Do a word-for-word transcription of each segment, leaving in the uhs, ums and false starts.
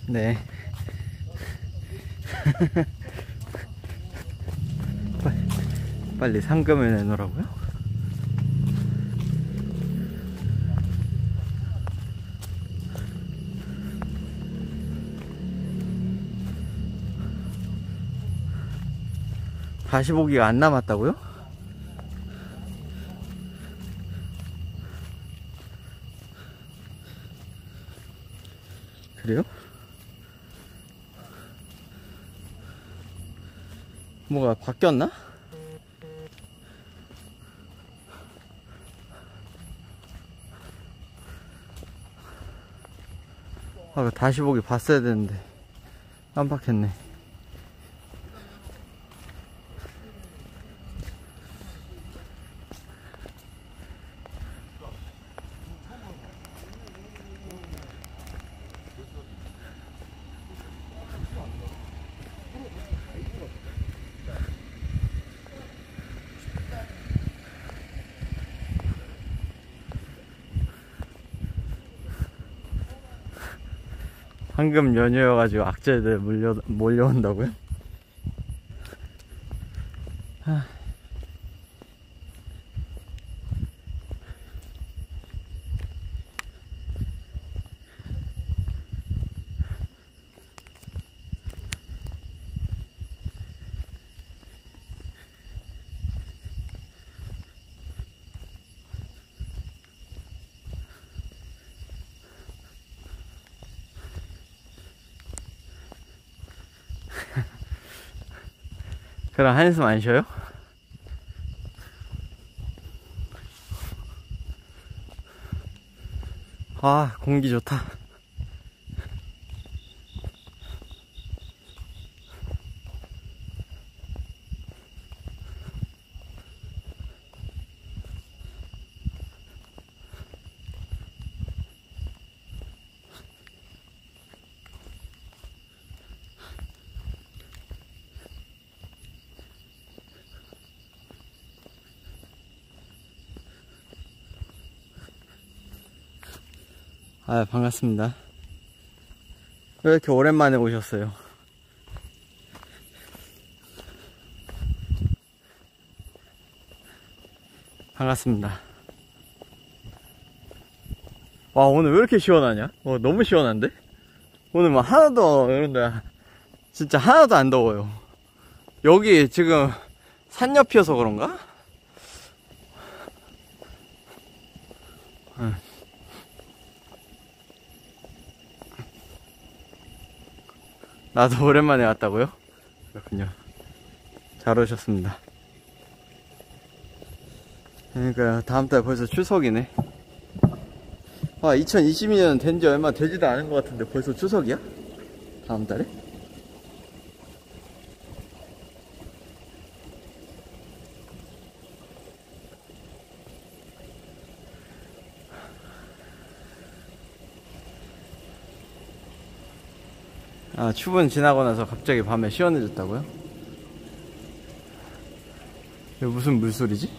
네. 빨리, 빨리 상금을 내놓으라고요? 다시 보기가 안 남았다고요? 그래요? 뭐가 바뀌었나? 아, 다시 보기 봤어야 되는데 깜빡했네. 황금 연휴여가지고 악재들 몰려, 몰려온다고요? 하. 그럼 한숨 안 쉬어요? 아, 공기 좋다. 아, 반갑습니다. 왜 이렇게 오랜만에 오셨어요? 반갑습니다. 와, 오늘 왜 이렇게 시원하냐? 어, 너무 시원한데? 오늘 막 하나도, 이런데, 진짜 하나도 안 더워요. 여기 지금 산 옆이어서 그런가? 응. 나도 오랜만에 왔다고요? 그렇군요. 잘 오셨습니다. 그러니까 다음달 벌써 추석이네. 아, 이천이십이 년 된 지 얼마 되지도 않은 것 같은데 벌써 추석이야? 다음달에? 아, 추분 지나고 나서 갑자기 밤에 시원해졌다고요? 이게 무슨 물소리지?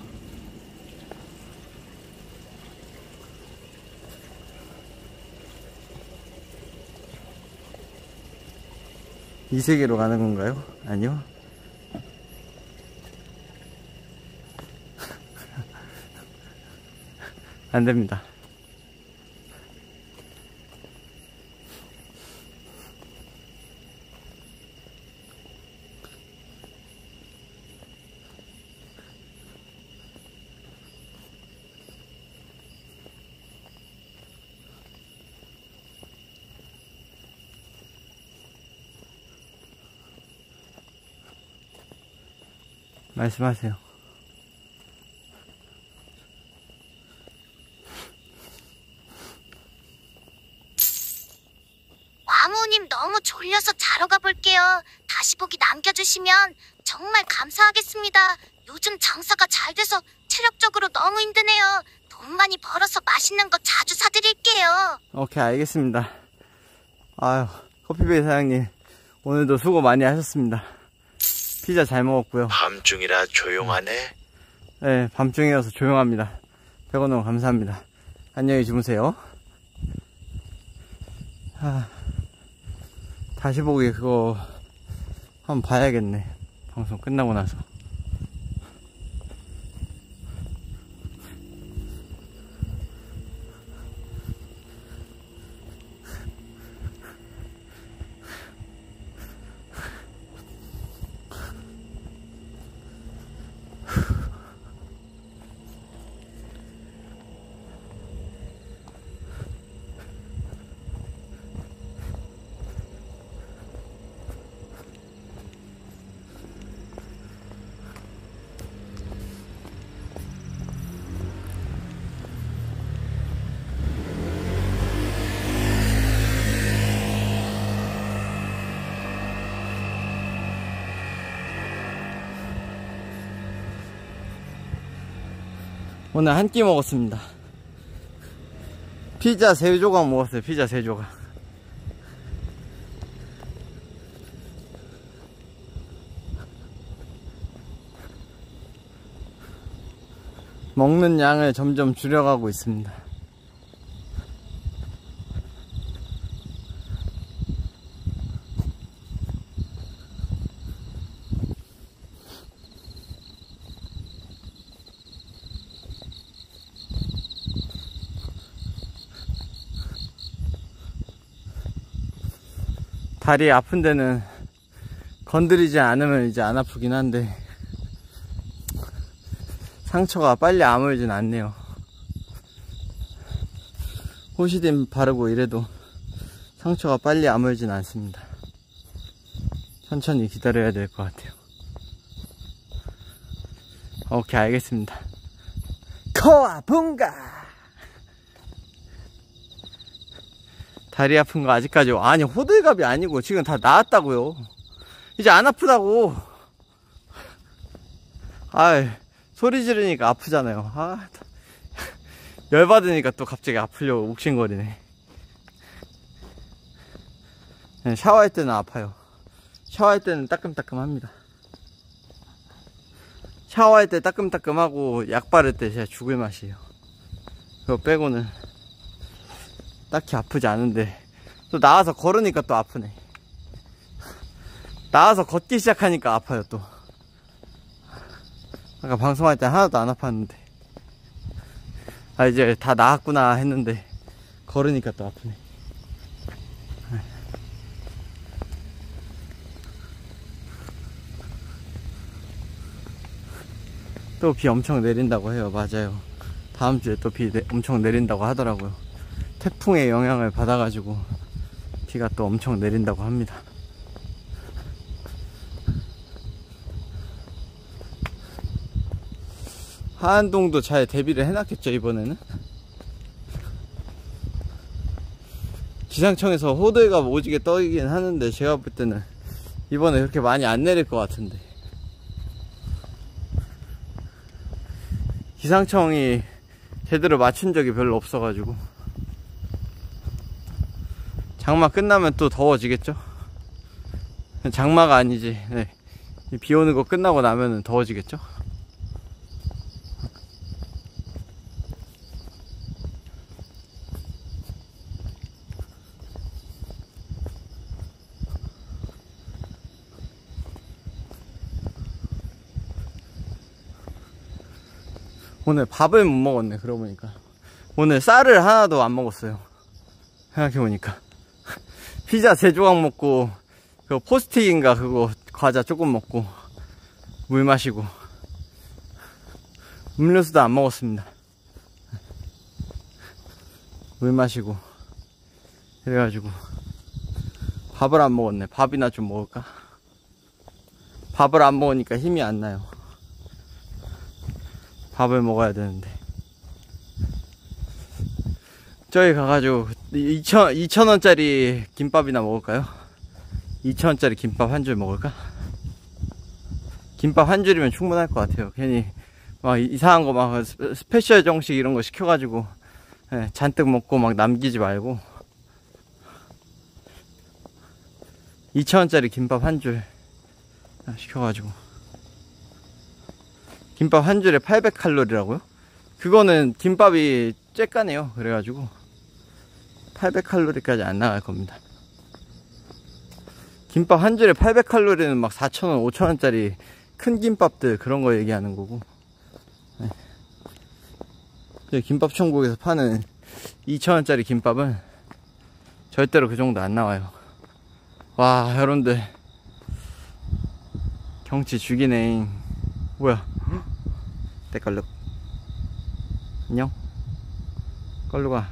이 세계로 가는 건가요? 아니요. 안 됩니다. 말씀하세요. 와무님 너무 졸려서 자러 가볼게요. 다시 보기 남겨주시면 정말 감사하겠습니다. 요즘 장사가 잘 돼서 체력적으로 너무 힘드네요. 돈 많이 벌어서 맛있는 거 자주 사드릴게요. 오케이, 알겠습니다. 아유, 커피베이 사장님 오늘도 수고 많이 하셨습니다. 피자 잘 먹었고요. 밤중이라 조용하네. 네, 밤중이라서 조용합니다. 백 원 너무 감사합니다. 안녕히 주무세요. 아, 다시 보기 그거 한번 봐야겠네. 방송 끝나고 나서. 오늘 한 끼 먹었습니다. 피자 세 조각 먹었어요. 피자 세 조각. 먹는 양을 점점 줄여가고 있습니다. 다리 아픈 데는 건드리지 않으면 이제 안 아프긴 한데 상처가 빨리 아물진 않네요. 호시딘 바르고 이래도 상처가 빨리 아물진 않습니다. 천천히 기다려야 될 것 같아요. 오케이, 알겠습니다. 코아붕가! 다리 아픈 거 아직까지, 아니 호들갑이 아니고 지금 다 나았다고요. 이제 안 아프다고. 아이, 소리 지르니까 아프잖아요. 아, 열받으니까 또 갑자기 아프려고 욱신거리네. 샤워할 때는 아파요. 샤워할 때는 따끔따끔합니다. 샤워할 때 따끔따끔하고 약 바를 때 진짜 죽을 맛이에요. 그거 빼고는 딱히 아프지 않은데 또 나와서 걸으니까 또 아프네. 나와서 걷기 시작하니까 아파요 또. 아까 방송할 때 하나도 안 아팠는데 아 이제 다 나았구나 했는데 걸으니까 또 아프네. 또 비 엄청 내린다고 해요. 맞아요. 다음 주에 또 비 엄청 내린다고 하더라고요. 태풍의 영향을 받아가지고 비가 또 엄청 내린다고 합니다. 하안동도 잘 대비를 해놨겠죠 이번에는. 기상청에서 호들갑 오지게 떠이긴 하는데 제가 볼 때는 이번에 그렇게 많이 안 내릴 것 같은데. 기상청이 제대로 맞춘 적이 별로 없어가지고. 장마 끝나면 또 더워지겠죠? 장마가 아니지. 네. 비 오는 거 끝나고 나면은 더워지겠죠? 오늘 밥을 못 먹었네. 그러고 보니까 오늘 쌀을 하나도 안 먹었어요. 생각해보니까 피자 세 조각 먹고 그 포스틱인가 그거 과자 조금 먹고 물 마시고 음료수도 안 먹었습니다. 물 마시고 그래가지고 밥을 안 먹었네. 밥이나 좀 먹을까? 밥을 안 먹으니까 힘이 안 나요. 밥을 먹어야 되는데. 저기 가가지고 이천 원짜리 김밥이나 먹을까요? 이천 원짜리 김밥 한 줄 먹을까? 김밥 한 줄이면 충분할 것 같아요. 괜히 막 이상한 거 막 스페셜 정식 이런 거 시켜가지고 예, 잔뜩 먹고 막 남기지 말고 이천 원짜리 김밥 한 줄 시켜가지고. 김밥 한 줄에 팔백 칼로리라고요? 그거는 김밥이 쬐까네요. 그래가지고 팔백 칼로리까지 안 나갈 겁니다. 김밥 한 줄에 팔백 칼로리는 막 사천 원, 오천 원짜리 큰 김밥들 그런 거 얘기하는 거고. 네. 김밥 천국에서 파는 이천 원짜리 김밥은 절대로 그 정도 안 나와요. 와, 여러분들 경치 죽이네. 뭐야? 때깔룩. 안녕. 껄룩아.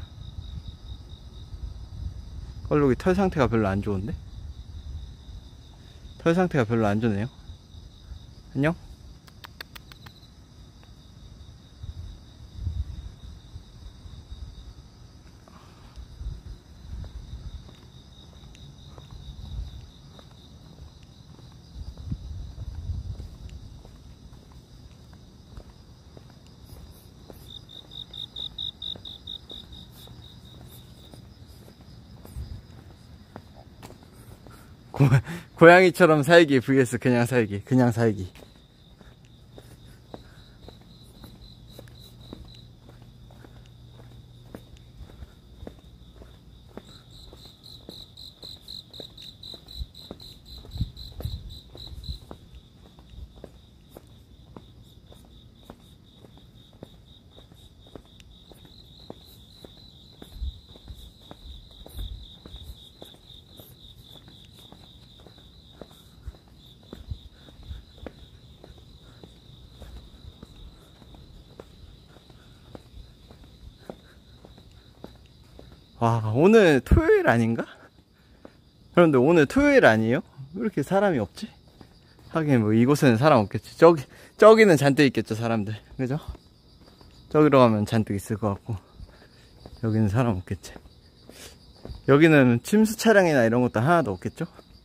껄룩이 털 상태가 별로 안 좋은데? 털 상태가 별로 안 좋네요. 안녕. 고, 고양이처럼 살기 vs 그냥 살기. 그냥 살기. 와, 오늘 토요일 아닌가? 그런데 오늘 토요일 아니에요? 왜 이렇게 사람이 없지? 하긴 뭐 이곳에는 사람 없겠지. 저기, 저기는 잔뜩 있겠죠, 사람들. 그죠? 저기로 가면 잔뜩 있을 것 같고, 여기는 사람 없겠지. 여기는 침수 차량이나 이런 것도 하나도 없겠죠?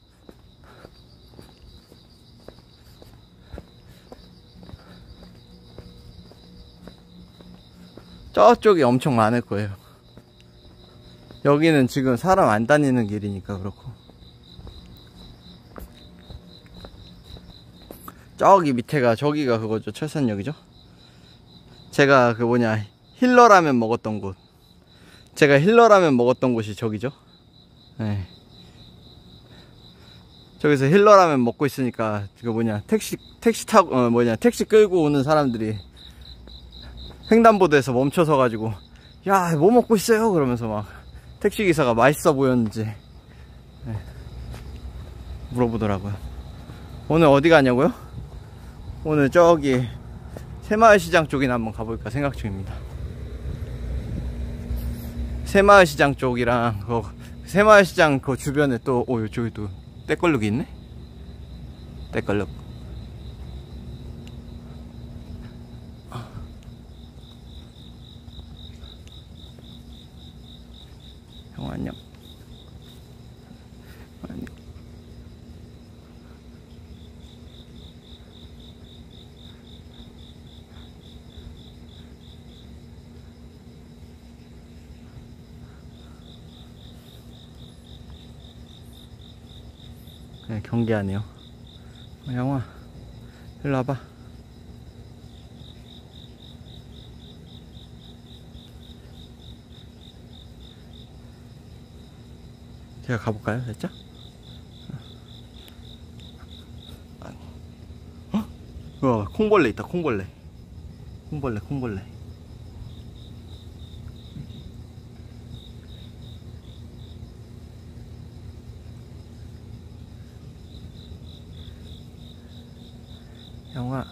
저쪽이 엄청 많을 거예요. 여기는 지금 사람 안 다니는 길이니까 그렇고. 저기 밑에가, 저기가 그거죠. 철산역이죠. 제가 그 뭐냐, 힐러라면 먹었던 곳. 제가 힐러라면 먹었던 곳이 저기죠. 네. 저기서 힐러라면 먹고 있으니까 그 뭐냐, 택시 택시 타고 어 뭐냐 택시 끌고 오는 사람들이 횡단보도에서 멈춰서 가지고, 야, 뭐 먹고 있어요? 그러면서 막 택시기사가 맛있어 보였는지 네, 물어보더라고요. 오늘 어디 가냐고요? 오늘 저기 새마을시장 쪽이나 한번 가볼까 생각 중입니다. 새마을시장 쪽이랑 그 새마을시장 그 주변에 또, 오, 저기 또 때걸룩이 있네? 때걸룩. 형 안녕. 안녕. 그냥 경계하네요. 어, 양호아, 일로 와봐. 제가 가볼까요, 살짝? 어? 우와, 콩벌레 있다, 콩벌레. 콩벌레, 콩벌레. 영화.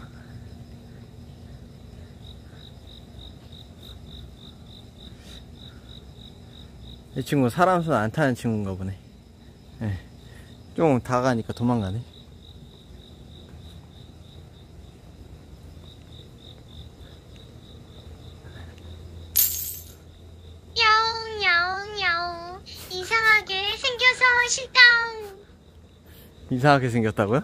이 친구 사람 손 안 타는 친구인가 보네. 네. 좀 다가가니까 도망가네. 야옹 야옹 야옹. 이상하게 생겨서 싫다. 이상하게 생겼다고요?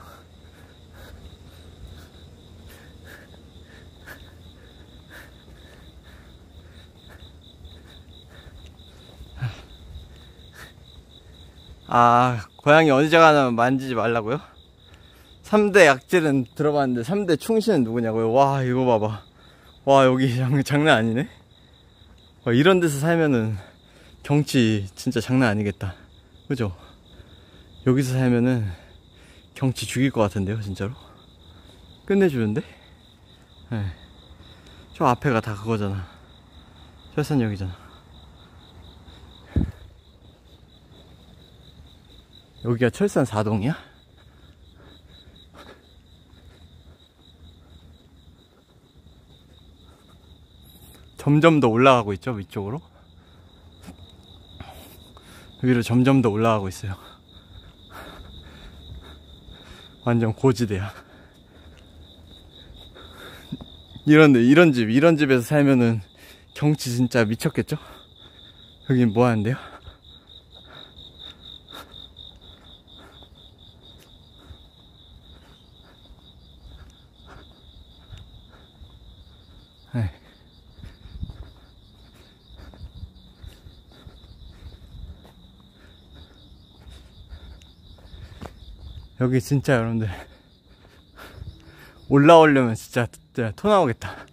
아, 고양이 언제 가나 만지지 말라고요? 삼 대 약질은 들어봤는데 삼 대 충신은 누구냐고요? 와, 이거 봐봐. 와, 여기 장, 장난 아니네? 와, 이런 데서 살면은 경치 진짜 장난 아니겠다. 그죠? 여기서 살면은 경치 죽일 것 같은데요, 진짜로. 끝내주는데? 네. 저 앞에가 다 그거잖아. 철산역이잖아. 여기가 철산 사 동이야? 점점 더 올라가고 있죠, 위쪽으로. 위로 점점 더 올라가고 있어요. 완전 고지대야. 이런데 이런 집 이런 집에서 살면은 경치 진짜 미쳤겠죠? 여긴 뭐 하는데요? 네. 여기 진짜 여러분들 올라오려면 진짜, 진짜 토 나오겠다.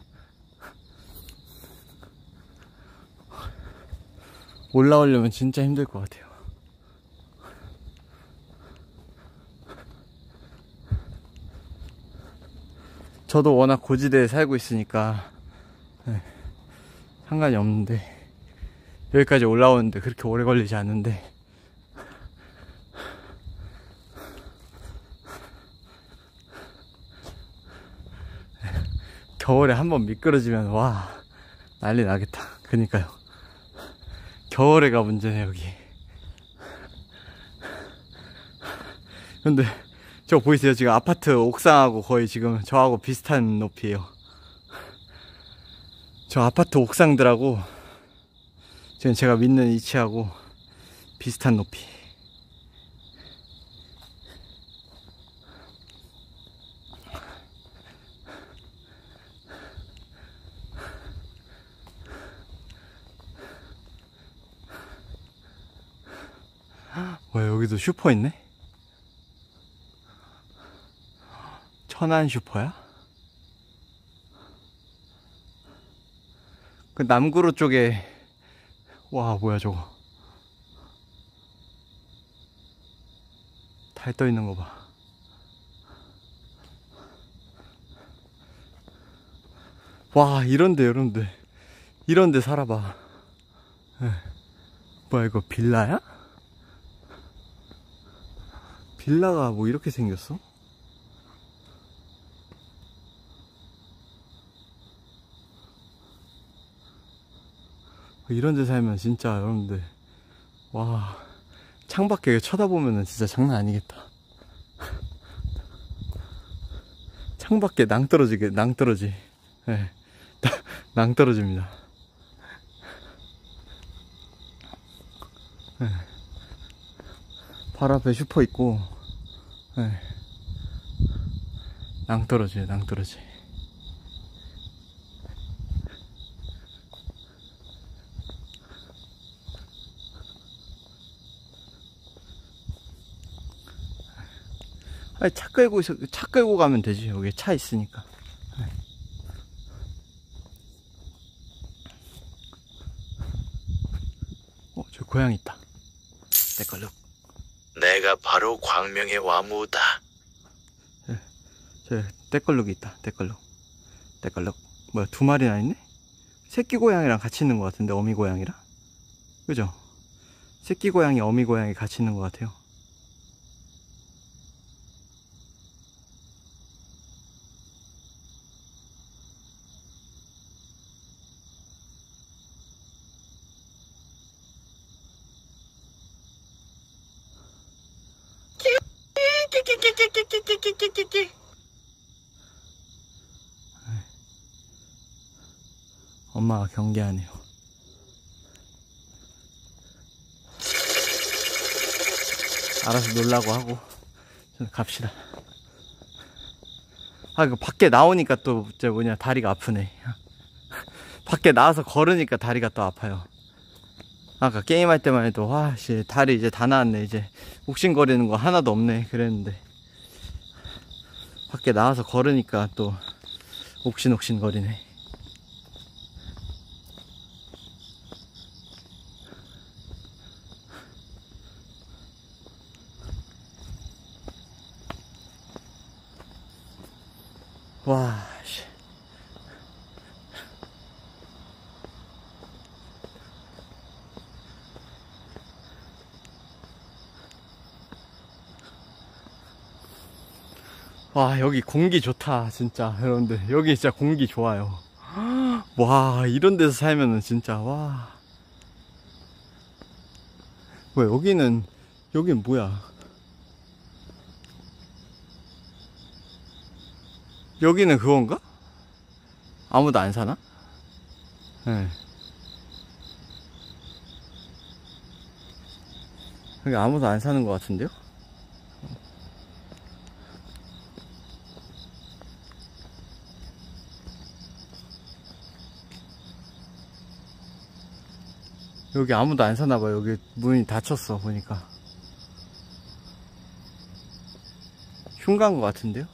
올라오려면 진짜 힘들 것 같아요. 저도 워낙 고지대에 살고 있으니까 네, 상관이 없는데, 여기까지 올라오는데 그렇게 오래 걸리지 않는데, 겨울에 한번 미끄러지면 와 난리 나겠다. 그니까요. 겨울에가 문제네 여기. 근데 저 보이세요? 지금 아파트 옥상하고 거의 지금 저하고 비슷한 높이에요. 저 아파트 옥상들하고 지금 제가 믿는 위치하고 비슷한 높이. 뭐야, 여기도 슈퍼 있네? 천안 슈퍼야? 그 남구로 쪽에, 와 뭐야 저거 달 떠 있는 거 봐. 와 이런데 여러분들 이런데 살아봐. 에. 뭐야 이거 빌라야? 빌라가 뭐 이렇게 생겼어? 이런 데 살면 진짜 여러분들 와 창밖에 쳐다보면은 진짜 장난 아니겠다. 창밖에 낭떠러지게 낭떠러지. 네. 낭떠러집니다. 네. 바로 앞에 슈퍼 있고, 네. 낭떠러지요, 낭떠러지. 아니, 차 끌고, 차 끌고 가면 되지. 여기 차 있으니까. 네. 어, 저 고양이 있다. 떼걸룩. 내가 바로 광명의 와무다. 저, 저 떼걸룩이 있다. 떼걸룩. 떼걸룩. 뭐야, 두 마리나 있네? 새끼 고양이랑 같이 있는 것 같은데, 어미 고양이랑? 그죠? 새끼 고양이, 어미 고양이 같이 있는 것 같아요. 엄마가 경계하네요. 알아서 놀라고 하고 갑시다. 아, 그 밖에 나오니까 또 저 뭐냐 다리가 아프네. 밖에 나와서 걸으니까 다리가 또 아파요. 아까 게임할 때만 해도 와 씨 다리 이제 다 나왔네. 이제 욱신거리는 거 하나도 없네 그랬는데, 밖에 나와서 걸으니까 또 욱신욱신 거리네. 와, 씨. 와, 여기 공기 좋다, 진짜. 여러분들, 여기 진짜 공기 좋아요. 와, 이런 데서 살면은 진짜, 와. 왜, 여기는, 여긴 뭐야? 여기는 그건가? 아무도 안 사나? 네. 여기 아무도 안 사는 것 같은데요? 여기 아무도 안 사나봐. 여기 문이 닫혔어, 보니까. 흉가인 것 같은데요?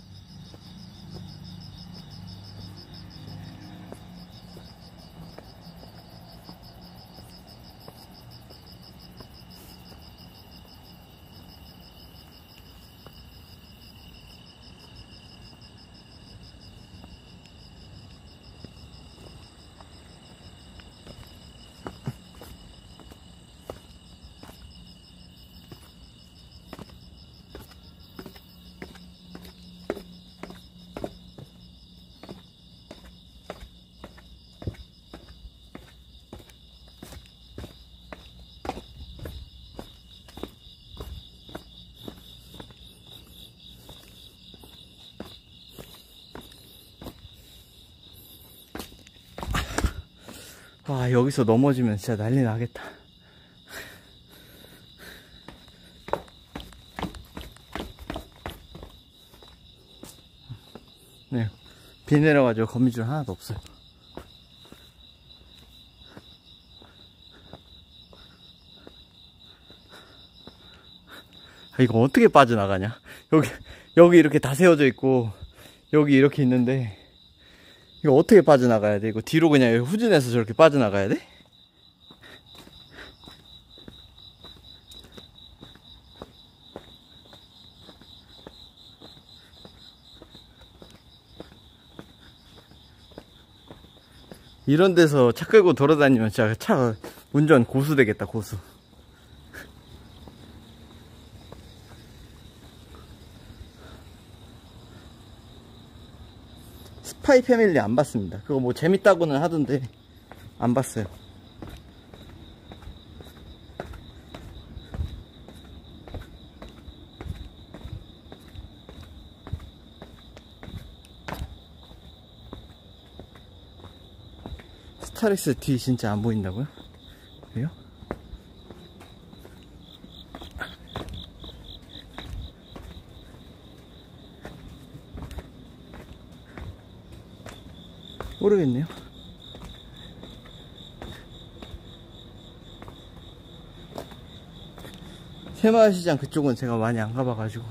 와, 여기서 넘어지면 진짜 난리 나겠다. 네, 비 내려가지고 거미줄 하나도 없어요. 아, 이거 어떻게 빠져나가냐? 여기, 여기 이렇게 다 세워져 있고, 여기 이렇게 있는데, 이거 어떻게 빠져나가야 돼? 이거 뒤로 그냥 후진해서 저렇게 빠져나가야 돼? 이런 데서 차 끌고 돌아다니면 진짜 차 운전 고수 되겠다, 고수. 스파이 패밀리 안 봤습니다. 그거 뭐 재밌다고는 하던데 안 봤어요. 스타렉스 뒤 진짜 안 보인다고요? 그래요? 모르겠네요. 새마을시장 그쪽은 제가 많이 안 가봐가지고.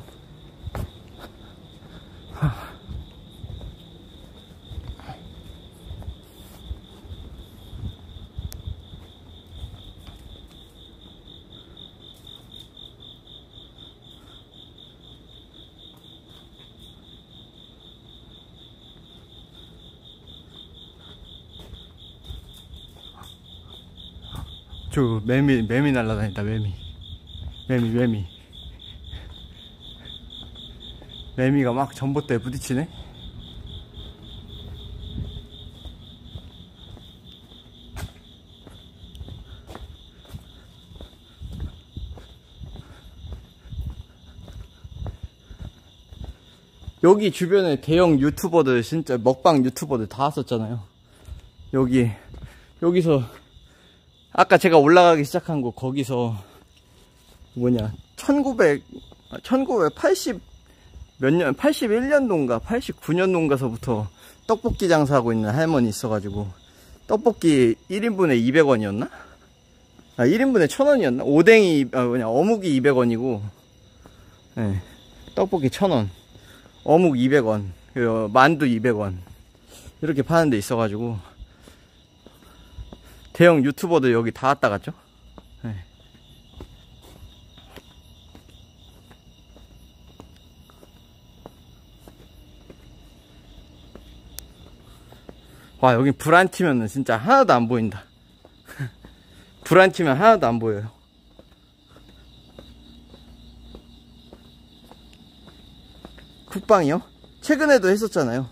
저 매미 매미 날라다닌다. 매미 매미 매미 매미가 막 전봇대에 부딪히네. 여기 주변에 대형 유튜버들, 진짜 먹방 유튜버들 다 왔었잖아요. 여기 여기서 아까 제가 올라가기 시작한 곳, 거기서 뭐냐 천구백 천구백팔십 몇 년, 팔십일 년도인가 팔십구 년도인가서부터 떡볶이 장사하고 있는 할머니 있어가지고, 떡볶이 일 인분에 이백 원이었나? 아, 일 인분에 천 원이었나? 오뎅이, 아, 뭐냐, 어묵이 이백 원이고, 네, 떡볶이 천 원, 어묵 이백 원, 그리고 만두 이백 원, 이렇게 파는 데 있어가지고, 대형 유튜버들 여기 다 왔다 갔죠? 네. 와, 여기 불 안 튀면은 진짜 하나도 안 보인다. 불 안 튀면 하나도 안 보여요. 쿡방이요? 최근에도 했었잖아요.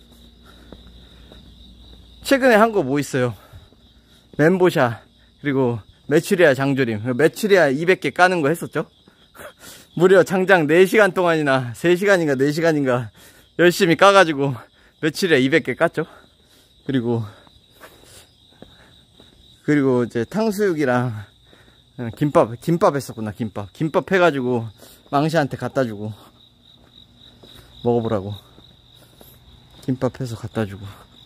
최근에 한 거 뭐 있어요? 멘보샤, 그리고 메추리아 장조림, 메추리아 이백 개 까는 거 했었죠? 무려 장장 네 시간 동안이나 세 시간인가 네 시간인가 열심히 까가지고 메추리아 이백 개 깠죠? 그리고 그리고 이제 탕수육이랑 김밥, 김밥 했었구나. 김밥 김밥 해가지고 망시한테 갖다주고 먹어보라고 김밥 해서 갖다주고.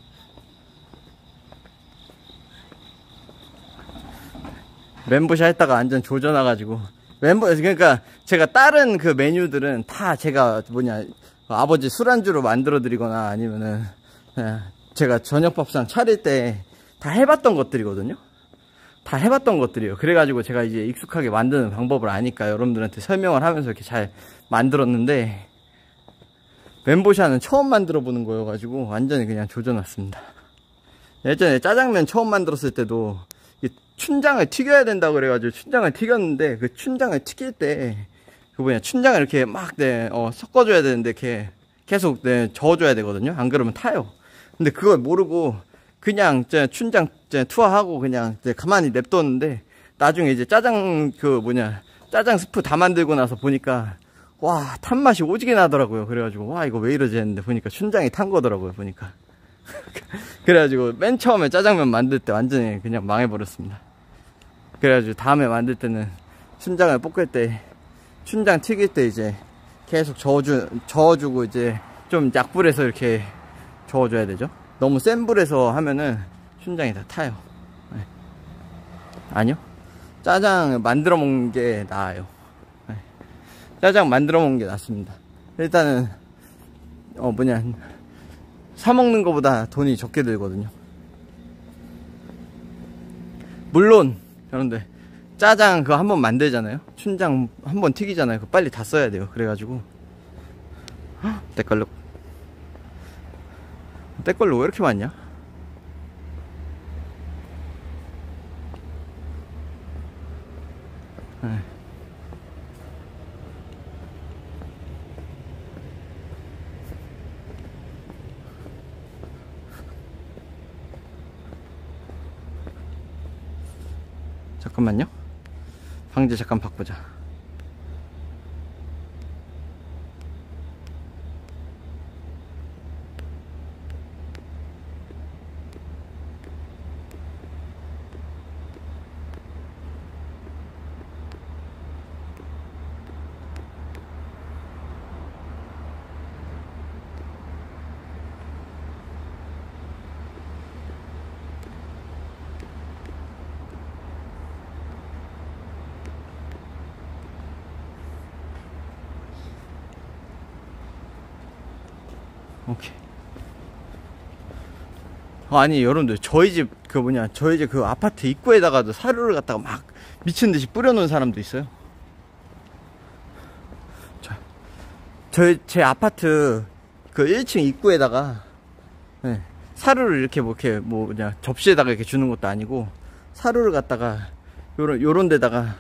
멘보샤 했다가 완전 조져나가지고 멘보 그러니까 제가 다른 그 메뉴들은 다 제가 뭐냐 아버지 술안주로 만들어 드리거나 아니면은 제가 저녁밥상 차릴 때 다 해봤던 것들이거든요. 다 해봤던 것들이에요. 그래가지고 제가 이제 익숙하게 만드는 방법을 아니까 여러분들한테 설명을 하면서 이렇게 잘 만들었는데, 멘보샤는 처음 만들어 보는 거여가지고 완전히 그냥 조져놨습니다. 예전에 짜장면 처음 만들었을 때도 춘장을 튀겨야 된다고 그래가지고 춘장을 튀겼는데, 그 춘장을 튀길 때 그 뭐냐 춘장을 이렇게 막 네, 어, 섞어줘야 되는데 이렇게 계속 네, 저어줘야 되거든요. 안 그러면 타요. 근데 그걸 모르고 그냥 이제 춘장 이제 투하하고 그냥 이제 가만히 냅뒀는데, 나중에 이제 짜장 그 뭐냐 짜장 스프 다 만들고 나서 보니까 와, 탄 맛이 오지게 나더라고요. 그래가지고 와, 이거 왜 이러지 했는데 보니까 춘장이 탄 거더라고요. 보니까 그래가지고 맨 처음에 짜장면 만들 때 완전히 그냥 망해버렸습니다. 그래가지고 다음에 만들 때는 춘장을 볶을 때 춘장 튀길 때 이제 계속 저어주, 저어주고 이제 좀 약불에서 이렇게 저어줘야 되죠. 너무 센 불에서 하면은 춘장이 다 타요. 네. 아니요, 짜장 만들어 먹는 게 나아요. 네. 짜장 만들어 먹는 게 낫습니다. 일단은 어 뭐냐 사 먹는 것보다 돈이 적게 들거든요. 물론 여러분들 짜장 그거 한번 만들잖아요. 춘장 한번 튀기잖아요. 그거 빨리 다 써야 돼요. 그래가지고 때깔로 때깔로 왜 이렇게 많냐? 네. 잠깐만요. 방제 잠깐 바꾸자. 오케이. 아니 여러분들, 저희 집 그 뭐냐 저희 집 그 아파트 입구에다가도 사료를 갖다가 막 미친듯이 뿌려놓은 사람도 있어요. 저, 저희 제 아파트 그 일 층 입구에다가 네, 사료를 이렇게 뭐 이렇게 뭐 그냥 접시에다가 이렇게 주는 것도 아니고, 사료를 갖다가 요런 요런 데다가,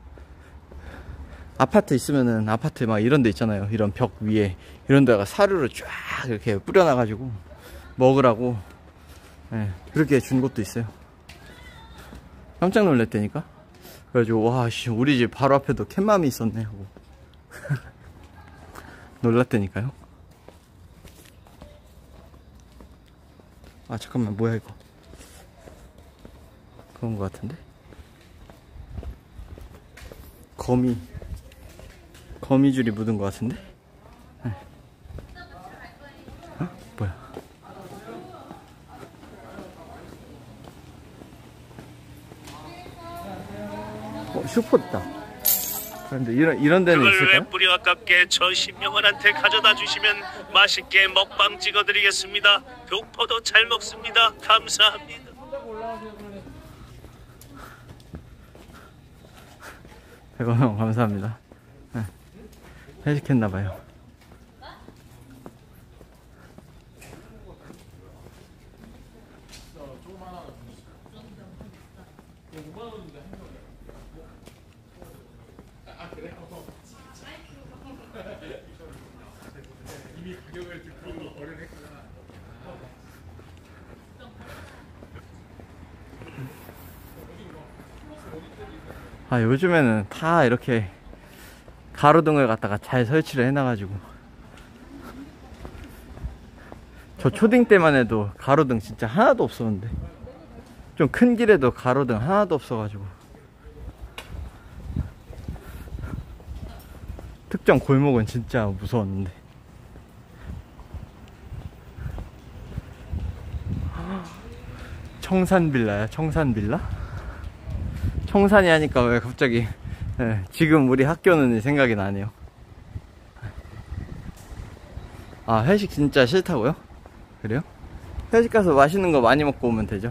아파트 있으면은 아파트 막 이런 데 있잖아요. 이런 벽 위에 이런 데다가 사료를 쫙 이렇게 뿌려놔가지고 먹으라고 네, 그렇게 준 것도 있어요. 깜짝 놀랐다니까. 그래가지고 와, 씨, 우리 집 바로 앞에도 캣맘이 있었네 하고 놀랐다니까요. 아 잠깐만, 뭐야 이거. 그런 거 같은데. 거미 거미줄이 묻은 것 같은데? 네. 어? 뭐야? 어, 슈퍼 있다. 그런데 이런, 이런 데는 그걸 있을까요? 왜 뿌리 아깝게 저 신명원한테 가져다 주시면 맛있게 먹방 찍어드리겠습니다. 교포도 잘 먹습니다. 감사합니다. 백 원 감사합니다. 네. 회식했나봐요. 아, 요즘에는 다 이렇게 가로등을 갖다가 잘 설치를 해놔가지고, 저 초딩 때만 해도 가로등 진짜 하나도 없었는데, 좀 큰 길에도 가로등 하나도 없어가지고, 특정 골목은 진짜 무서웠는데. 청산빌라야, 청산빌라? 청산이 하니까 왜 갑자기, 네, 지금 우리 학교는 생각이 나네요. 아, 회식 진짜 싫다고요? 그래요? 회식 가서 맛있는 거 많이 먹고 오면 되죠.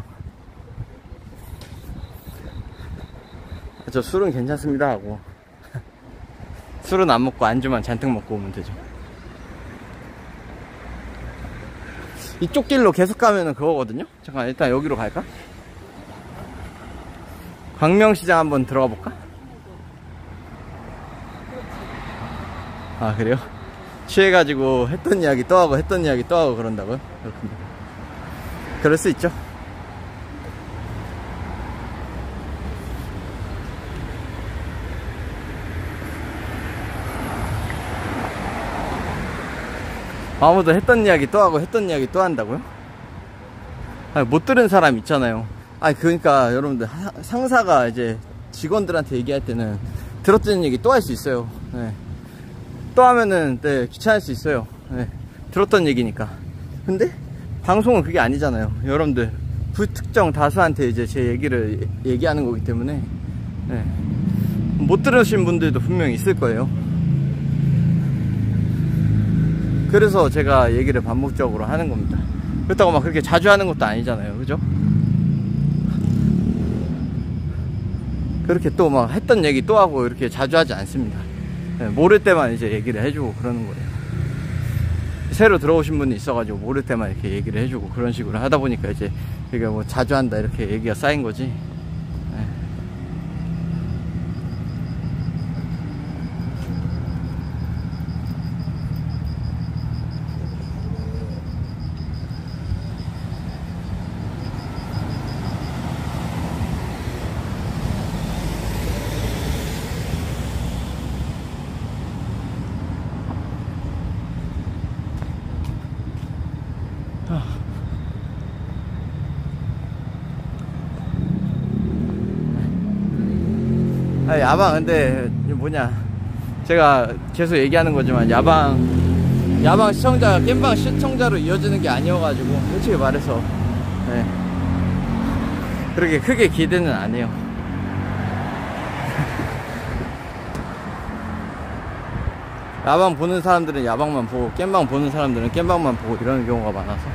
저 술은 괜찮습니다 하고 술은 안 먹고 안주만 잔뜩 먹고 오면 되죠. 이쪽 길로 계속 가면은 그거거든요. 잠깐 일단 여기로 갈까? 광명시장 한번 들어가 볼까? 아, 그래요? 취해가지고 했던 이야기 또 하고 했던 이야기 또 하고 그런다고요? 그렇군요. 그럴 수 있죠. 아무도 했던 이야기 또 하고 했던 이야기 또 한다고요? 아니, 못 들은 사람 있잖아요. 아니, 그러니까 여러분들 하, 상사가 이제 직원들한테 얘기할 때는 들었던 얘기 또 할 수 있어요. 네. 또 하면은 네, 귀찮을 수 있어요. 네. 들었던 얘기니까. 근데 방송은 그게 아니잖아요. 여러분들 불특정 다수한테 이제 제 얘기를 얘기하는 거기 때문에 네. 못 들으신 분들도 분명히 있을 거예요. 그래서 제가 얘기를 반복적으로 하는 겁니다. 그렇다고 막 그렇게 자주 하는 것도 아니잖아요. 그죠? 그렇게 또 막 했던 얘기 또 하고 이렇게 자주 하지 않습니다. 네, 모를 때만 이제 얘기를 해주고 그러는 거예요. 새로 들어오신 분이 있어가지고 모를 때만 이렇게 얘기를 해주고 그런 식으로 하다 보니까 이제 이게 뭐 자주 한다 이렇게 얘기가 쌓인 거지. 네. 아, 야방 근데 뭐냐, 제가 계속 얘기하는 거지만 야방 야방 시청자 겜방 시청자로 이어지는 게 아니어가지고 솔직히 말해서 네, 그렇게 크게 기대는 안 해요. 야방 보는 사람들은 야방만 보고 겜방 보는 사람들은 겜방만 보고 이러는 경우가 많아서.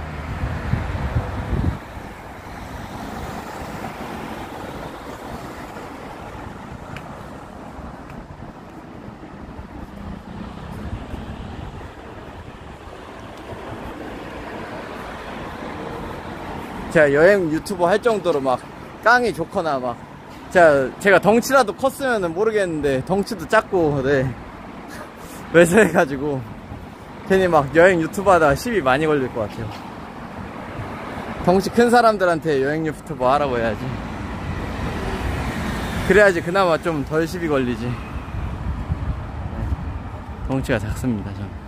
제가 여행 유튜버 할 정도로 막 깡이 좋거나 막 제가, 제가 덩치라도 컸으면 모르겠는데 덩치도 작고 네. 외세해가지고 괜히 막 여행 유튜버 하다가 시비 많이 걸릴 것 같아요. 덩치 큰 사람들한테 여행 유튜버 하라고 해야지. 그래야지 그나마 좀 덜 시비 걸리지. 네. 덩치가 작습니다 저는.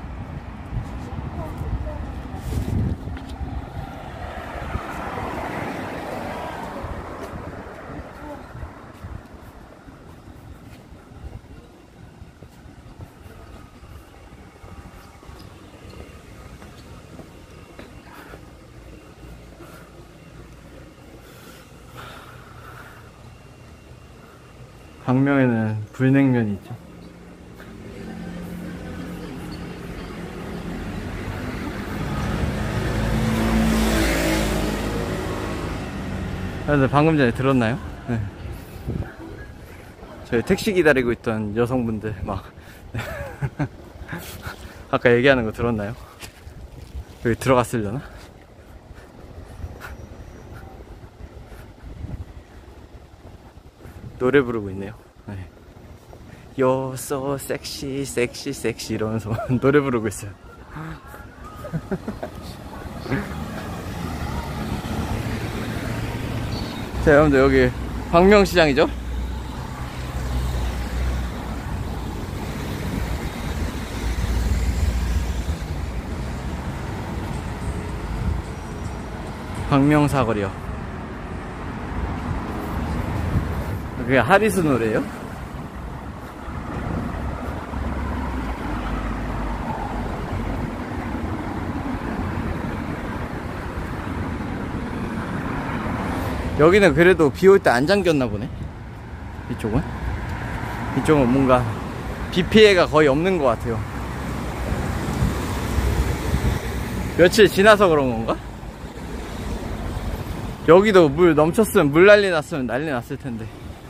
광명에는 불냉면이 있죠. 여러분들 방금 전에 들었나요? 네. 저희 택시 기다리고 있던 여성분들 막 아까 얘기하는 거 들었나요? 여기 들어갔으려나? 노래 부르고 있네요. 네. You're so sexy, sexy, sexy 이러면서 노래 부르고 있어요. 자, 여러분들 여기 광명시장이죠? 광명사거리요. 그게 하리스 노래예요? 여기는 그래도 비 올 때 안 잠겼나 보네. 이쪽은 이쪽은 뭔가 비 피해가 거의 없는 것 같아요. 며칠 지나서 그런 건가? 여기도 물 넘쳤으면 물 난리 났으면 난리 났을 텐데.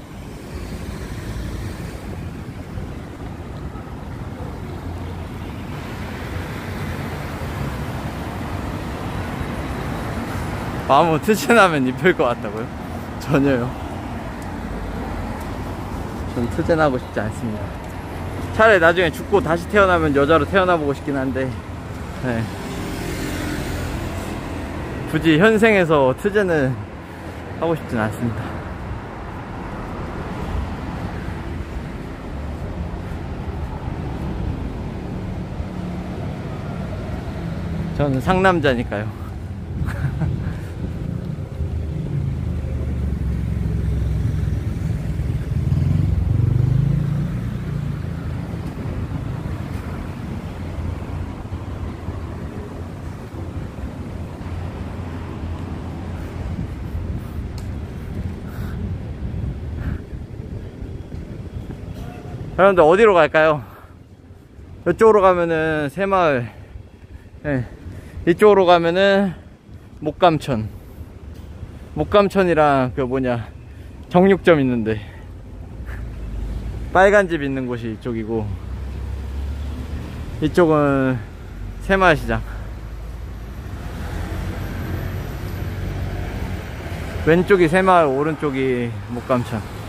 마음은 트젠하면 이쁠 것 같다고요? 전혀요. 전 트젠하고 싶지 않습니다. 차라리 나중에 죽고 다시 태어나면 여자로 태어나보고 싶긴 한데, 네. 굳이 현생에서 트젠을 하고 싶진 않습니다. 저는 상남자니까요. 여러분들 어디로 갈까요? 이쪽으로 가면은 새마을, 네. 이쪽으로 가면은 목감천, 목감천이랑 그 뭐냐 정육점 있는데 빨간 집 있는 곳이 이쪽이고, 이쪽은 새마을시장, 왼쪽이 새마을, 오른쪽이 목감천.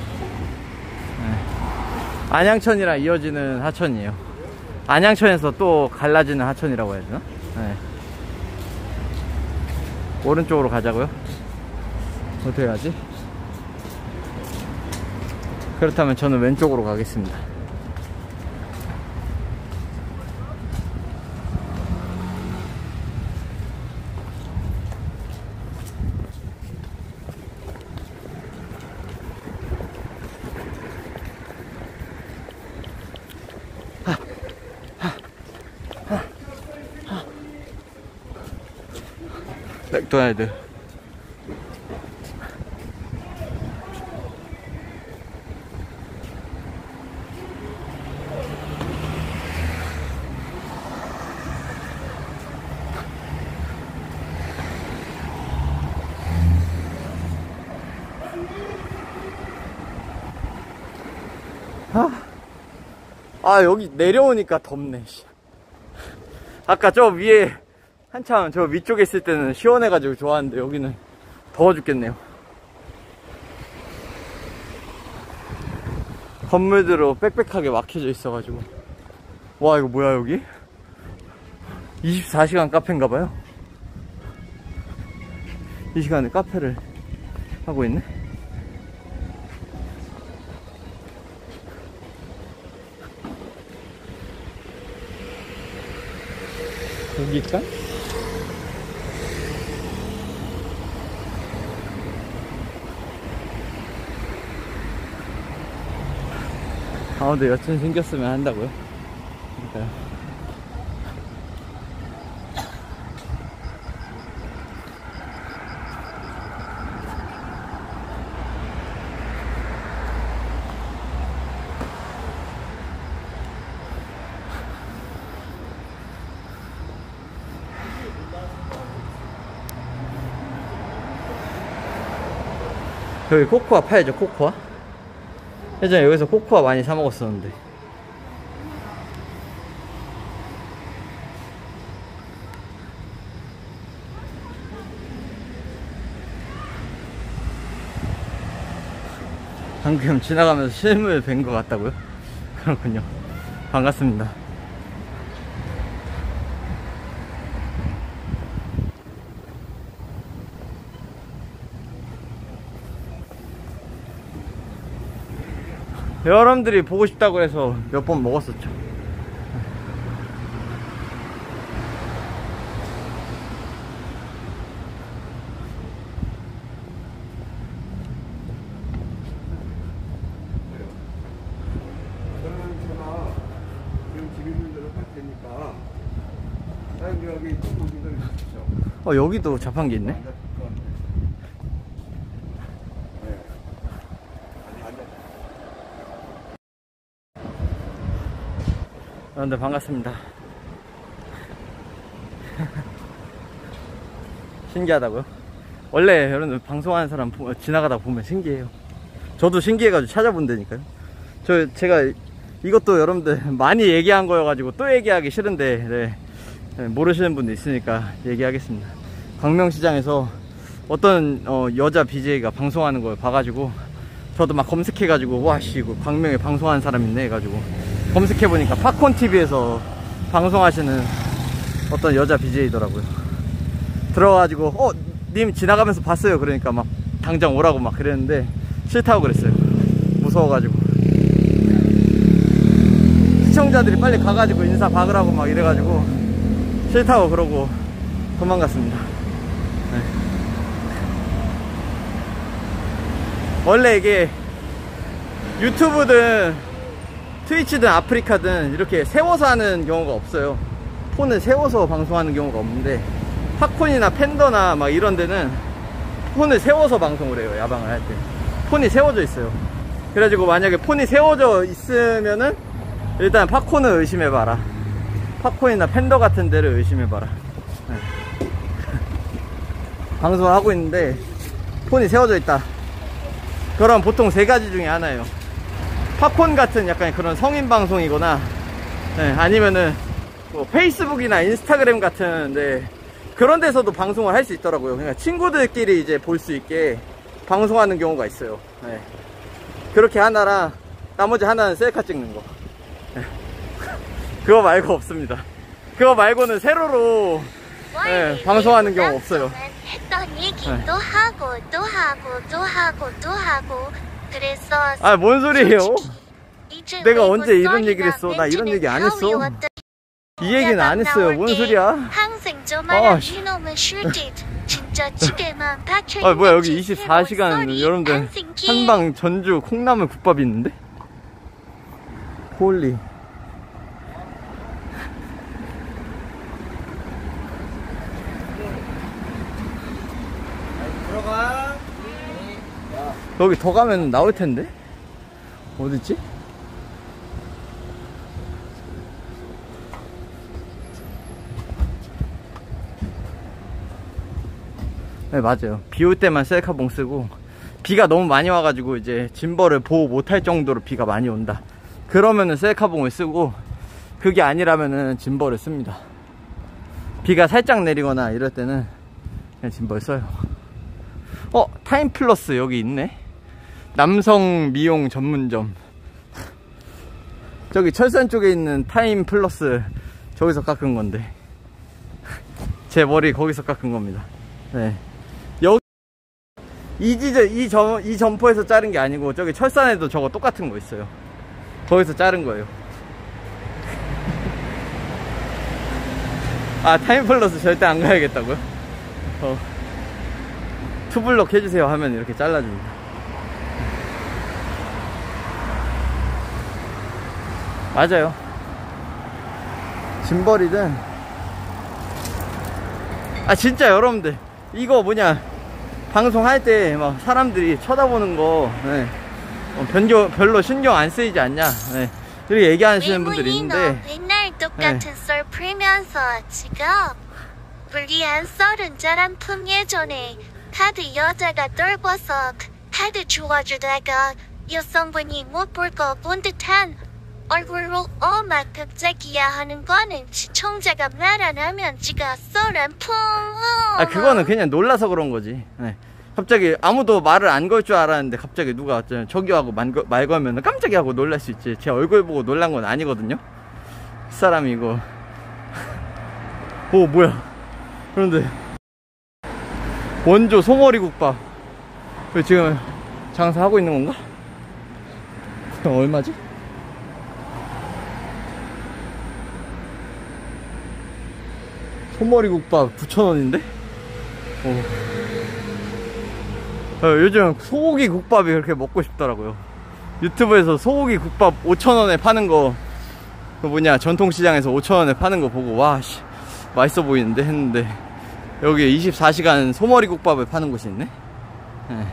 안양천이랑 이어지는 하천이에요. 안양천에서 또 갈라지는 하천이라고 해야 되나? 네. 오른쪽으로 가자고요? 어떻게 가지? 그렇다면 저는 왼쪽으로 가겠습니다. 맥도날드. 아, 아 여기 내려오니까 덥네. 아까 저 위에 한참 저 위쪽에 있을 때는 시원해가지고 좋았는데 여기는 더워 죽겠네요. 건물들로 빽빽하게 막혀져 있어가지고. 와, 이거 뭐야 여기? 이십사 시간 카페인가봐요. 이 시간에 카페를 하고 있네. 여기일까? 가운데 여친 생겼으면 한다고요? 그러니까요. 여기 코코아 팔죠, 코코아? 예전에 여기서 코코아 많이 사 먹었었는데. 방금 지나가면서 실물 뵌 것 같다고요? 그렇군요. 반갑습니다. 여러분들이 보고 싶다고 해서 몇 번 먹었었죠. 저는 제가 지금 집 있는 데로 갈 테니까 사장님이 또 오신 대로 주십시오. 어, 여기도 자판기 있네. 여러분들 반갑습니다. 신기하다고요? 원래 여러분들 방송하는 사람 지나가다 보면 신기해요. 저도 신기해가지고 찾아본다니까요. 저 제가 이것도 여러분들 많이 얘기한 거여가지고 또 얘기하기 싫은데 네. 네, 모르시는 분도 있으니까 얘기하겠습니다. 광명시장에서 어떤 어, 여자 비제이가 방송하는 걸 봐가지고 저도 막 검색해가지고 와씨 이거 광명에 방송하는 사람 있네 해가지고 검색해보니까 팝콘티비에서 방송하시는 어떤 여자 비제이더라고요. 들어가가지고 어? 님 지나가면서 봤어요. 그러니까 막 당장 오라고 막 그랬는데 싫다고 그랬어요. 무서워가지고 시청자들이 빨리 가가지고 인사 박으라고 막 이래가지고 싫다고 그러고 도망갔습니다. 네. 원래 이게 유튜브든 트위치든 아프리카든 이렇게 세워서 하는 경우가 없어요. 폰을 세워서 방송하는 경우가 없는데 팝콘이나 팬더나 막 이런 데는 폰을 세워서 방송을 해요. 야방을 할 때 폰이 세워져 있어요. 그래가지고 만약에 폰이 세워져 있으면은 일단 팝콘을 의심해봐라. 팝콘이나 팬더 같은 데를 의심해봐라. 네. 방송을 하고 있는데 폰이 세워져 있다. 그럼 보통 세 가지 중에 하나예요. 팝콘 같은 약간 그런 성인 방송이거나 네, 아니면은 뭐 페이스북이나 인스타그램 같은데 그런 데서도 방송을 할 수 있더라고요. 그러니까 친구들끼리 이제 볼 수 있게 방송하는 경우가 있어요. 네. 그렇게 하나랑 나머지 하나는 셀카 찍는 거. 네. 그거 말고 없습니다. 그거 말고는 세로로 네, 방송하는 경우 없어요. 했던 얘기 네. 또 하고 또 하고 또 하고 또 하고 그래서 아, 뭔 소리예요? 이제 내가 왜 언제 이런 썰이나 얘기를 했어? 나 이런 멘트는 얘기 안 했어. 겨울이었던 이 얘기는 안 했어요. 뭔 소리야? 항상 저 아, 말한 씨. 이놈의 슈tit 진짜 집에만 박혀 아, 뭐야, 여기 있는 이십사 시간 썰이 여러분들 안 생기. 한방 전주 콩나물 국밥이 있는데? 홀리. 들어가. 여기 더 가면 나올 텐데? 어딨지? 네, 맞아요. 비 올 때만 셀카봉 쓰고 비가 너무 많이 와가지고 이제 짐벌을 보호 못할 정도로 비가 많이 온다. 그러면은 셀카봉을 쓰고 그게 아니라면은 짐벌을 씁니다. 비가 살짝 내리거나 이럴 때는 그냥 짐벌 써요. 어? 타임플러스 여기 있네? 남성 미용 전문점. 저기 철산 쪽에 있는 타임플러스 저기서 깎은 건데 제 머리 거기서 깎은 겁니다. 네. 여기 이 지점 이 점 이 점포에서 자른 게 아니고 저기 철산에도 저거 똑같은 거 있어요. 거기서 자른 거예요. 아, 타임플러스 절대 안 가야겠다고요? 어. 투블럭 해주세요 하면 이렇게 잘라줍니다. 맞아요. 짐벌이든 아 진짜 여러분들 이거 뭐냐 방송할 때 막 사람들이 쳐다보는 거 네. 어, 변교, 별로 신경 안 쓰이지 않냐 네. 이렇게 얘기하시는 분들이 있는데 맨날 똑같은 네. 썰 풀면서 지금 불리한 썰은 잘안 품 예전에 카드 여자가 떨궈서 카드 주워주다가 여성분이 못 볼 거 본 듯한 얼굴로 어마 갑자기야 하는 거는 시청자가 말 안 하면 지가 썰 안 품. 아 그거는 그냥 놀라서 그런 거지. 네. 갑자기 아무도 말을 안 걸 줄 알았는데 갑자기 누가 왔잖아요. 저기 하고 말, 말 걸면 깜짝이야 하고 놀랄 수 있지. 제 얼굴 보고 놀란 건 아니거든요. 그 사람이 이거 오 뭐야. 그런데 원조 송어리 국밥 지금 장사하고 있는 건가? 얼마지? 소머리 국밥 구천 원인데? 어, 요즘 소고기 국밥이 그렇게 먹고 싶더라고요. 유튜브에서 소고기 국밥 오천 원에 파는 거, 그 뭐냐, 전통시장에서 오천 원에 파는 거 보고, 와, 씨, 맛있어 보이는데 했는데, 여기 이십사 시간 소머리 국밥을 파는 곳이 있네? 네.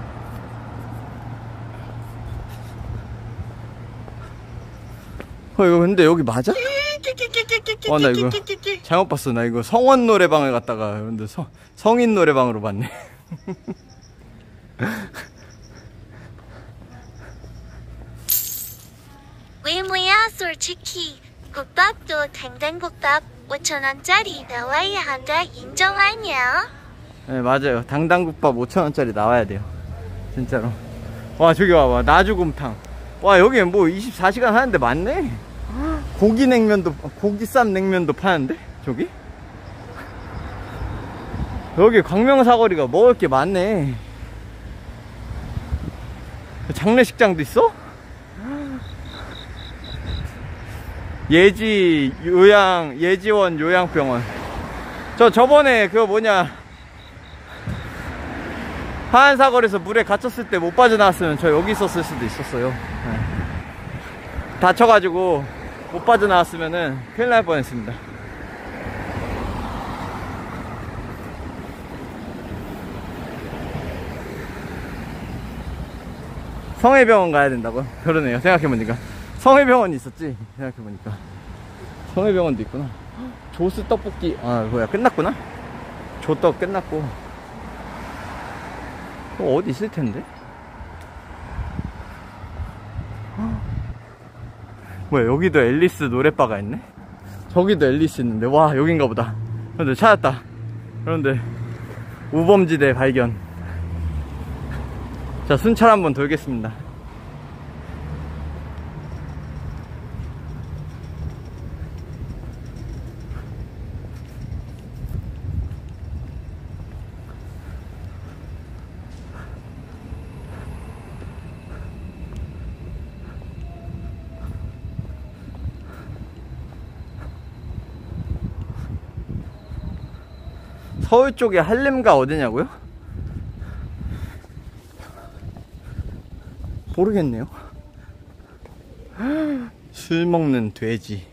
어, 이거 근데 여기 맞아? 어, 나 이거 잘못 봤어. 나 이거 성원 노래방을 갔다가 근데 성, 성인 노래방으로 봤네. 외모야 솔직히 국밥도 당당국밥 오천 원짜리 나와야 한다 인정하냐? 네 맞아요. 당당국밥 오천 원짜리 나와야 돼요. 진짜로. 와 저기 와봐. 나주곰탕. 와 여기 뭐 이십사 시간 하는데 많네. 고기 냉면도, 고기 쌈 냉면도 파는데? 저기? 여기 광명사거리가 먹을 게 많네. 장례식장도 있어? 예지 요양, 예지원 요양병원. 저 저번에 그거 뭐냐, 하안사거리에서 물에 갇혔을 때 못 빠져나왔으면 저 여기 있었을 수도 있었어요. 네. 다쳐가지고 못 빠져나왔으면은 큰일 날 뻔했습니다. 성해병원 가야 된다고요? 그러네요. 생각해보니까 성해병원이 있었지. 생각해보니까 성해병원도 있구나. 조스 떡볶이, 아 뭐야, 끝났구나. 조떡 끝났고 또 어디 있을 텐데? 뭐야, 여기도 앨리스 노래바가 있네? 저기도 앨리스 있는데, 와 여긴가 보다. 그런데 찾았다. 그런데 우범지대 발견. 자, 순찰 한번 돌겠습니다. 서울 쪽에 한림가 어디냐고요? 모르겠네요. 술 먹는 돼지.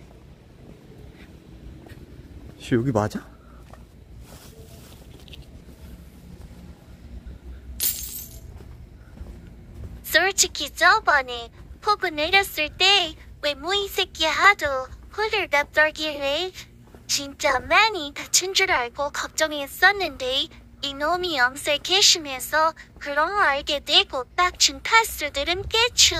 여기 맞아? 솔직히 저번에 폭우 내렸을 때 외모 이 새끼 하도 호들갑 떨길래 진짜 많이 다친 줄 알고 걱정했었는데 이놈이 영세 개심해서 그런 거 알게 되고 빡친 타수들은 깨추.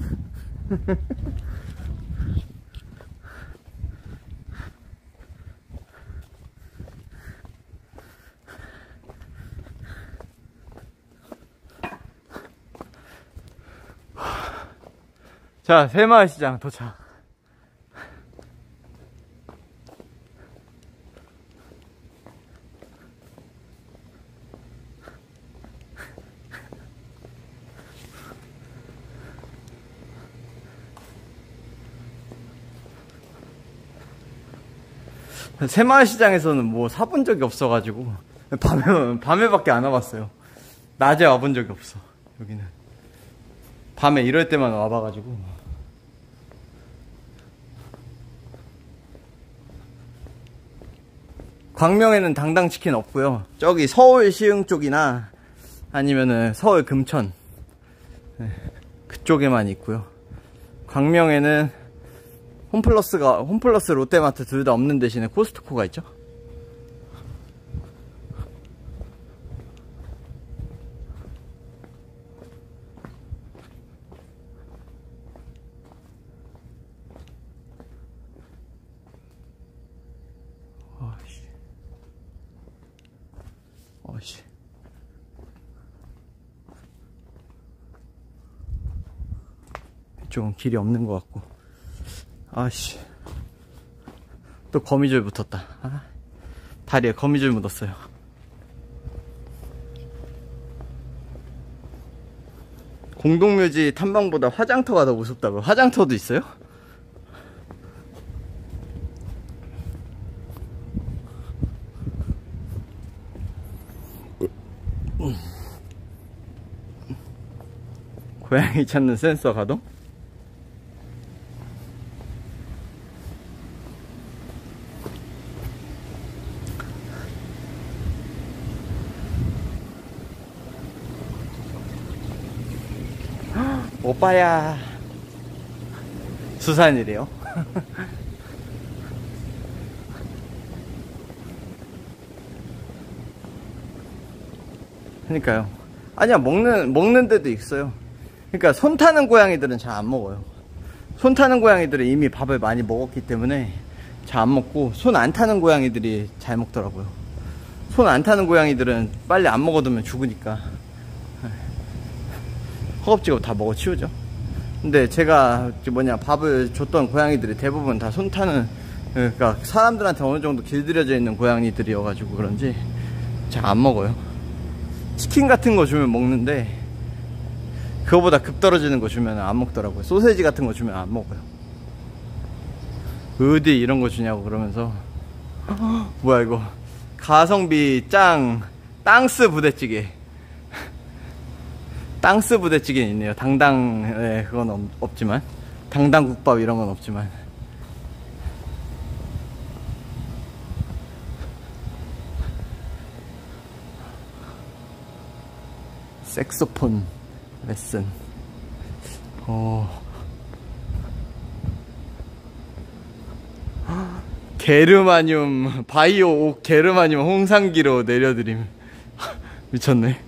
자, 새마을시장 도착. 새마을시장에서는 뭐 사본 적이 없어가지고 밤에, 밤에밖에 안 와봤어요. 낮에 와본 적이 없어. 여기는 밤에 이럴 때만 와봐가지고. 광명에는 당당치킨 없고요. 저기 서울 시흥 쪽이나 아니면은 서울 금천, 네, 그쪽에만 있고요. 광명에는 홈플러스가, 홈플러스 롯데마트 둘 다 없는 대신에 코스트코가 있죠. 어이씨. 어이씨. 이쪽은 길이 없는 것 같고. 아씨, 또 거미줄 붙었다. 아, 다리에 거미줄 묻었어요. 공동묘지 탐방보다 화장터가 더 무섭다고. 화장터도 있어요? 고양이 찾는 센서 가동? 오빠야. 수산이래요. 그러니까요. 아니야, 먹는 먹는 데도 있어요. 그러니까 손 타는 고양이들은 잘 안 먹어요. 손 타는 고양이들은 이미 밥을 많이 먹었기 때문에 잘 안 먹고, 손 안 타는 고양이들이 잘 먹더라고요. 손 안 타는 고양이들은 빨리 안 먹어두면 죽으니까 허겁지겁 다 먹어 치우죠. 근데 제가 뭐냐 밥을 줬던 고양이들이 대부분 다 손 타는, 그러니까 사람들한테 어느 정도 길들여져 있는 고양이들이어가지고 그런지 잘 안 먹어요. 치킨 같은 거 주면 먹는데 그거보다 급 떨어지는 거 주면 안 먹더라고요. 소세지 같은 거 주면 안 먹어요. 어디 이런 거 주냐고 그러면서. 뭐야 이거, 가성비 짱 땅스 부대찌개. 땅스 부대찌개는 있네요. 당당에 그건 없, 없지만 당당국밥 이런 건 없지만. 색소폰 레슨. 어. 게르마늄 바이오 옥 게르마늄 홍상기로 내려드림. 미쳤네.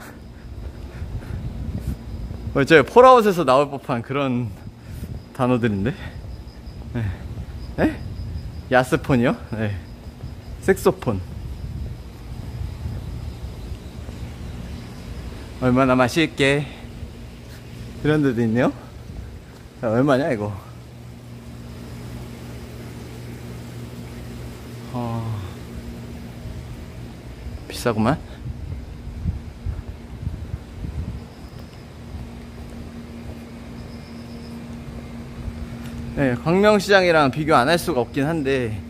어, 저 폴아웃에서 나올 법한 그런 단어들인데. 네. 네? 야스폰이요? 네. 색소폰. 얼마나 맛있게. 이런 데도 있네요. 야, 얼마냐 이거. 어... 비싸구만. 네, 광명시장이랑 비교 안 할 수가 없긴 한데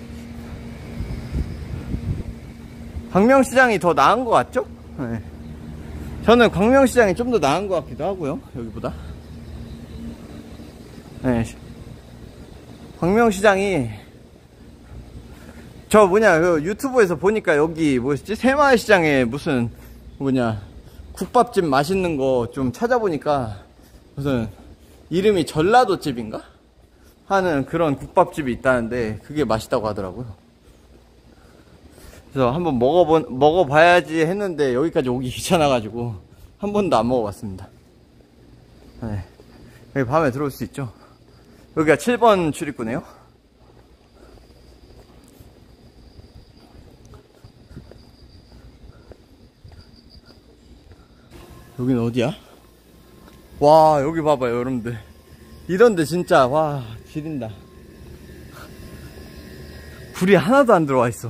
광명시장이 더 나은 것 같죠? 네. 저는 광명시장이 좀 더 나은 것 같기도 하고요, 여기보다. 네. 광명시장이 저 뭐냐 그 유튜브에서 보니까 여기 뭐였지? 새마을시장에 무슨 뭐냐 국밥집 맛있는 거 좀 찾아보니까 무슨 이름이 전라도집인가? 하는 그런 국밥집이 있다는데 그게 맛있다고 하더라고요. 그래서 한번 먹어본, 먹어봐야지 했는데 여기까지 오기 귀찮아가지고 한 번도 안 먹어봤습니다. 네. 여기 밤에 들어올 수 있죠. 여기가 칠 번 출입구네요. 여긴 어디야? 와, 여기 봐봐요 여러분들. 이런데 진짜 와 지린다. 불이 하나도 안 들어와 있어.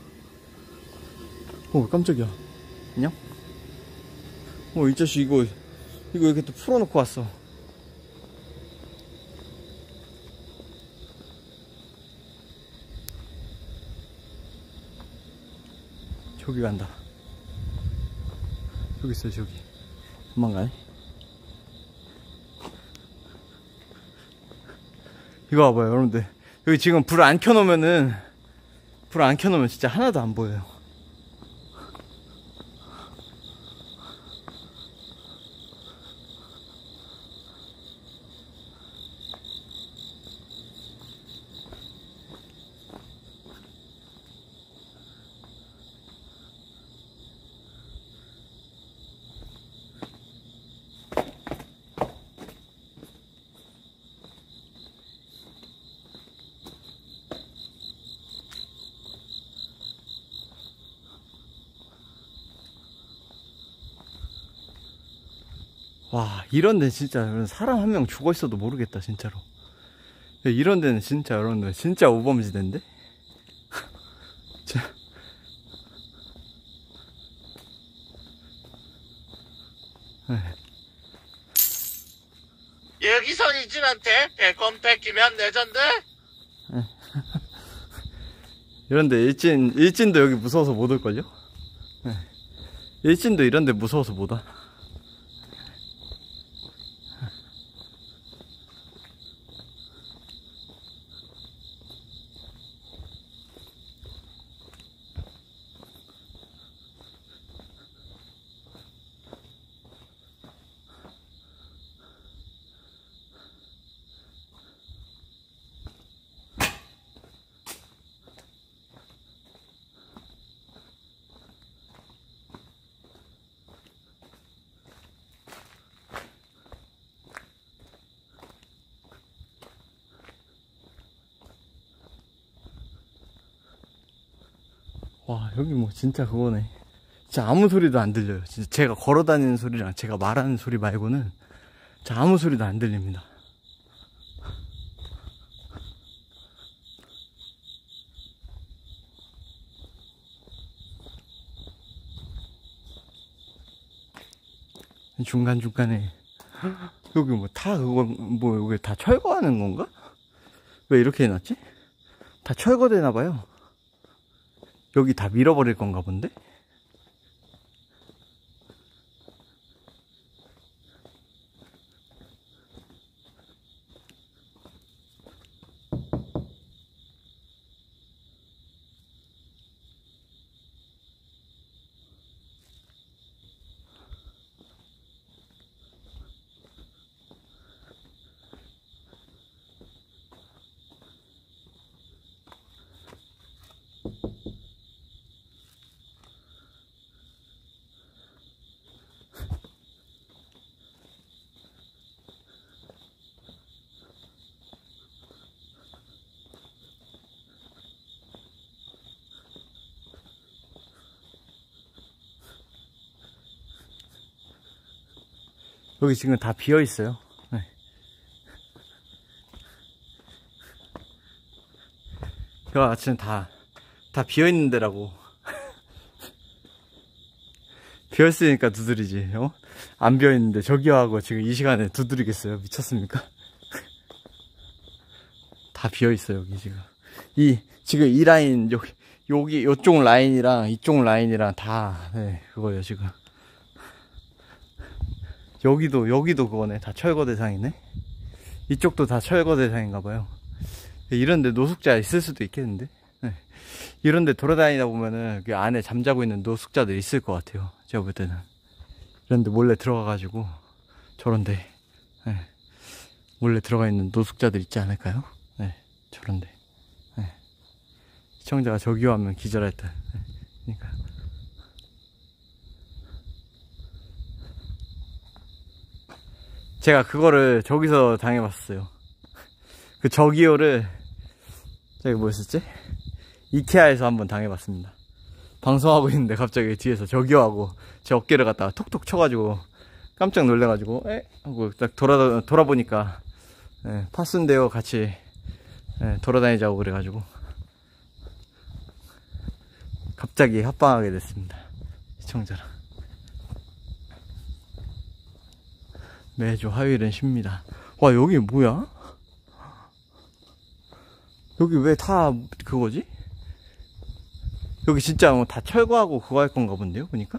오 깜짝이야. 안녕? 어, 이 자식 이거 이거 이렇게 또 풀어놓고 왔어. 저기 간다. 저기 있어 저기. 도망가네. 이거 봐봐요 여러분들. 여기 지금 불 안 켜놓으면은 불 안 켜놓으면 진짜 하나도 안 보여요. 와, 이런 데는 진짜 사람 한 명 죽어 있어도 모르겠다, 진짜로. 이런 데는 진짜, 여러분들, 진짜 우범지대인데? 자. 여기서 이진한테 배권 뺏기면 레전드? 이런데 일진, 일진도 여기 무서워서 못 올걸요? 일진도 이런데 무서워서 못 와. 와, 여기 뭐 진짜 그거네. 진짜 아무 소리도 안 들려요. 진짜 제가 걸어다니는 소리랑 제가 말하는 소리 말고는 진짜 아무 소리도 안 들립니다. 중간중간에 여기 뭐 다 그거 뭐 여기 다 철거하는 건가? 왜 이렇게 해놨지? 다 철거되나봐요. 여기 다 밀어버릴 건가 본데? 여기 지금 다 비어 있어요. 네. 여기 아침 다, 다 비어 있는 데라고. 비어 있으니까 두드리지, 어? 안 비어 있는데 저기요 하고 지금 이 시간에 두드리겠어요? 미쳤습니까? 다 비어 있어요, 여기 지금. 이, 지금 이 라인, 여기, 여기, 요쪽 라인이랑 이쪽 라인이랑 다, 네, 그거예요, 지금. 여기도 여기도 그거네. 다 철거 대상이네. 이쪽도 다 철거 대상인가봐요. 이런데 노숙자 있을 수도 있겠는데. 네. 이런데 돌아다니다 보면은 그 안에 잠자고 있는 노숙자들 있을 것 같아요, 제가 볼 때는. 이런데 몰래 들어가가지고 저런데 네. 몰래 들어가 있는 노숙자들 있지 않을까요? 네. 저런데 네. 시청자가 저기요 하면 기절했다. 네. 그러니까 제가 그거를 저기서 당해봤어요. 그 저기요를 저기 뭐였었지? 이케아에서 한번 당해봤습니다. 방송하고 있는데 갑자기 뒤에서 저기요 하고 제 어깨를 갖다가 톡톡 쳐가지고 깜짝 놀래가지고 에? 하고 딱 돌아, 돌아보니까 예, 파순데요 같이 예, 돌아다니자고 그래가지고 갑자기 합방하게 됐습니다, 시청자랑. 매주 화요일은 쉽니다. 와, 여기 뭐야? 여기 왜 다 그거지? 여기 진짜 뭐 다 철거하고 그거 할 건가 본데요, 보니까?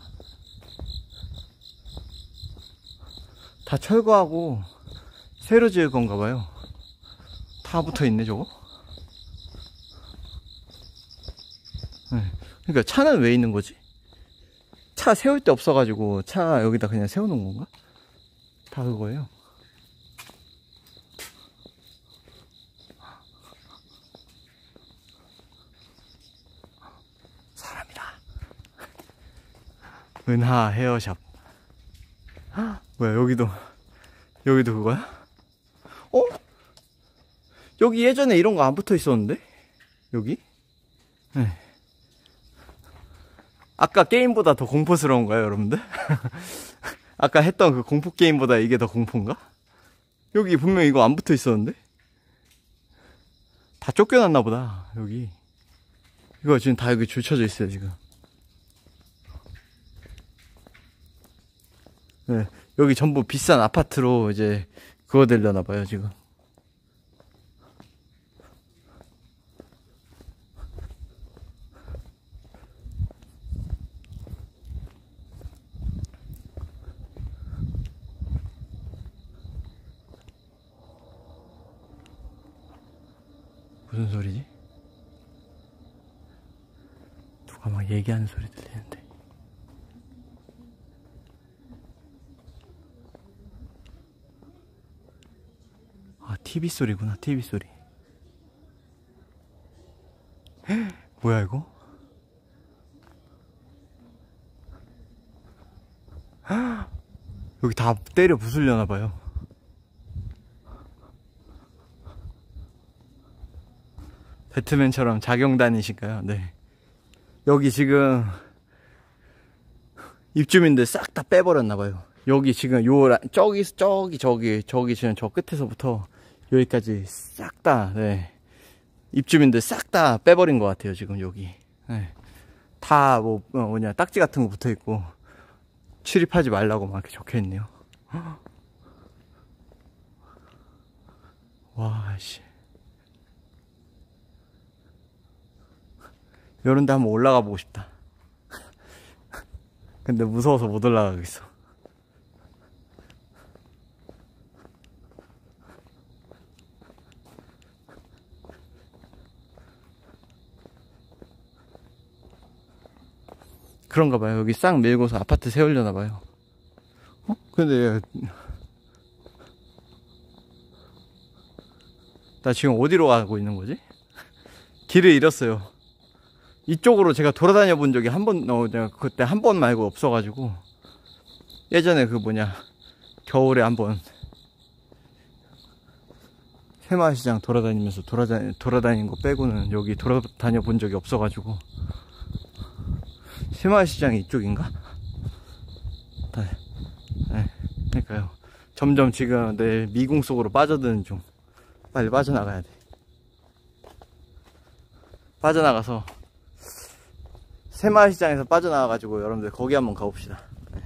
다 철거하고 새로 지을 건가 봐요. 다 붙어 있네, 저거. 네. 그러니까 차는 왜 있는 거지? 차 세울 데 없어가지고 차 여기다 그냥 세워놓은 건가? 다 그거예요. 사람이다. 은하 헤어샵. 뭐야, 여기도 여기도 그거야? 어? 여기 예전에 이런 거 안 붙어 있었는데? 여기? 네. 아까 게임보다 더 공포스러운가요, 여러분들? 아까 했던 그 공포 게임보다 이게 더 공포인가? 여기 분명 이거 안 붙어 있었는데? 다 쫓겨났나 보다, 여기. 이거 지금 다 여기 줄쳐져 있어요, 지금. 네, 여기 전부 비싼 아파트로 이제 그거 되려나 봐요, 지금. 무슨 소리지? 누가 막 얘기하는 소리 들리는데. 아, 티비 소리구나, 티비 소리. 헉, 뭐야 이거? 헉, 여기 다 때려 부수려나봐요. 배트맨처럼 자경단이실까요? 네. 여기 지금 입주민들 싹 다 빼버렸나봐요. 여기 지금 요 저기 저기 저기 저기 지금 저 끝에서부터 여기까지 싹 다 네. 입주민들 싹 다 빼버린 것 같아요. 지금 여기 네. 다 뭐 뭐냐 딱지 같은 거 붙어 있고 출입하지 말라고 막 이렇게 적혀 있네요. 와 씨. 이런데 한번 올라가 보고 싶다. 근데 무서워서 못 올라가겠어. 그런가 봐요. 여기 싹 밀고서 아파트 세우려나 봐요. 어? 근데 나 지금 어디로 가고 있는 거지? 길을 잃었어요. 이쪽으로 제가 돌아다녀 본 적이 한 번, 어, 내가 그때 한 번 말고 없어가지고, 예전에 그 뭐냐, 겨울에 한 번, 새마을시장 돌아다니면서 돌아다니, 돌아다닌 거 빼고는 여기 돌아다녀 본 적이 없어가지고, 새마을시장이 이쪽인가? 네, 그러니까요. 점점 지금 내 미궁 속으로 빠져드는 중. 빨리 빠져나가야 돼. 빠져나가서, 새마을시장에서 빠져나와가지고 여러분들 거기 한번 가봅시다. 네.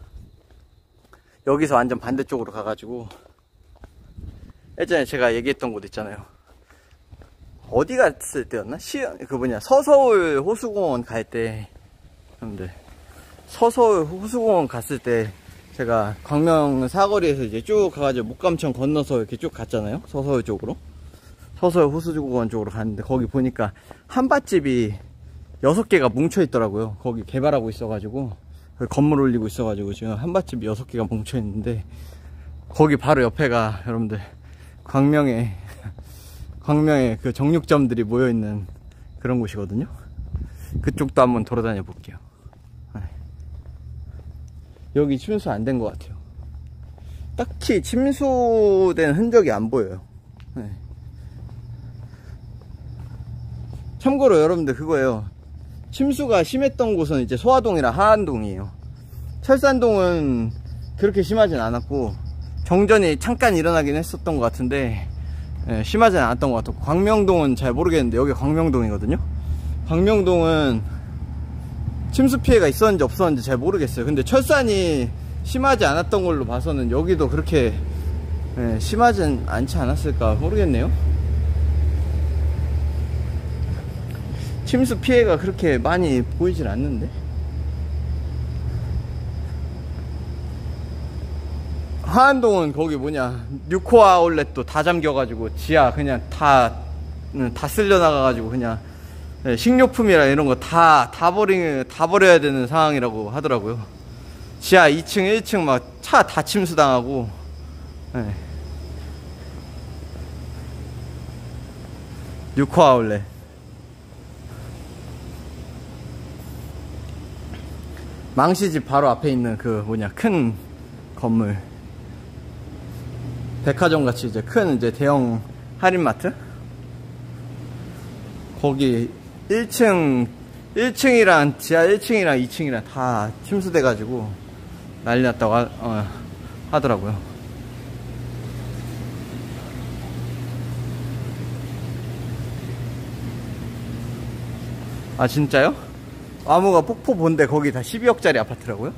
여기서 완전 반대쪽으로 가가지고 예전에 제가 얘기했던 곳 있잖아요. 어디 갔을 때였나? 시, 그 뭐냐 서서울 호수공원 갈 때 여러분들 서서울 호수공원 갔을 때 제가 광명 사거리에서 이제 쭉 가가지고 목감천 건너서 이렇게 쭉 갔잖아요. 서서울 쪽으로 서서울 호수공원 쪽으로 갔는데 거기 보니까 한밭집이 여섯 개가 뭉쳐 있더라고요. 거기 개발하고 있어가지고 건물 올리고 있어가지고 지금 한밭집이 여섯 개가 뭉쳐 있는데 거기 바로 옆에가 여러분들 광명에 광명에 그 정육점들이 모여 있는 그런 곳이거든요. 그쪽도 한번 돌아다녀 볼게요. 여기 침수 안 된 것 같아요. 딱히 침수된 흔적이 안 보여요. 네. 참고로 여러분들 그거예요. 침수가 심했던 곳은 이제 소화동이랑 하안동이에요. 철산동은 그렇게 심하진 않았고 정전이 잠깐 일어나긴 했었던 것 같은데 예, 심하진 않았던 것 같고 광명동은 잘 모르겠는데 여기 광명동이거든요. 광명동은 침수 피해가 있었는지 없었는지 잘 모르겠어요. 근데 철산이 심하지 않았던 걸로 봐서는 여기도 그렇게 예, 심하진 않지 않았을까 모르겠네요. 침수 피해가 그렇게 많이 보이질 않는데 하안동은 거기 뭐냐 뉴코 아울렛도 다 잠겨가지고 지하 그냥 다 다 쓸려 나가가지고 그냥 식료품이라 이런 거 다 다 버리 다 버려야 되는 상황이라고 하더라고요. 지하 이 층 일 층 막 차 다 침수당하고 네. 뉴코 아울렛 망시집 바로 앞에 있는 그 뭐냐 큰 건물 백화점 같이 이제 큰 이제 대형 할인마트 거기 일 층 일 층이랑 지하 일 층이랑 이 층이랑 다 침수돼 가지고 난리 났다고 하, 어, 하더라고요. 아 진짜요? 아무가 폭포 본데 거기 다 십이억짜리 아파트라고요?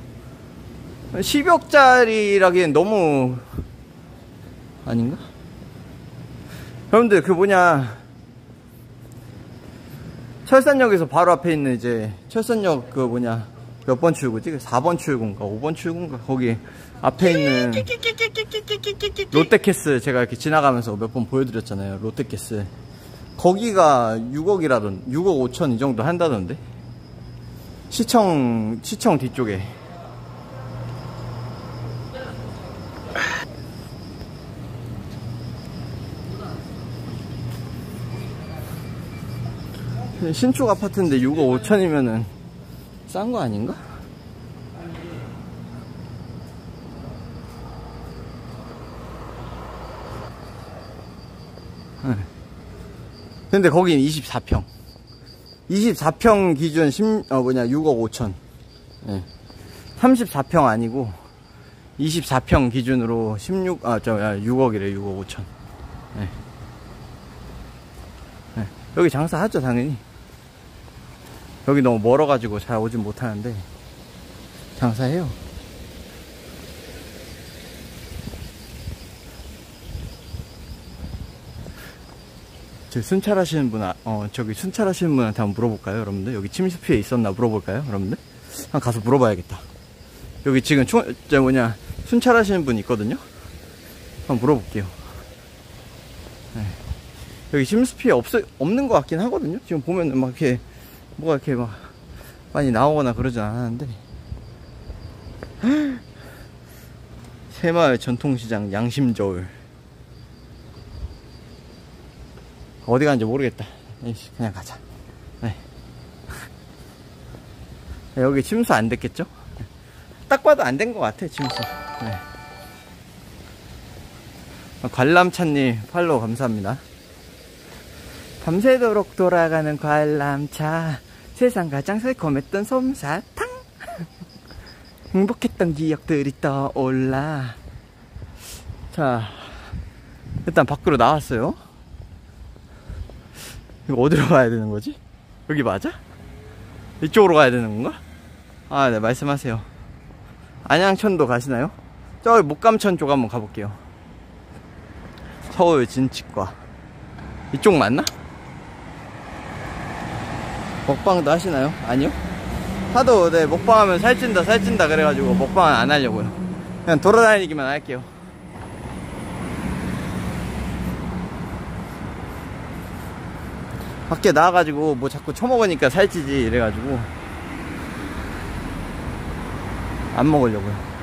십이억짜리라기엔 너무 아닌가? 여러분들 그 뭐냐 철산역에서 바로 앞에 있는 이제 철산역 그 뭐냐 몇 번 출구지? 사 번 출구인가 오 번 출구인가 거기 앞에 있는 롯데캐슬 제가 이렇게 지나가면서 몇 번 보여드렸잖아요. 롯데캐슬 거기가 육억이라던 육억 오천 이 정도 한다던데 시청 시청 뒤쪽에. 신축 아파트인데 육억 오천이면은 싼 거 아닌가? 네. 근데 거긴 이십사 평. 이십사 평 기준 십, 어, 뭐냐, 육억 오천. 네. 삼십사 평 아니고, 이십사 평 기준으로 십육, 아, 저, 야, 육억이래, 육억 오천. 네. 네. 여기 장사하죠, 당연히. 여기 너무 멀어가지고 잘 오진 못하는데, 장사해요. 저기 순찰하시는 분, 어, 저기 순찰하시는 분한테 한번 물어볼까요, 여러분들? 여기 침수 피해 있었나 물어볼까요, 여러분들? 한번 가서 물어봐야겠다. 여기 지금 총, 저 뭐냐, 순찰하시는 분 있거든요? 한번 물어볼게요. 네. 여기 침수 피해 없, 없는 것 같긴 하거든요? 지금 보면은 막 이렇게, 뭐가 이렇게 막 많이 나오거나 그러진 않았는데. 새마을 전통시장 양심저울. 어디 가는지 모르겠다. 에이씨, 그냥 가자. 네. 여기 침수 안 됐겠죠? 딱 봐도 안 된 것 같아, 침수. 네. 관람차님 팔로우 감사합니다. 밤새도록 돌아가는 관람차, 세상 가장 새콤했던 솜사탕. 행복했던 기억들이 떠올라. 자, 일단 밖으로 나왔어요. 이거 어디로 가야 되는 거지? 여기 맞아? 이쪽으로 가야 되는 건가? 아, 네, 말씀하세요. 안양천도 가시나요? 저기 목감천 쪽 한번 가볼게요. 서울 진치과. 이쪽 맞나? 먹방도 하시나요? 아니요? 하도 네, 먹방하면 살찐다 살찐다 그래가지고 먹방은 안 하려고요. 그냥 돌아다니기만 할게요. 밖에 나와가지고 뭐 자꾸 처먹으니까 살찌지 이래가지고 안 먹으려고요.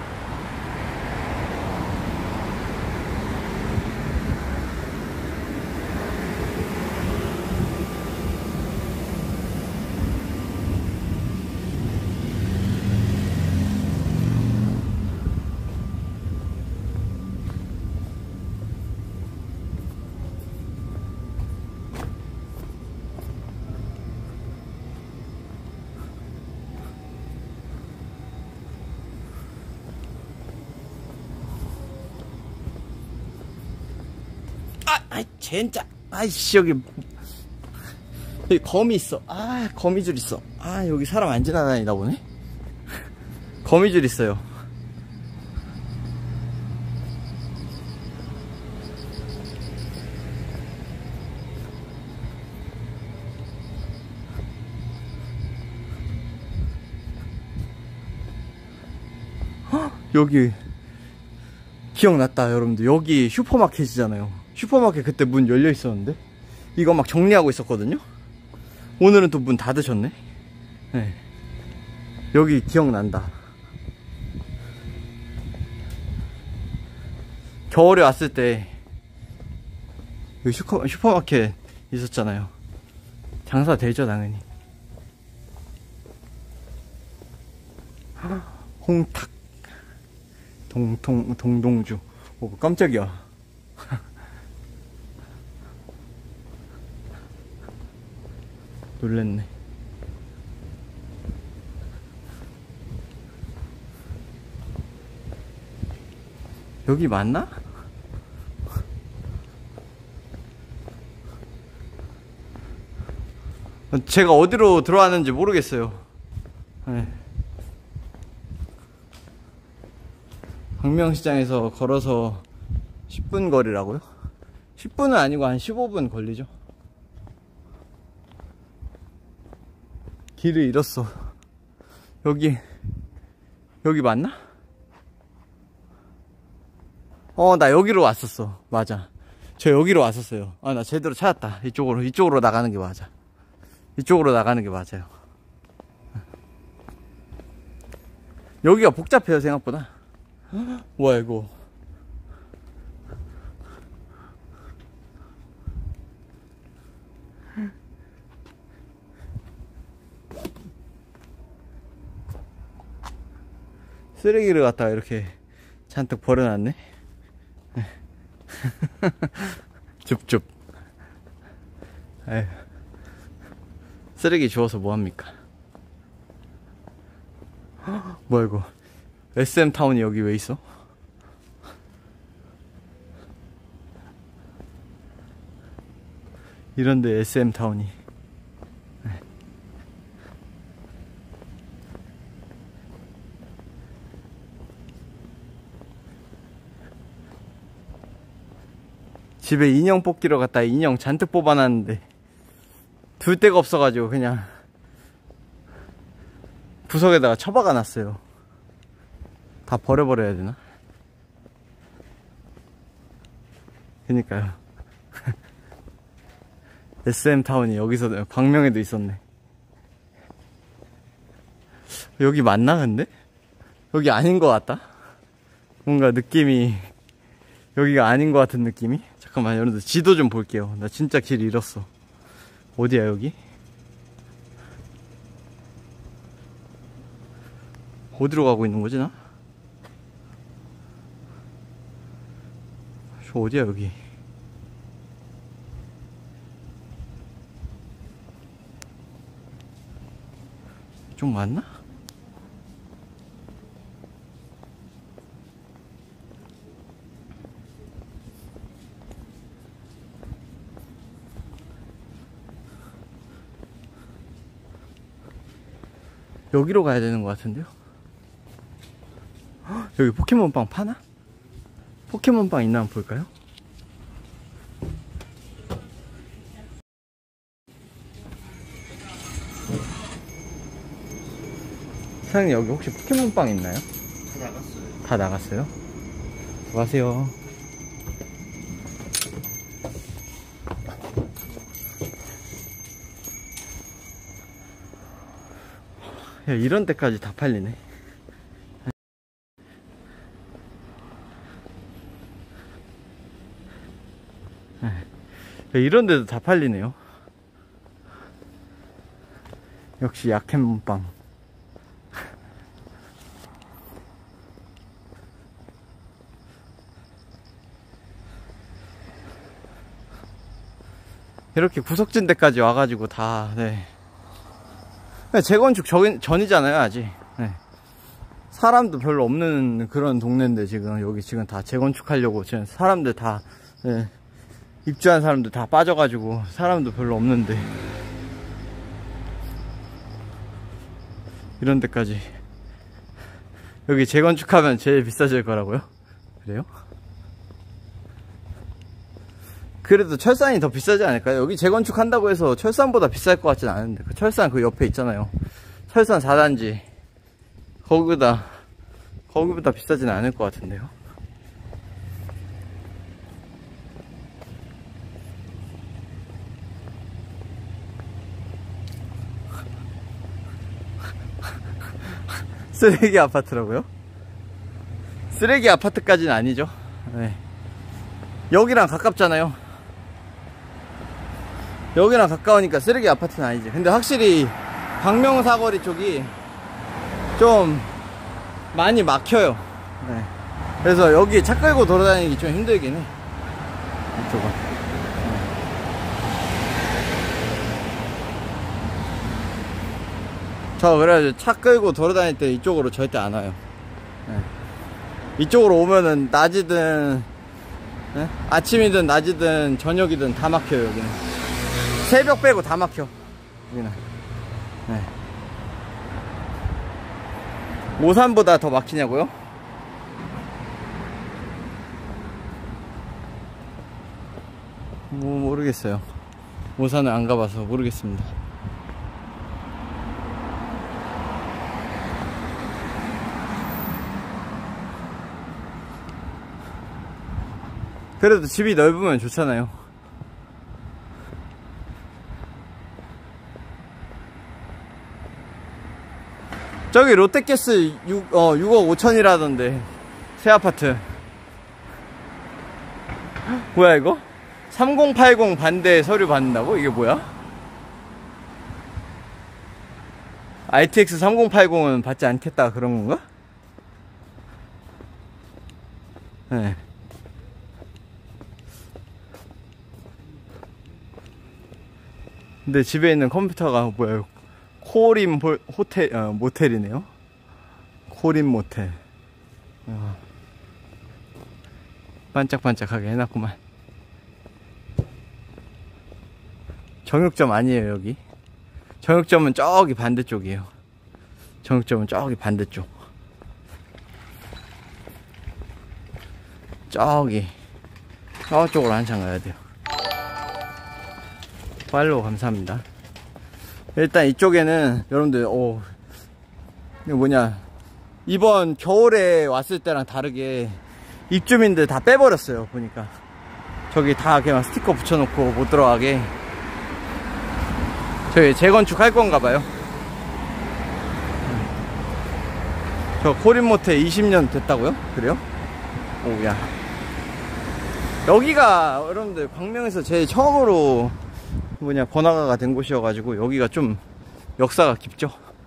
아, 진짜. 아이씨, 여기, 여기 거미 있어. 아, 거미줄 있어. 아, 여기 사람 안 지나다니다 보네? 거미줄 있어요. 헉, 여기, 기억났다, 여러분들. 여기 슈퍼마켓이잖아요. 슈퍼마켓 그때 문 열려 있었는데 이거 막 정리하고 있었거든요. 오늘은 또 문 닫으셨네. 네. 여기 기억난다. 겨울에 왔을 때 여기 슈퍼, 슈퍼마켓 있었잖아요. 장사 되죠 당연히. 홍탁 동통 동동주. 오, 깜짝이야. 놀랬네. 여기 맞나? 제가 어디로 들어왔는지 모르겠어요. 네. 광명시장에서 걸어서 십 분 거리라고요? 십 분은 아니고 한 십오 분 걸리죠. 길을 잃었어. 여기 여기 맞나? 어, 나 여기로 왔었어. 맞아. 저 여기로 왔었어요. 아, 나 제대로 찾았다. 이쪽으로 이쪽으로 나가는 게 맞아. 이쪽으로 나가는 게 맞아요. 여기가 복잡해요, 생각보다. 뭐야 이거. 쓰레기를 갖다가 이렇게 잔뜩 버려놨네. 줍줍. 에휴. 쓰레기 주워서 뭐합니까? 뭐야 이거. 에스엠타운이 여기 왜 있어? 이런데 에스엠타운이. 집에 인형 뽑기로 갔다 인형 잔뜩 뽑아놨는데 둘 데가 없어가지고 그냥 구석에다가 처박아 놨어요. 다 버려버려야 되나? 그니까요. 에스엠타운이 여기서 광명에도 있었네. 여기 맞나 근데? 여기 아닌 것 같다? 뭔가 느낌이 여기가 아닌 것 같은 느낌이? 잠깐만, 여러분들 지도 좀 볼게요. 나 진짜 길 잃었어. 어디야 여기? 어디로 가고 있는 거지 나? 저 어디야 여기? 좀 맞나? 여기로 가야 되는 것 같은데요? 헉, 여기 포켓몬빵 파나? 포켓몬빵 있나 한번 볼까요? 사장님 여기 혹시 포켓몬빵 있나요? 다 나갔어요. 다 나갔어요? 수고하세요. 야, 이런 데까지 다 팔리네. 야, 이런 데도 다 팔리네요. 역시 약햄빵. 이렇게 구석진 데까지 와가지고 다, 네. 재건축 전, 전이잖아요, 아직. 네. 사람도 별로 없는 그런 동네인데, 지금, 여기 지금 다 재건축하려고, 지금 사람들 다, 네. 입주한 사람들 다 빠져가지고, 사람도 별로 없는데. 이런 데까지. 여기 재건축하면 제일 비싸질 거라고요? 그래요? 그래도 철산이 더 비싸지 않을까요? 여기 재건축한다고 해서 철산보다 비쌀 것 같진 않은데. 그 철산 그 옆에 있잖아요. 철산 사 단지. 거기보다, 거기보다 비싸진 않을 것 같은데요. 쓰레기 아파트라고요? 쓰레기 아파트까지는 아니죠. 네. 여기랑 가깝잖아요. 여기랑 가까우니까 쓰레기 아파트는 아니지. 근데 확실히 광명 사거리 쪽이 좀 많이 막혀요. 네. 그래서 여기 차 끌고 돌아다니기 좀 힘들긴 해. 이쪽은. 네. 저 그래가지고 차 끌고 돌아다닐 때 이쪽으로 절대 안 와요. 네. 이쪽으로 오면은 낮이든 네? 아침이든 낮이든 저녁이든 다 막혀요. 여기는 새벽 빼고 다 막혀 여기는. 네. 오산보다 더 막히냐고요? 뭐 모르겠어요. 오산을 안 가봐서 모르겠습니다. 그래도 집이 넓으면 좋잖아요. 저기 롯데가스 육, 어, 육억 오천이라던데 새 아파트. 뭐야 이거? 삼공팔공 반대 서류 받는다고? 이게 뭐야? 알티엑스 삼공팔공은 받지 않겠다 그런 건가? 네. 근데 집에 있는 컴퓨터가 뭐야? 코림 호텔, 어, 모텔이네요. 코림 모텔. 어. 반짝반짝하게 해놨구만. 정육점 아니에요 여기. 정육점은 저기 반대쪽이에요. 정육점은 저기 반대쪽. 저기 저쪽으로 한참 가야 돼요. 팔로우 감사합니다. 일단 이쪽에는 여러분들 오 이거 뭐냐, 이번 겨울에 왔을 때랑 다르게 입주민들 다 빼버렸어요. 보니까 저기 다 그냥 스티커 붙여놓고 못 들어가게. 저희 재건축 할 건가 봐요. 저 코림모텔 이십 년 됐다고요? 그래요? 오야. 여기가 여러분들 광명에서 제일 처음으로 뭐냐 번화가가 된 곳이어가지고 여기가 좀 역사가 깊죠.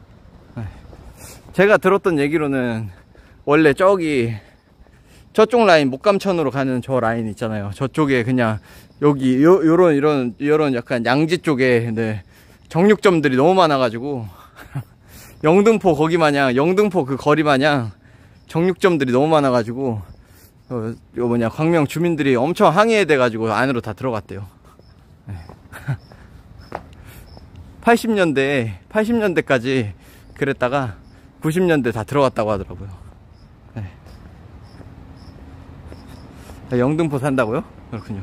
제가 들었던 얘기로는 원래 저기 저쪽 라인 목감천으로 가는 저 라인 있잖아요. 저쪽에 그냥 여기 요, 요런 이런 이런 약간 양지 쪽에 네, 정육점들이 너무 많아가지고 영등포 거기 마냥 영등포 그 거리 마냥 정육점들이 너무 많아가지고 어, 요 뭐냐 광명 주민들이 엄청 항의해 돼가지고 안으로 다 들어갔대요. 네. 팔십 년대 팔십 년대까지 그랬다가 구십 년대 다 들어갔다고 하더라고요. 네. 영등포 산다고요? 그렇군요.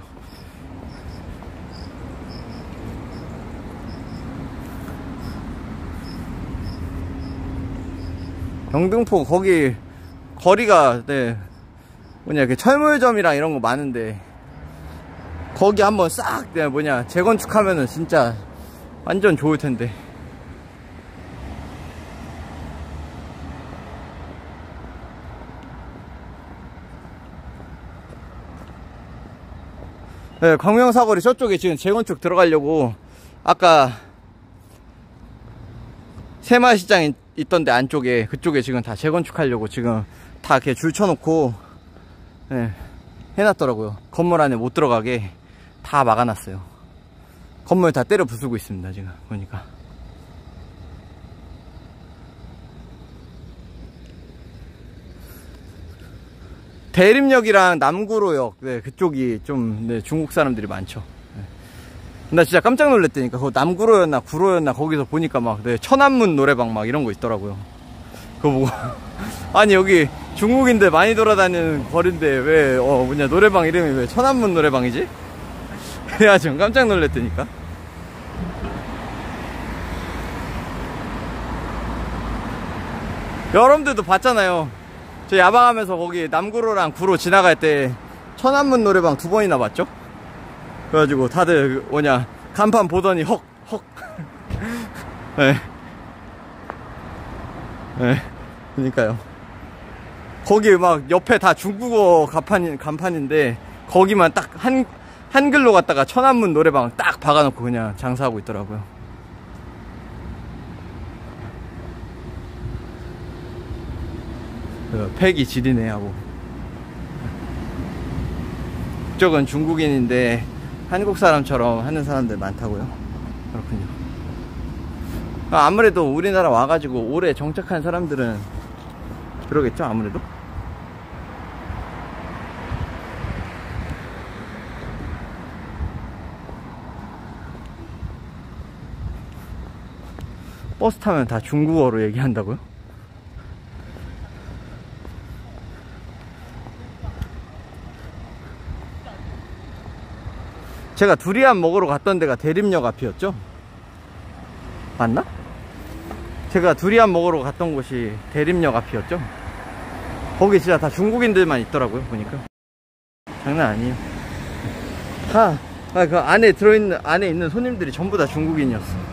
영등포 거기 거리가 네 뭐냐 그 철물점이랑 이런 거 많은데 거기 한번 싹 네, 뭐냐 재건축하면은 진짜 완전 좋을 텐데. 네, 광명사거리 저쪽에 지금 재건축 들어가려고 아까 새마을시장 있던데 안쪽에 그쪽에 지금 다 재건축하려고 지금 다 이렇게 줄 쳐놓고 네, 해놨더라고요. 건물 안에 못 들어가게 다 막아놨어요. 건물 다 때려 부수고 있습니다 지금 보니까. 대림역이랑 남구로역 네, 그쪽이 좀 네, 중국 사람들이 많죠. 네. 나 진짜 깜짝 놀랐다니까. 그거 남구로였나 구로였나 거기서 보니까 막 네, 천안문 노래방 막 이런 거 있더라고요. 그거 보고 아니 여기 중국인들 많이 돌아다니는 거리인데 왜 어 뭐냐 노래방 이름이 왜 천안문 노래방이지? 야 지금 깜짝 놀랐다니까. 여러분들도 봤잖아요. 저 야방하면서 거기 남구로랑 구로 지나갈 때 천안문 노래방 두 번이나 봤죠? 그래가지고 다들 그 뭐냐 간판 보더니 헉 헉 네. 네. 그러니까요. 거기 막 옆에 다 중국어 간판, 간판인데 거기만 딱 한, 한글로 갔다가 천안문 노래방 딱 박아놓고 그냥 장사하고 있더라고요. 팩이 지리네 하고. 그쪽은 중국인인데 한국 사람처럼 하는 사람들 많다고요. 그렇군요. 아무래도 우리나라 와가지고 오래 정착한 사람들은 그러겠죠 아무래도. 버스 타면 다 중국어로 얘기한다고요? 제가 두리안 먹으러 갔던 데가 대림역 앞이었죠? 맞나? 제가 두리안 먹으러 갔던 곳이 대림역 앞이었죠? 거기 진짜 다 중국인들만 있더라고요, 보니까. 장난 아니에요. 다, 아, 그 안에 들어있는, 안에 있는 손님들이 전부 다 중국인이었어.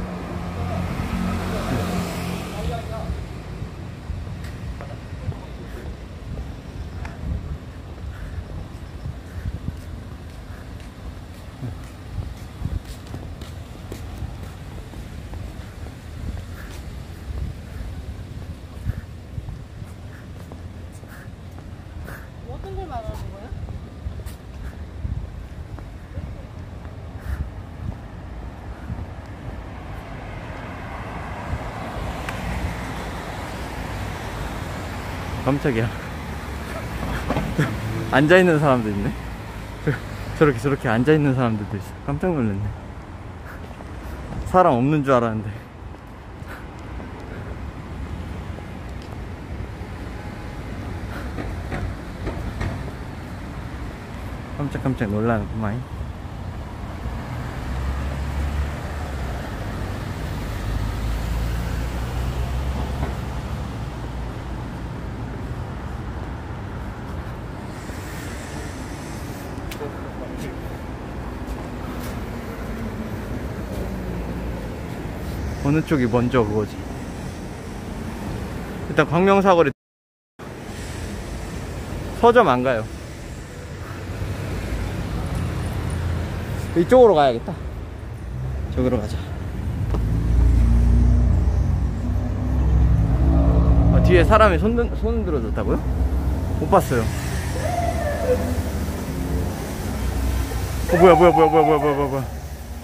어떤 걸 말하는 거야? 깜짝이야. 앉아있는 사람도 있네. 저렇게 저렇게 앉아있는 사람들도 있어. 깜짝 놀랐네. 사람 없는 줄 알았는데. 깜짝깜짝 놀라는구만. 어느 쪽이 먼저 그거지. 일단 광명사거리 서점 안 가요. 이쪽으로 가야겠다. 저기로 가자. 아, 뒤에 사람이 손, 손 들어줬다고요? 못 봤어요. 어, 뭐야 뭐야 뭐야 뭐야 뭐야 뭐야 뭐야.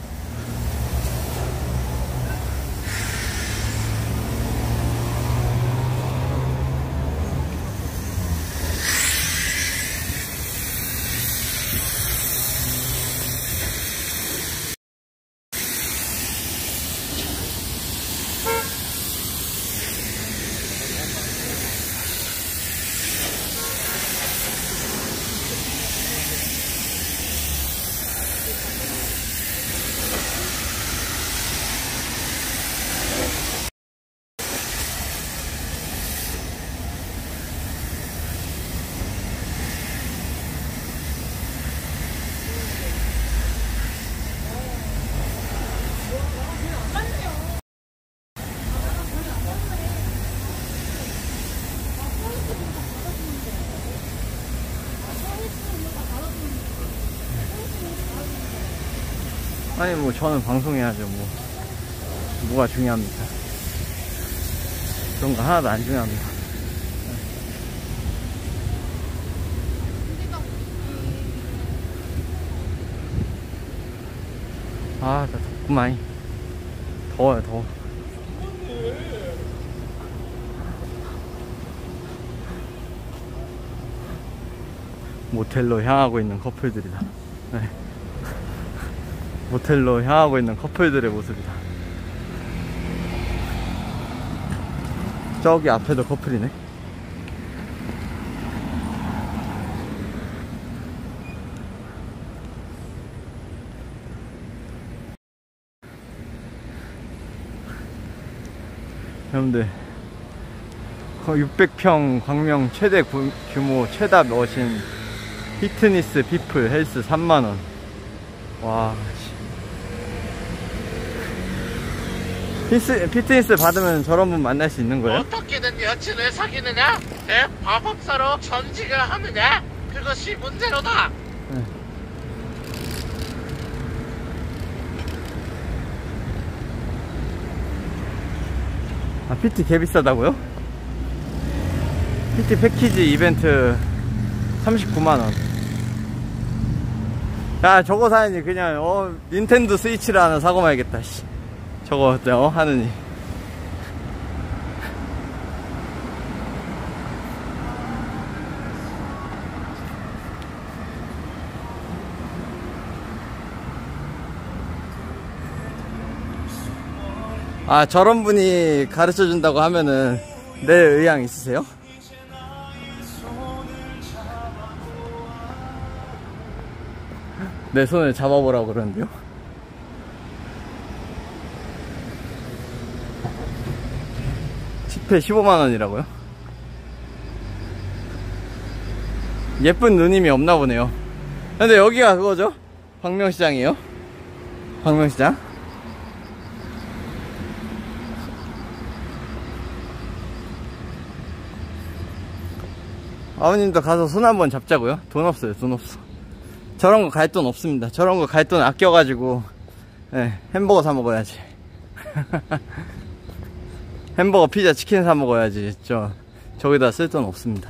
아니 뭐 저는 방송해야죠. 뭐 뭐가 중요합니까? 그런 거 하나도 안 중요합니다. 아, 나 덥구만. 더워요, 더워. 모텔로 향하고 있는 커플들이다. 네. 모텔로 향하고 있는 커플들의 모습이다. 저기 앞에도 커플이네. 여러분들 육백 평 광명 최대 구, 규모 최다 머신 피트니스 피플 헬스 삼만 원. 와, 피스, 피트니스 받으면 저런 분 만날 수 있는 거예요? 어떻게든 여친을 사귀느냐? 내 마법사로 전직을 하느냐? 그것이 문제로다. 네. 아, 피티 개 비싸다고요? 피티 패키지 이벤트 삼십구만 원. 야, 저거 사야지. 그냥 어 닌텐도 스위치를 하나 사고 말겠다. 씨. 저거 어때? 어? 하느니. 아, 저런 분이 가르쳐 준다고 하면은 낼 의향 있으세요? 내 손을 잡아보라고 그러는데요. 십 회 십오만 원이라고요? 예쁜 누님이 없나 보네요. 근데 여기가 그거죠? 광명시장이에요? 광명시장? 아버님도 가서 손 한번 잡자고요? 돈 없어요, 돈 없어. 저런 거 갈 돈 없습니다. 저런 거 갈 돈 아껴가지고, 네, 햄버거 사 먹어야지. 햄버거, 피자, 치킨 사 먹어야지. 저, 저기다 쓸 돈 없습니다.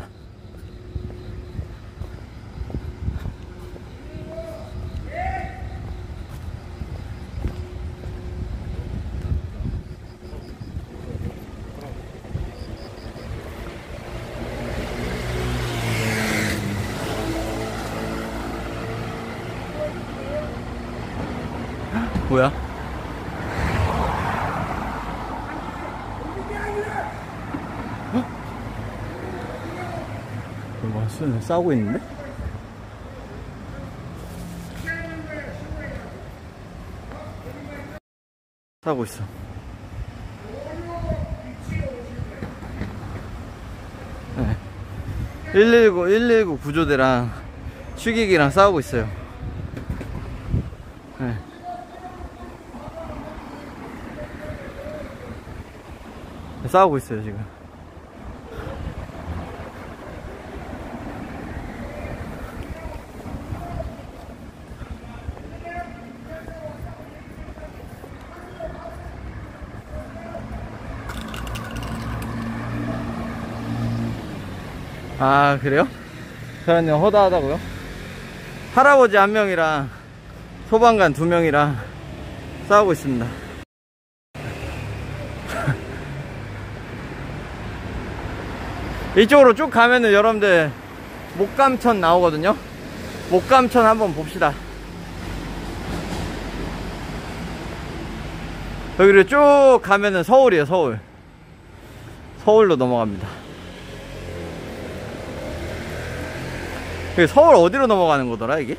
뭐야? 뭐 쓰네, 싸우고 있는데? 싸우고 있어. 네. 일일구, 일일구 구조대랑 추기기랑 싸우고 있어요. 네. 싸우고 있어요 지금. 아, 그래요? 저는 허다하다고요? 할아버지 한 명이랑 소방관 두 명이랑 싸우고 있습니다. 이쪽으로 쭉 가면은 여러분들 목감천 나오거든요. 목감천 한번 봅시다. 여기를 쭉 가면은 서울이에요, 서울. 서울로 넘어갑니다. 서울 어디로 넘어가는 거더라 이게?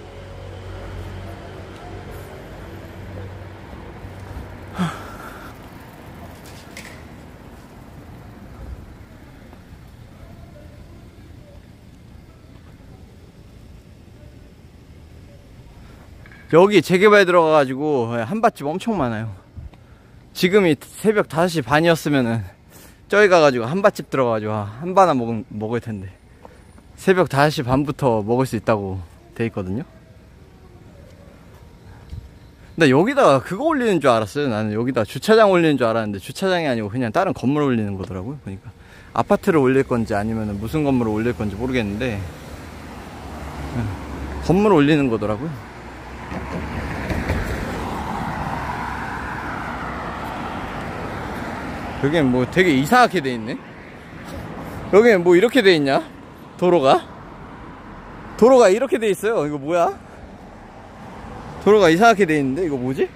여기 재개발 들어가가지고 한밭집 엄청 많아요. 지금이 새벽 다섯 시 반이었으면은 저기 가가지고 한밭집 들어가가지고 한바나 먹, 먹을 텐데 새벽 다섯 시 반부터 먹을 수 있다고 돼 있거든요. 근데 여기다가 그거 올리는 줄 알았어요. 나는 여기다 주차장 올리는 줄 알았는데 주차장이 아니고 그냥 다른 건물 올리는 거더라고요. 보니까 아파트를 올릴 건지 아니면 무슨 건물을 올릴 건지 모르겠는데 건물 올리는 거더라고요. 여기는 뭐 되게 이상하게 돼 있네. 여기는 뭐 이렇게 돼 있냐? 도로가? 도로가 이렇게 돼 있어요. 이거 뭐야? 도로가 이상하게 돼 있는데 이거 뭐지?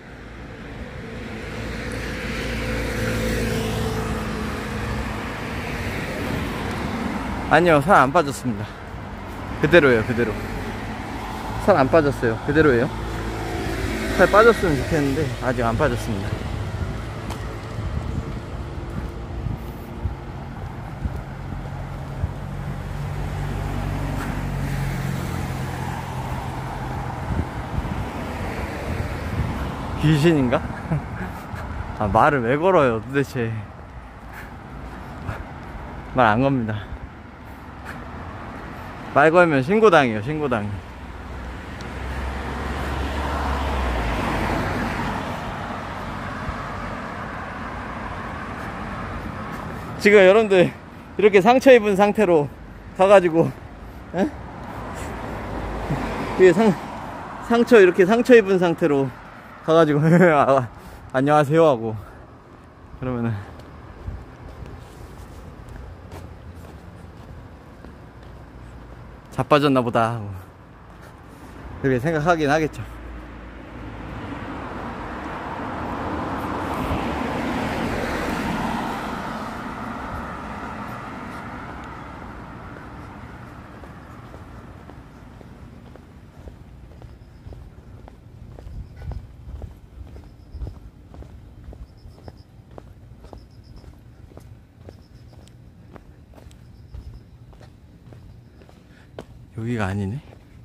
아니요, 살 안 빠졌습니다. 그대로예요, 그대로. 살 안 빠졌어요. 그대로예요. 살 빠졌으면 좋겠는데 아직 안 빠졌습니다. 귀신인가? 아, 말을 왜 걸어요 도대체. 말 안 겁니다. 말 걸면 신고당해요, 신고당. 지금 여러분들 이렇게 상처 입은 상태로 가가지고 에? 이게 상, 상처 이렇게 상처 입은 상태로 가가지고 아, 안녕하세요 하고 그러면은 자빠졌나 보다 하고 그렇게 생각하긴 하겠죠. 여기가 아니네.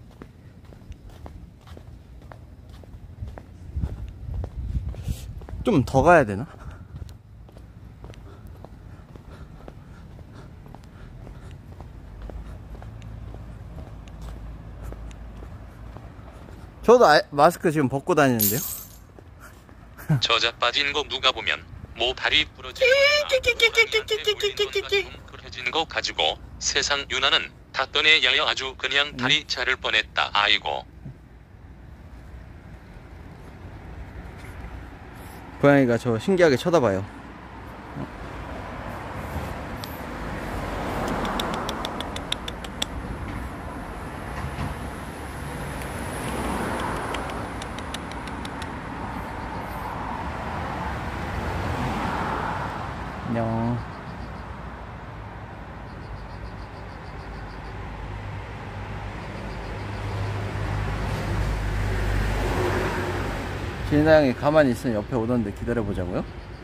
좀 더 가야 되나? 저도 아, 마스크 지금 벗고 다니는데요. 저자 빠진 거 누가 보면 뭐 다리 부러지거나 뭉클해진 거 가지고 세상 유나는 다 떠내 야여 아주 그냥 다리 자를 뻔했다. 아이고. 고양이가 저 신기하게 쳐다봐요. 안녕. 진아양이 가만히 있으면 옆에 오던데 기다려보자고요?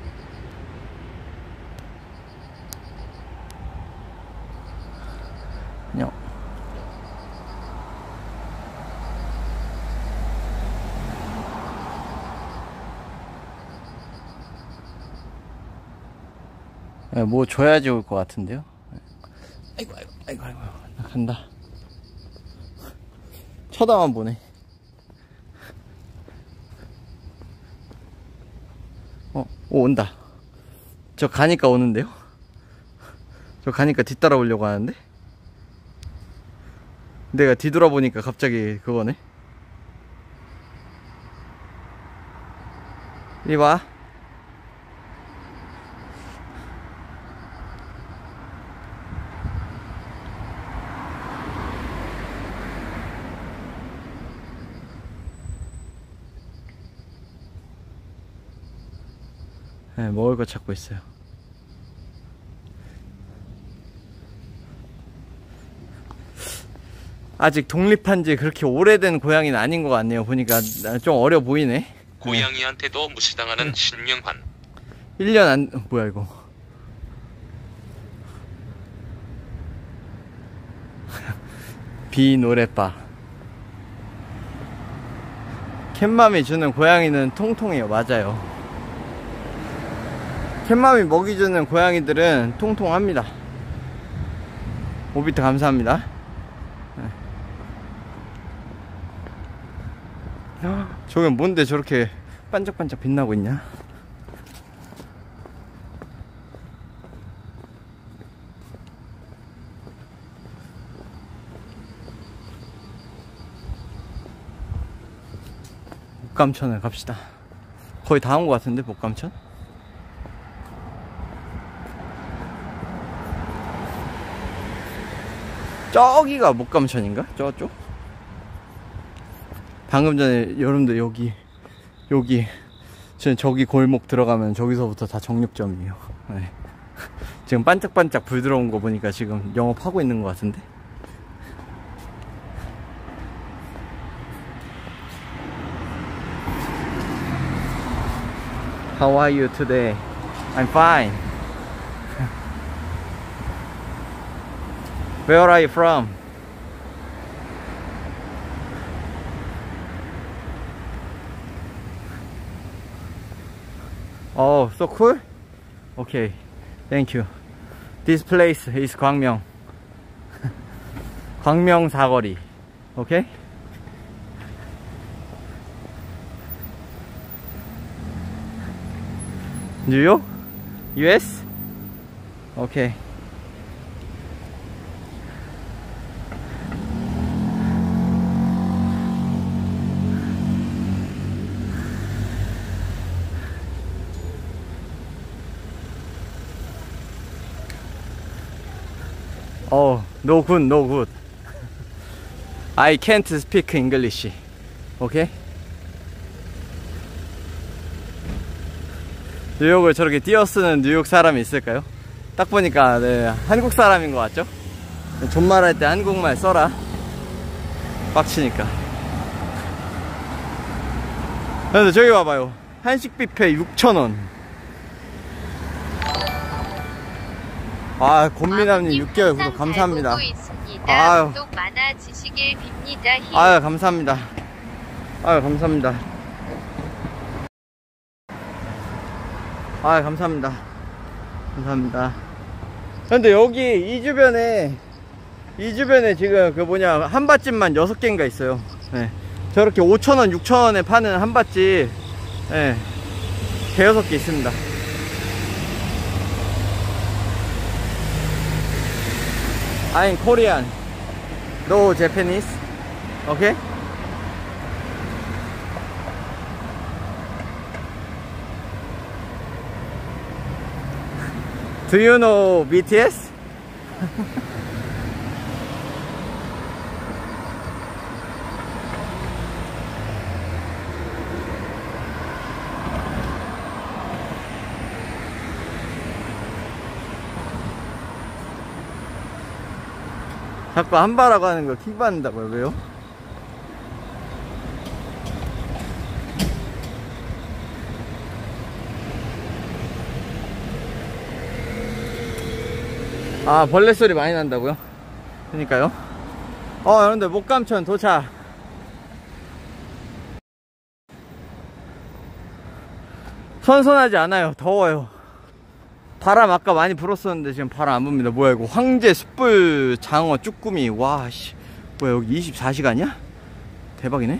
안녕. 네, 뭐 줘야지 올 것 같은데요? 아이고 아이고 아이고 아이고 나 간다. 쳐다만 보네. 어, 오, 온다. 저 가니까 오는데요? 저 가니까 뒤따라오려고 하는데? 내가 뒤돌아보니까 갑자기 그거네? 이리 와. 네, 먹을 거 찾고 있어요. 아직 독립한 지 그렇게 오래된 고양이는 아닌 것 같네요. 보니까 좀 어려 보이네. 고양이한테도 무시당하는 응. 신명환. 일 년 안... 어, 뭐야 이거. 비 노래바. 캣맘이 주는 고양이는 통통해요. 맞아요. 캣맘이 먹이 주는 고양이들은 통통합니다. 오비트 감사합니다. 저건 뭔데 저렇게 반짝반짝 빛나고 있냐? 목감천을 갑시다. 거의 다 온 것 같은데 목감천? 저기가 목감천인가? 저쪽? 방금 전에 여러분들 여기 여기 지금 저기 골목 들어가면 저기서부터 다 정육점이에요. 네. 지금 반짝반짝 불 들어온 거 보니까 지금 영업하고 있는 것 같은데? How are you today? I'm fine. Where are you from? Oh, so cool? Okay, thank you. This place is 광명. 광명 사거리. Okay? 뉴욕? 유에스? Okay. Oh, no good, no good. I can't speak English. Okay? 뉴욕을 저렇게 띄어쓰는 뉴욕 사람이 있을까요? 딱 보니까 네, 한국 사람인 것 같죠? 존말할 때 한국말 써라. 빡치니까. 근데 저기 봐봐요. 한식 뷔페 육천 원. 아, 곤미남님 육 개월 구독 감사합니다. 아유. 구독 많아지시길 빕니다. 히. 아유, 감사합니다. 아유, 감사합니다. 아유, 감사합니다. 감사합니다. 근데 여기 이 주변에, 이 주변에 지금 그 뭐냐, 한밭집만 여섯 개인가 있어요. 네. 저렇게 오천 원, 육천 원에 파는 한밭집, 네. 대여섯 개 있습니다. I'm Korean. No Japanese. Okay? Do you know B T S? 자꾸 한바라고 하는 거 킥 받는다고요? 왜요? 아, 벌레 소리 많이 난다고요? 그러니까요. 어, 여러분들 목감천 도착. 선선하지 않아요. 더워요. 바람 아까 많이 불었었는데 지금 바람 안 붑니다. 뭐야 이거, 황제 숯불 장어 쭈꾸미. 와 씨, 뭐야 여기 이십사 시간이야? 대박이네.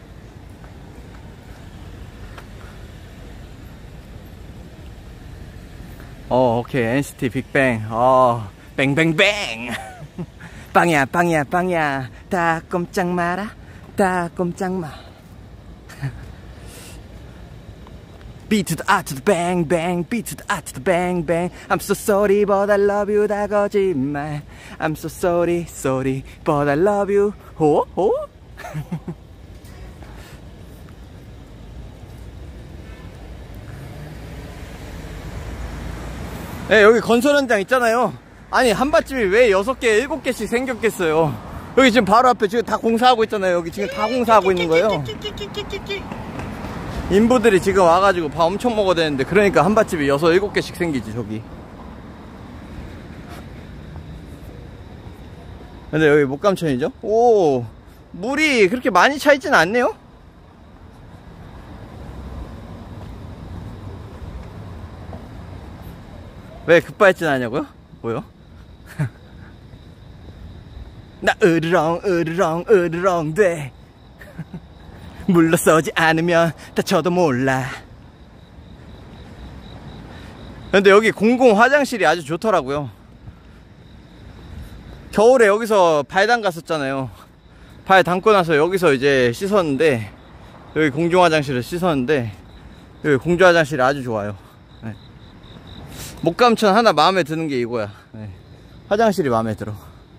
어, 오케이. 엔시티 빅뱅. 어, 뱅뱅뱅. 빵이야 빵이야 빵이야. 다 꼼짝 마라. 다 꼼짝 마. B to the R to the bang bang. B to the R to the bang bang. I'm so sorry but I love you. 다 거짓말. I'm so sorry sorry but I love you. 호? 호? 네, 여기 건설 현장 있잖아요. 아니, 한밭집이 왜 여섯 개, 일곱 개씩 생겼겠어요. 여기 지금 바로 앞에 지금 다 공사하고 있잖아요. 여기 지금 다 공사하고 있는 거예요. 인부들이 지금 와가지고 밥 엄청 먹어야 되는데, 그러니까 한밭집이 여섯, 일곱 개씩 생기지, 저기. 근데 여기 목감천이죠? 오, 물이 그렇게 많이 차 있지는 않네요? 왜 급발진 하냐고요? 뭐요? 나 으르렁 으르렁 으르렁 돼. 물러서지 않으면 다쳐도 몰라. 근데 여기 공공 화장실이 아주 좋더라고요. 겨울에 여기서 발 담갔었잖아요. 발 담고 나서 여기서 이제 씻었는데, 여기 공중 화장실을 씻었는데, 여기 공중 화장실이 아주 좋아요. 네. 목감천 하나 마음에 드는 게 이거야. 네. 화장실이 마음에 들어.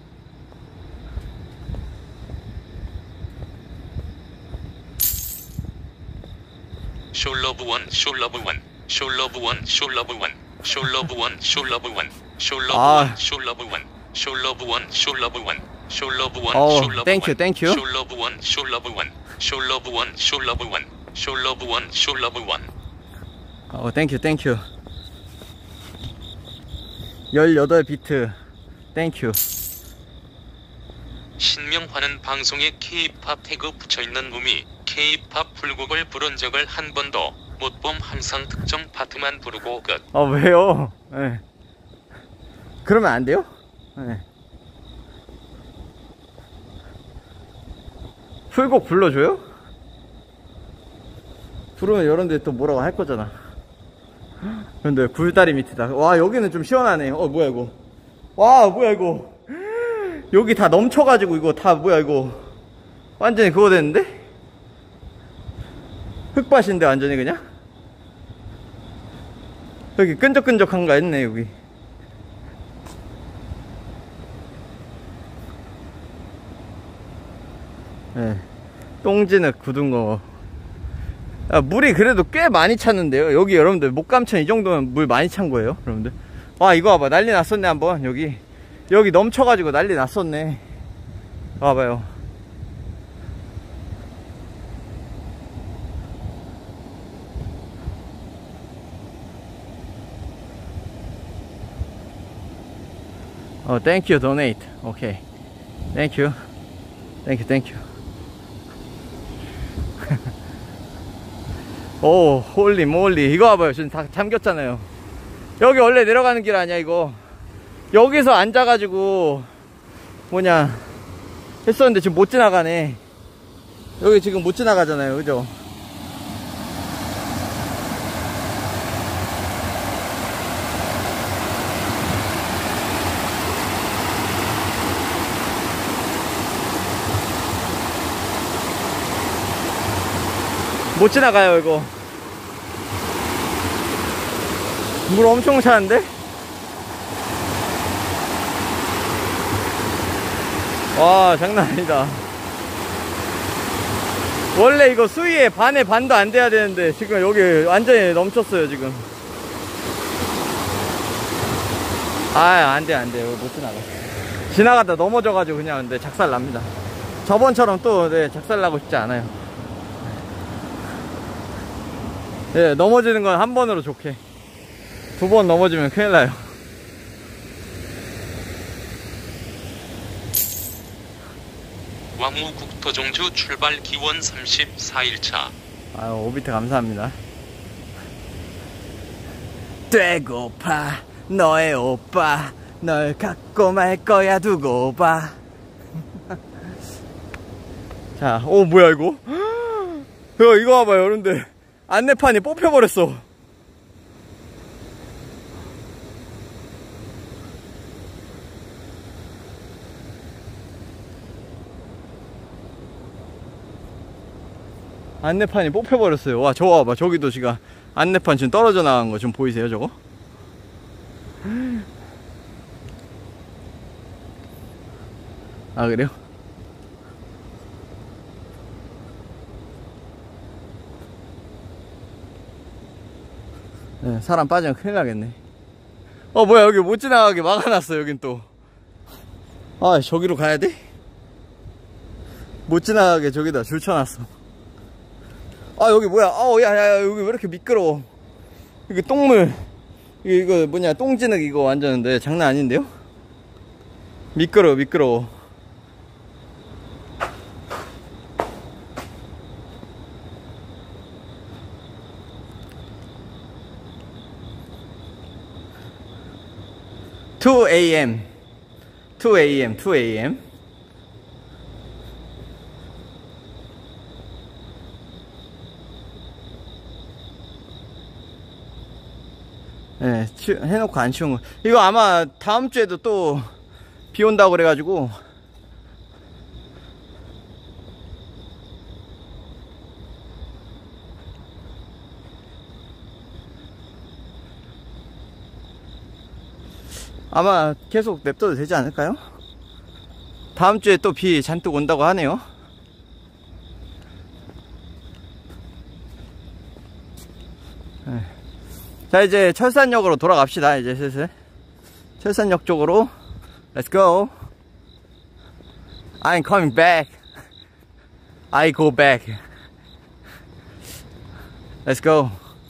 쇼러브원 쇼러브원 쇼러브원 쇼러브원 쇼러브원 쇼러브원 아. 쇼러브원 쇼러브원 쇼러브원 쇼러브원 쇼러브원 어, 쇼러브원 땡큐 땡큐. 쇼러브원 쇼러브원 쇼러브원 쇼러브원 쇼러브원 쇼러브원 어, 땡큐 땡큐. 열여덟 비트 땡큐. 신명화는 방송에 K-팝 태그 붙여있는 음이 K-팝 불곡을 부른 적을 한 번도 못 봄. 항상 특정 파트만 부르고 끝. 아, 왜요? 네. 그러면 안 돼요? 네. 풀곡 불러줘요? 부르면 여러분들이 또 뭐라고 할 거잖아. 근데 굴다리 밑이다. 와, 여기는 좀 시원하네. 어, 뭐야 이거. 와, 뭐야 이거. 여기 다 넘쳐가지고 이거 다 뭐야 이거. 완전히 그거 됐는데? 흙밭인데 완전히 그냥? 여기 끈적끈적한가 했네 여기. 네. 똥진흙 굳은 거. 아, 물이 그래도 꽤 많이 찼는데요. 여기 여러분들 목감천 이 정도면 물 많이 찬 거예요 여러분들. 와, 이거 봐봐. 난리 났었네. 한번 여기 여기 넘쳐가지고 난리 났었네. 와봐요. 어, thank you, donate. 오케이. Thank you. Thank you, thank you. 오, 홀리 몰리. 이거 봐봐요. 지금 다 잠겼잖아요. 여기 원래 내려가는 길 아니야, 이거. 여기서 앉아가지고, 뭐냐, 했었는데 지금 못 지나가네. 여기 지금 못 지나가잖아요. 그죠? 못 지나가요, 이거. 물 엄청 차는데? 와, 장난 아니다. 원래 이거 수위에 반에 반도 안 돼야 되는데 지금 여기 완전히 넘쳤어요, 지금. 아, 안 돼, 안 돼. 여기 못 지나가. 지나가다 넘어져가지고 그냥 근데 작살 납니다. 저번처럼 또, 네, 작살 나고 싶지 않아요. 예, 넘어지는 건 한 번으로 좋게. 두 번 넘어지면 큰일 나요. 왕우 국토종주 출발 기원 삼십사 일차. 아유, 오비트 감사합니다. 되고파, 너의 오빠. 널 갖고 말 거야, 두고 봐. 자, 오, 뭐야, 이거? 이거, 이거 봐봐요, 여러분들. 안내판이 뽑혀버렸어. 안내판이 뽑혀버렸어요. 와, 저거 봐봐. 저기도 지금 안내판 지금 떨어져 나간 거 좀 보이세요, 저거? 아, 그래요? 네, 사람 빠지면 큰일 나겠네. 어, 뭐야, 여기 못 지나가게 막아놨어, 여긴 또. 아, 저기로 가야 돼? 못 지나가게 저기다 줄 쳐놨어. 아, 여기 뭐야. 아우, 야, 야, 여기 왜 이렇게 미끄러워. 이게 똥물. 이거, 이거 뭐냐, 똥진흙 이거 완전인데 장난 아닌데요? 미끄러워, 미끄러워. 투 에이엠 투 에이엠 투 에이엠 네, 치, 해놓고 안 치운 거. 이거 아마 다음 주에도 또 비 온다고 그래가지고. 아마 계속 냅둬도 되지 않을까요? 다음 주에 또 비 잔뜩 온다고 하네요. 네. 자, 이제 철산역으로 돌아갑시다. 이제 슬슬 철산역 쪽으로 Let's go. I'm coming back. I go back. Let's go.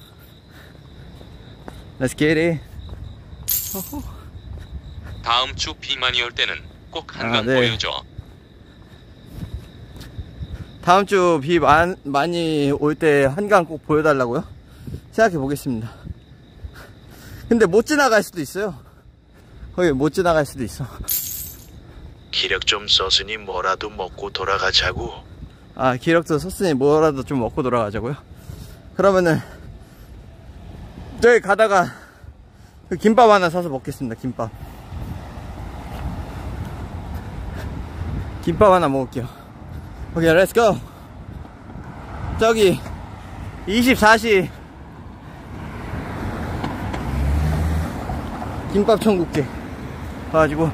Let's get it. 다음 주 비 많이 올 때는 꼭 한강 아, 네. 보여줘. 다음 주 비 많이 올 때 한강 꼭 보여달라고요? 생각해 보겠습니다. 근데 못 지나갈 수도 있어요. 거기 못 지나갈 수도 있어. 기력 좀 썼으니 뭐라도 먹고 돌아가자고. 아, 기력도 썼으니 뭐라도 좀 먹고 돌아가자고요? 그러면은 저기 가다가 김밥 하나 사서 먹겠습니다. 김밥 김밥 하나 먹을게요. 오케이, 렛츠 고. 저기 이십사 시 김밥 천국제 가가지고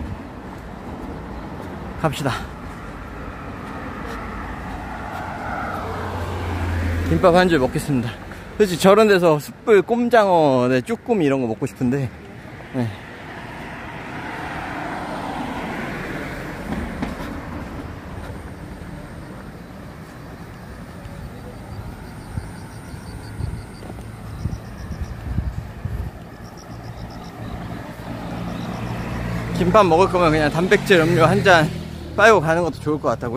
갑시다. 김밥 한 줄 먹겠습니다. 솔직히 저런 데서 숯불, 꼼장어, 네, 쭈꾸미 이런 거 먹고 싶은데, 네. 김밥 먹을 거면 그냥 단백질 음료 한 잔 빨고 가는 것도 좋을 것 같다고요?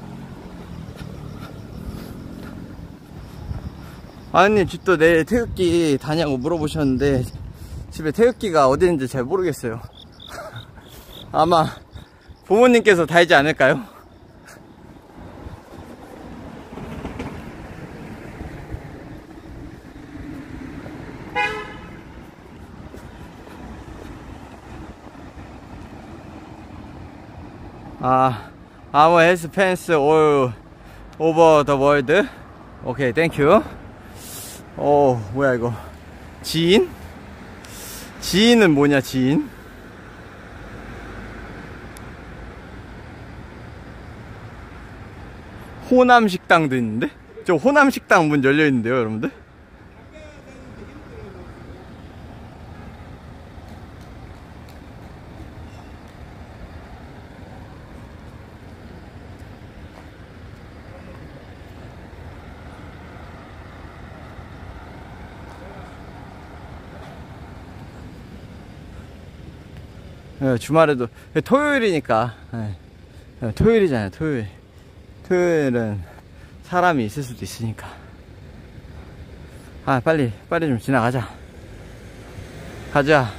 아니, 또 내일 태극기 다냐고 물어보셨는데 집에 태극기가 어디 있는지 잘 모르겠어요. 아마 부모님께서 달지 않을까요? 아, our has fans all over the world. 오케이, 땡큐. 오, 뭐야 이거? 지인? 지인은 뭐냐, 지인? 호남 식당도 있는데? 저 호남 식당 문 열려 있는데요, 여러분들? 네, 주말에도 토요일이니까 네. 네, 토요일이잖아요. 토요일 토요일은 사람이 있을 수도 있으니까. 아, 빨리 빨리 좀 지나가자. 가자.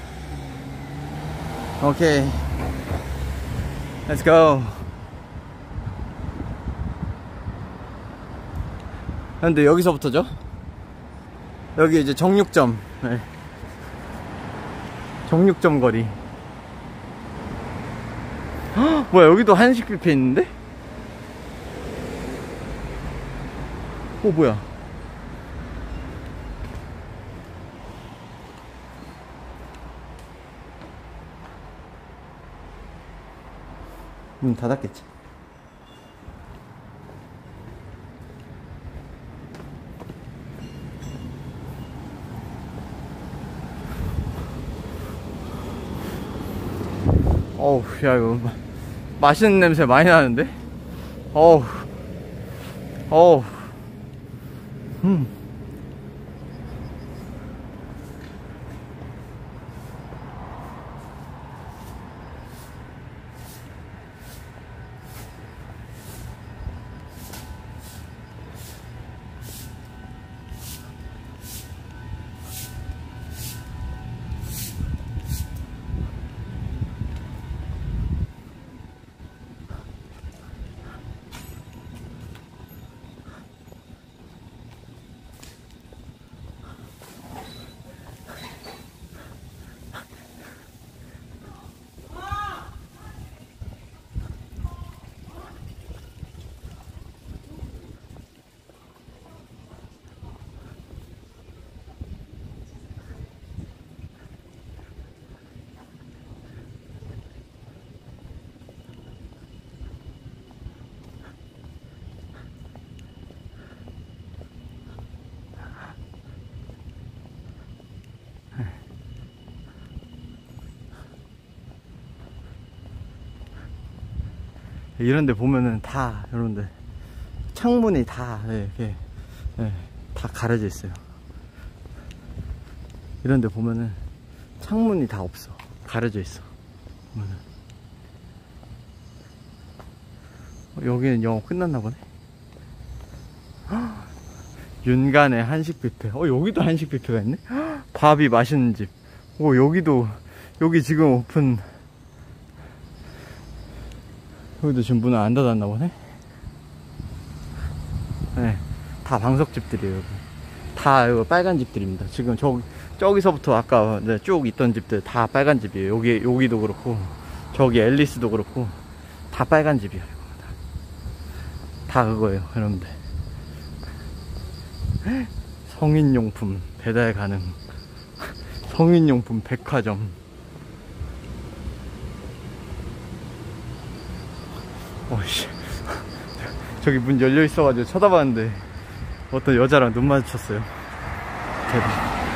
오케이, Let's go. 근데 여기서부터죠? 여기 이제 정육점. 네. 정육점 거리. 헉, 뭐야, 여기도 한식 뷔페 있는데? 어, 뭐야. 문 닫았겠지. 어우, 야, 이거 맛있는 냄새 많이 나는데? 어우, 어우, 음. 이런데 보면은 다, 여러분들, 창문이 다 이렇게 네, 다 가려져 있어요. 이런데 보면은 창문이 다 없어. 가려져 있어. 보면은. 어, 여기는 영업 끝났나 보네. 헉, 윤간의 한식 뷔페. 어, 여기도 한식 뷔페가 있네. 헉, 밥이 맛있는 집. 오, 여기도, 여기 지금 오픈. 여기도 지금 문을 안 닫았나 보네. 네, 다 방석집들이에요. 여기. 다 이거 빨간 집들입니다. 지금 저, 저기서부터 아까 네, 쭉 있던 집들 다 빨간 집이에요. 여기, 여기도 그렇고, 저기 앨리스도 그렇고, 다 빨간 집이에요. 다, 다 그거예요, 여러분들. 성인용품 배달 가능. 성인용품 백화점. 어이씨, 저기 문 열려 있어가지고 쳐다봤는데 어떤 여자랑 눈 마주쳤어요. 대박.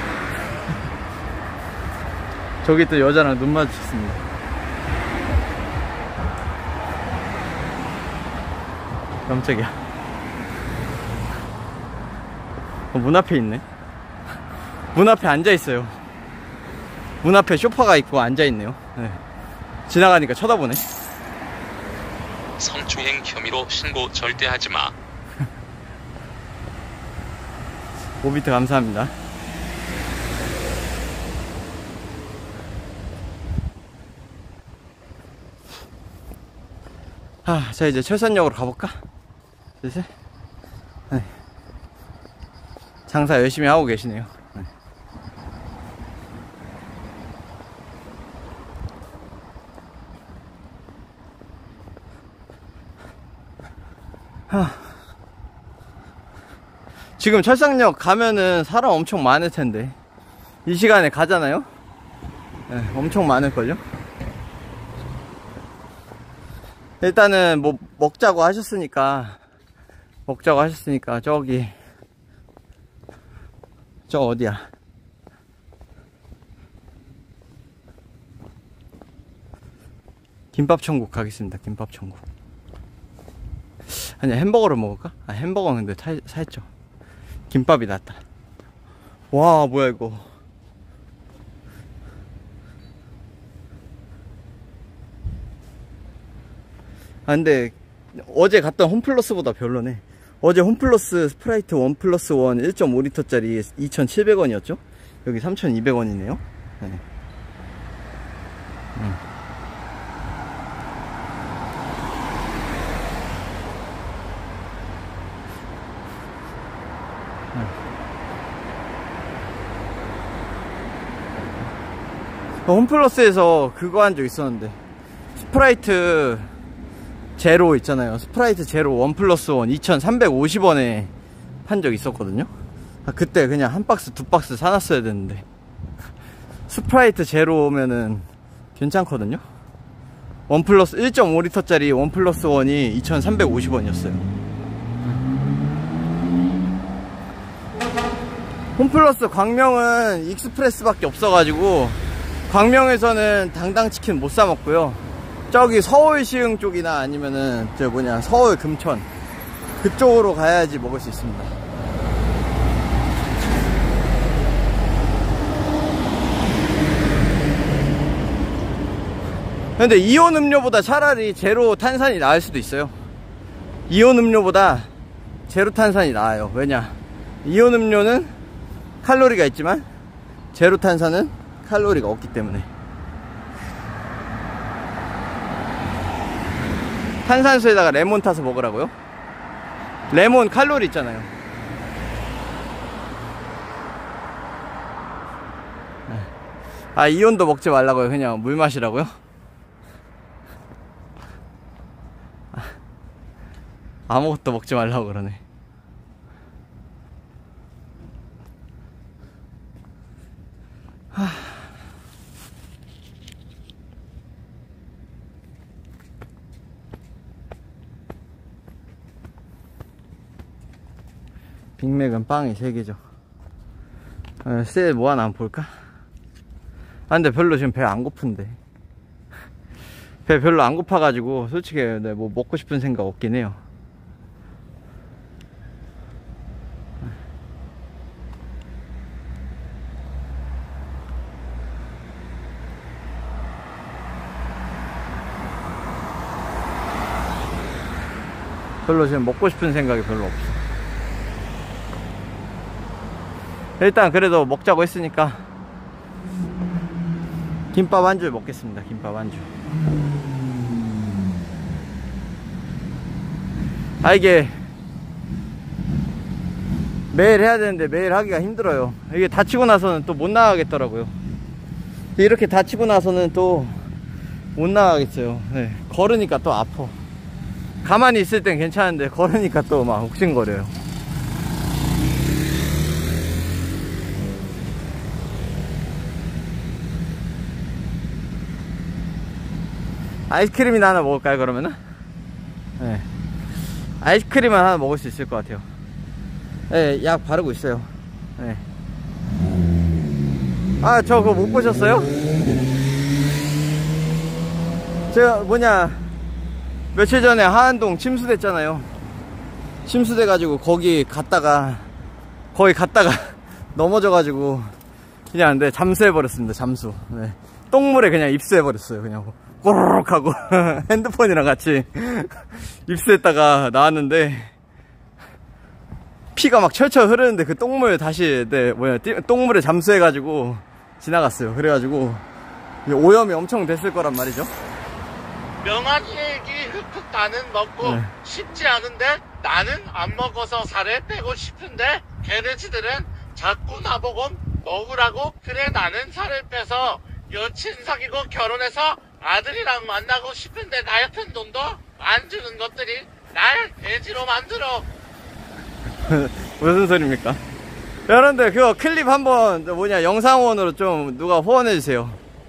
저기 또 여자랑 눈 마주쳤습니다. 깜짝이야. 어, 문 앞에 있네. 문 앞에 앉아있어요. 문 앞에 소파가 있고 앉아있네요. 네. 지나가니까 쳐다보네. 성추행 혐의로 신고 절대 하지마. 오비트 감사합니다. 아, 자 이제 철산역으로 가볼까? 슬슬. 네. 장사 열심히 하고 계시네요. 네. 하. 지금 철산역 가면은 사람 엄청 많을 텐데 이 시간에 가잖아요? 네, 엄청 많을걸요? 일단은 뭐 먹자고 하셨으니까 먹자고 하셨으니까 저기 저 어디야 김밥천국 가겠습니다. 김밥천국. 아니 햄버거를 먹을까? 아 햄버거는 근데 사, 사했죠. 김밥이 낫다. 와 뭐야 이거. 아 근데 어제 갔던 홈플러스보다 별로네. 어제 홈플러스 스프라이트 일 플러스 일 일 점 오 리터짜리 이천칠백 원이었죠? 여기 삼천이백 원이네요. 네. 음. 홈플러스에서 그거 한 적 있었는데 스프라이트 제로 있잖아요. 스프라이트 제로 일 플러스 일 이천삼백오십 원에 판 적 있었거든요. 아, 그때 그냥 한 박스 두 박스 사놨어야 되는데 스프라이트 제로면은 괜찮거든요. 일 플러스 일 점 오 리터짜리 일 플러스 일이 이천삼백오십 원이었어요 홈플러스 광명은 익스프레스밖에 없어가지고 광명에서는 당당치킨 못 사 먹고요. 저기 서울 시흥 쪽이나 아니면은 저 뭐냐 서울 금천 그쪽으로 가야지 먹을 수 있습니다. 근데 이온 음료보다 차라리 제로 탄산이 나을 수도 있어요. 이온 음료보다 제로 탄산이 나아요. 왜냐 이온 음료는 칼로리가 있지만 제로 탄산은 칼로리가 없기 때문에. 탄산수에다가 레몬 타서 먹으라고요? 레몬 칼로리 있잖아요. 아 이온도 먹지 말라고요? 그냥 물 마시라고요? 아무것도 먹지 말라고 그러네. 하... 빅맥은 빵이 세 개죠. 어, 세일 뭐 하나 한번 볼까? 아 근데 별로 지금 배 안 고픈데. 배 별로 안 고파가지고 솔직히 네, 뭐 먹고 싶은 생각 없긴 해요. 별로 지금 먹고 싶은 생각이 별로 없어. 일단 그래도 먹자고 했으니까 김밥 한 줄 먹겠습니다. 김밥 한 줄. 아 이게 매일 해야 되는데 매일 하기가 힘들어요. 이게 다치고 나서는 또 못 나가겠더라고요. 이렇게 다치고 나서는 또 못 나가겠어요. 네. 걸으니까 또 아파. 가만히 있을 땐 괜찮은데 걸으니까 또 막 욱신거려요. 아이스크림이나 하나 먹을까요 그러면은? 네. 아이스크림은 하나 먹을 수 있을 것 같아요. 네, 약 바르고 있어요. 네. 아, 저 그거 못 보셨어요? 제가 뭐냐 며칠 전에 하안동 침수됐잖아요. 침수돼가지고 거기 갔다가 거기 갔다가 넘어져가지고 그냥 근데 잠수해버렸습니다. 잠수. 네. 똥물에 그냥 입수해버렸어요. 그냥 꼬르륵 하고 핸드폰이랑 같이 입수했다가 나왔는데 피가 막 철철 흐르는데 그 똥물 다시 네 뭐야 똥물에 잠수해가지고 지나갔어요. 그래가지고 오염이 엄청 됐을 거란 말이죠. 명환이 얘기 흑흑 나는 먹고 네. 싶지 않은데 나는 안 먹어서 살을 빼고 싶은데 걔네지들은 자꾸 나보고 먹으라고. 그래 나는 살을 빼서 여친 사귀고 결혼해서 아들이랑 만나고 싶은데 나 같은 돈도 안 주는 것들이 날 돼지로 만들어. 무슨 소리입니까? 여러분들 그거 클립 한번 뭐냐 영상원으로 좀 누가 후원해주세요.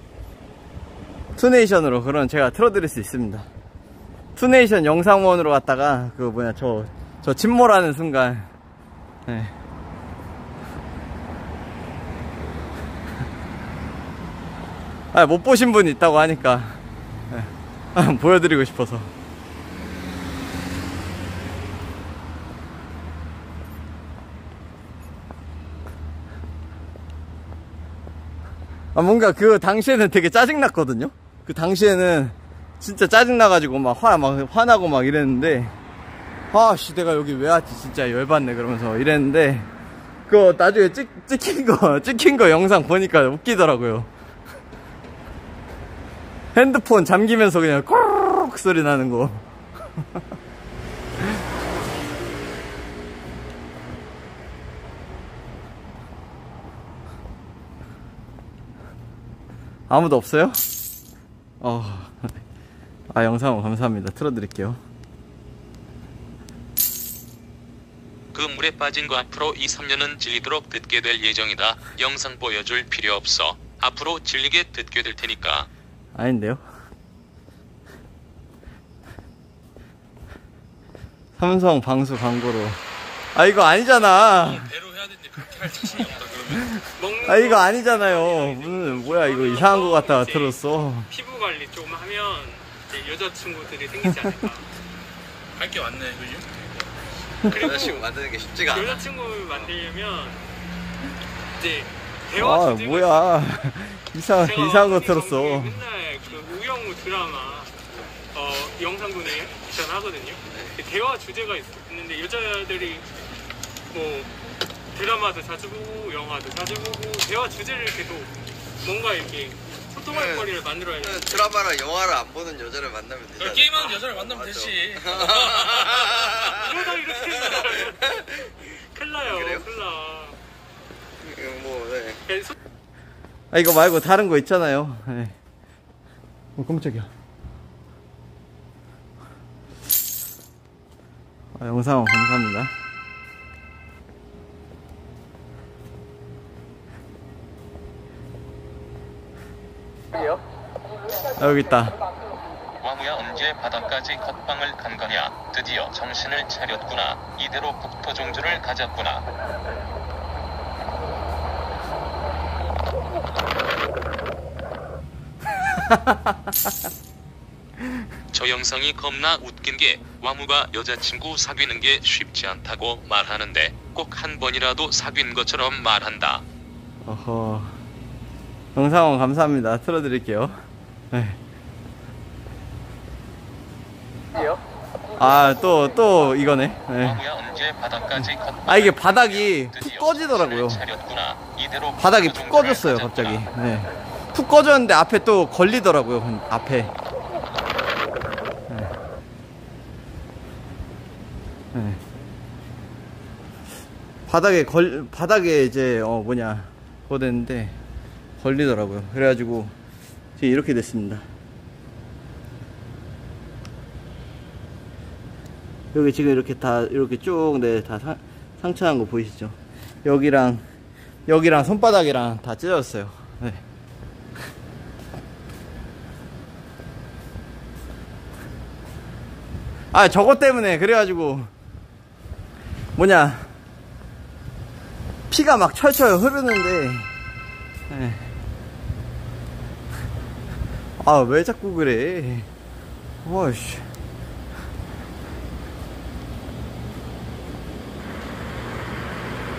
투네이션으로. 그럼 제가 틀어드릴 수 있습니다. 투네이션 영상원으로 갔다가 그 뭐냐 저, 저 침몰하는 순간 네. 아, 못 보신 분 있다고 하니까 네. 보여드리고 싶어서. 아, 뭔가 그 당시에는 되게 짜증났거든요? 그 당시에는 진짜 짜증나가지고 막 화, 막 화나고 막 이랬는데, 아, 씨, 내가 여기 왜 왔지? 진짜 열받네. 그러면서 이랬는데, 그거 나중에 찍, 찍힌 거, 찍힌 거 영상 보니까 웃기더라고요. 핸드폰 잠기면서 그냥 꼬르륵 소리 나는 거. 아무도 없어요? 어, 아, 영상 감사합니다. 틀어드릴게요. 그 물에 빠진 거 앞으로 이, 삼 년은 질리도록 듣게 될 예정이다. 영상 보여줄 필요 없어. 앞으로 질리게 듣게 될 테니까. 아닌데요? 삼성 방수 광고로. 아, 이거 아니잖아. 배로 해야 되는데 그렇게 할 자신이 없다 그러면. 아, 이거 아니잖아요. 무슨 뭐야 이거 이상한 거 같다가 들었어. 피부 관리 좀 하면 이제 여자친구들이 생기지 않을까. 할 게 많네, 그지? 여자친구 만드는 게 쉽지가 않아. 여자친구 만들려면 이제 대화 아, 주제가 뭐야. 이상, 제가 이상한 거 언니 들었어. 방송에 맨날 그 우영우 드라마 어, 영상군에 추천하거든요. 대화 주제가 있, 있는데 여자들이 뭐 드라마도 자주 보고 영화도 자주 보고 대화 주제를 계속 뭔가 이렇게 소통할 네. 거리를 만들어야 돼. 드라마랑 영화를 안 보는 여자를 만나면 되잖아. 게임하는 여자를 만나면 되지. 이러다 이렇게 큰일 나요. 그래요? 큰일 나. 뭐, 네. 그냥 소- 아, 이거 말고 다른 거 있잖아요. 네. 어, 깜짝이야. 아, 영상 감사합니다. 아, 여기 있다. 왕우야 언제 바다까지 겉방을 간 거냐. 드디어 정신을 차렸구나. 이대로 북토종주를 가졌구나. 저 영상이 겁나 웃긴 게 와무가 여자친구 사귀는 게 쉽지 않다고 말하는데 꼭 한 번이라도 사귄 것처럼 말한다. 어허. 영상원 감사합니다. 틀어드릴게요. 네. 아, 또, 또, 이거네. 네. 왕우야 언제 바다까지 겉방을 아, 이게 바닥이 드디어 푹 꺼지더라고요. 정신을 차렸구나. 이대로 바닥이 푹 북토종주를 꺼졌어요, 가졌구나. 갑자기. 네. 푹 꺼졌는데 앞에 또 걸리더라고요, 앞에. 네. 네. 바닥에 걸, 바닥에 이제, 어, 뭐냐, 그거 됐는데, 걸리더라고요. 그래가지고, 지금 이렇게 됐습니다. 여기 지금 이렇게 다, 이렇게 쭉, 네, 다 상, 상처난 거 보이시죠? 여기랑, 여기랑 손바닥이랑 다 찢어졌어요. 네. 아, 저것 때문에, 그래가지고, 뭐냐, 피가 막 철철 흐르는데, 네. 아, 왜 자꾸 그래? 와씨.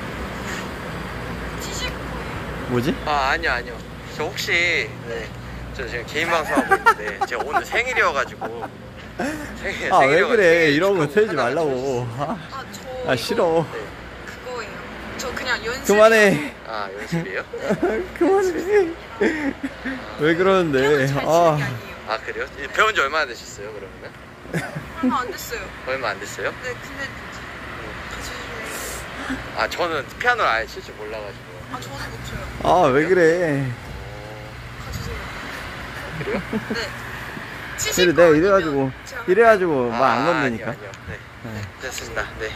뭐지? 아 아니요 아니요 저 혹시 네 저 지금 개인 방송하고 있는데 제가 오늘 생일이어가지고 생일, 아, 왜 생일이어가지고 그래? 생일 이런 거 축하금 틀지 하나 말라고. 아, 아, 저 아, 싫어. 네. 그거예요. 저 그냥 연습. 그만해. 아, 연습이에요? 그만해. 왜 그러는데? 아, 아, 그래요? 배운 지 얼마나 되셨어요, 그러면은? 얼마 안 됐어요. 얼마 안 됐어요? 네, 근데 같이. 아, 저는 피아노를 아예 칠 줄 몰라가지고. 아, 저도 못 쳐요. 아, 왜 그래? 가주세요. 그래요? 네. 그래, 치실 내가 거 이래가지고, 아니면 제가 이래가지고 말 안 아, 건드니까. 아니요, 아니요. 네. 네. 됐습니다. 네.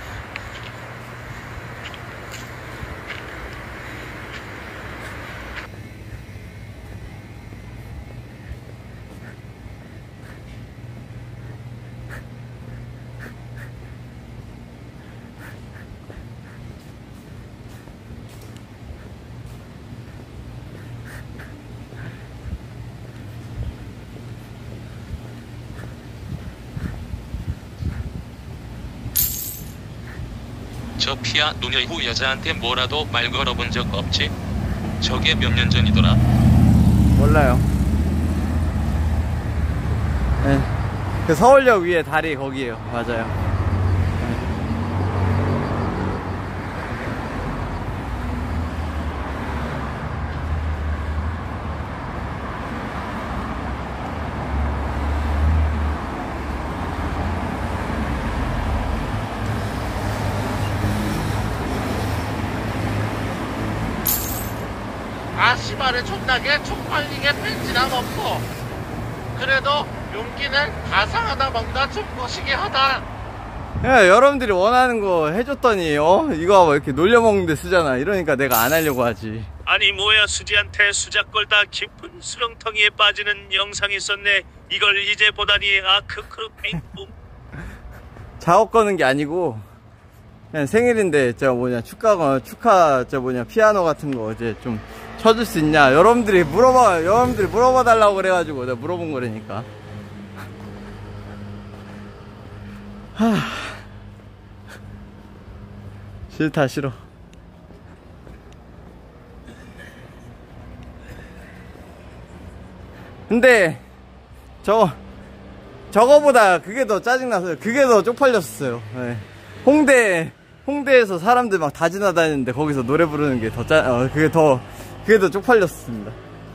저 피아 노녀후 여자한테 뭐라도 말 걸어본 적 없지? 저게 몇 년 전이더라. 몰라요. 네. 그 서울역 위에 다리 거기에요. 맞아요. 아 씨발에 존나게 쪽팔리게 뺀지나 먹고 그래도 용기는 가상하다 뭔가 좀 거시기 하다. 야, 여러분들이 원하는 거 해줬더니, 어? 이거 뭐 이렇게 놀려먹는데 쓰잖아. 이러니까 내가 안 하려고 하지. 아니 뭐야, 수지한테 수작 걸다 깊은 수렁텅이에 빠지는 영상이 있었네. 이걸 이제 보다니. 아 크크르 빙뿡. 작업 거는 게 아니고, 그냥 생일인데, 저 뭐냐, 축하, 축하, 저 뭐냐, 피아노 같은 거 이제 좀 쳐줄 수 있냐. 여러분들이 물어봐, 여러분들이 물어봐 달라고 그래가지고 내가 물어본 거라니까. 하. 싫다, 싫어. 근데, 저, 저거보다 그게 더 짜증나서요. 그게 더 쪽팔렸어요. 네. 홍대, 홍대에서 사람들 막 다 지나다니는데 거기서 노래 부르는 게 더 짜, 어, 그게 더, 그게 더 쪽팔렸습니다.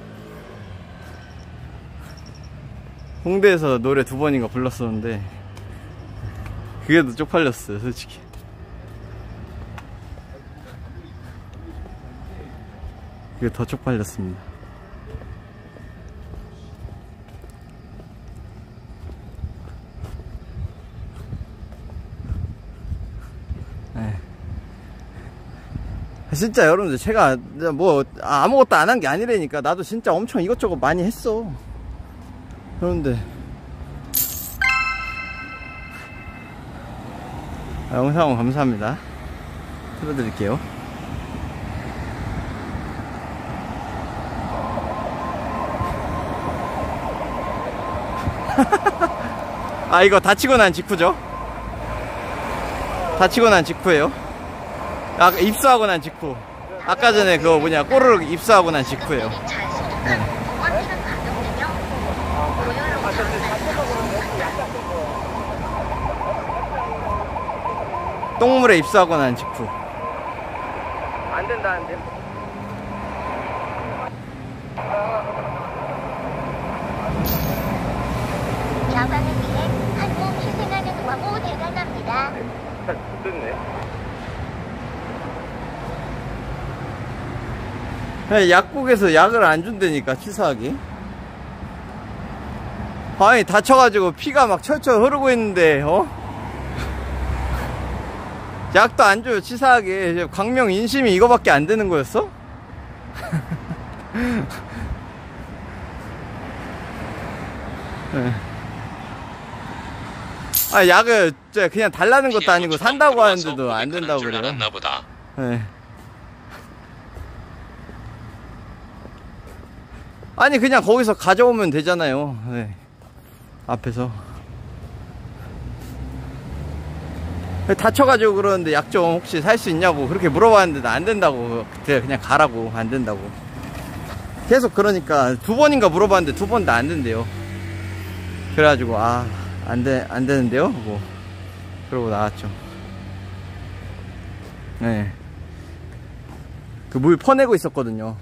홍대에서 노래 두 번인가 불렀었는데, 그게 더 쪽팔렸어요, 솔직히. 그게 더 쪽팔렸습니다. 네. 진짜 여러분들 제가 뭐 아무것도 안 한 게 아니라니까. 나도 진짜 엄청 이것저것 많이 했어. 그런데 아, 영상 감사합니다. 틀어드릴게요. 아, 이거 다치고 난 직후죠? 다치고 난 직후예요. 아, 입수하고 난 직후. 아까 전에 그거 뭐냐, 꼬르륵 입수하고 난 직후예요. 네. 똥물에 입수하고 난 직후. 안 된다는데. 야방을 위해 한 몸 희생하는 와모 대단합니다. 됐네. 약국에서 약을 안 준다니까, 치사하게. 아니, 다쳐가지고 피가 막 철철 흐르고 있는데, 어? 약도 안 줘요, 치사하게. 광명 인심이 이거밖에 안 되는 거였어? 네. 아, 약을 그냥 달라는 것도 아니고 산다고 하는데도 안 된다고 그래요. 알았나 보다. 네. 아니, 그냥 거기서 가져오면 되잖아요. 네. 앞에서. 다쳐가지고 그러는데 약 좀 혹시 살 수 있냐고 그렇게 물어봤는데 안 된다고. 그때 그냥 가라고. 안 된다고. 계속 그러니까 두 번인가 물어봤는데 두 번 다 안 된대요. 그래가지고 아 안돼 안 되는데요 뭐 그러고 나왔죠. 네. 그 물 퍼내고 있었거든요.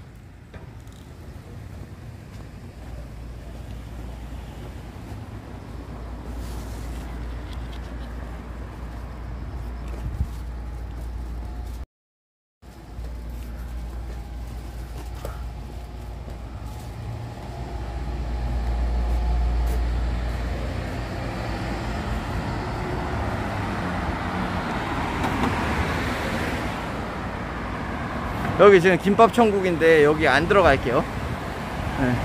여기 지금 김밥 천국인데 여기 안 들어갈게요. 네.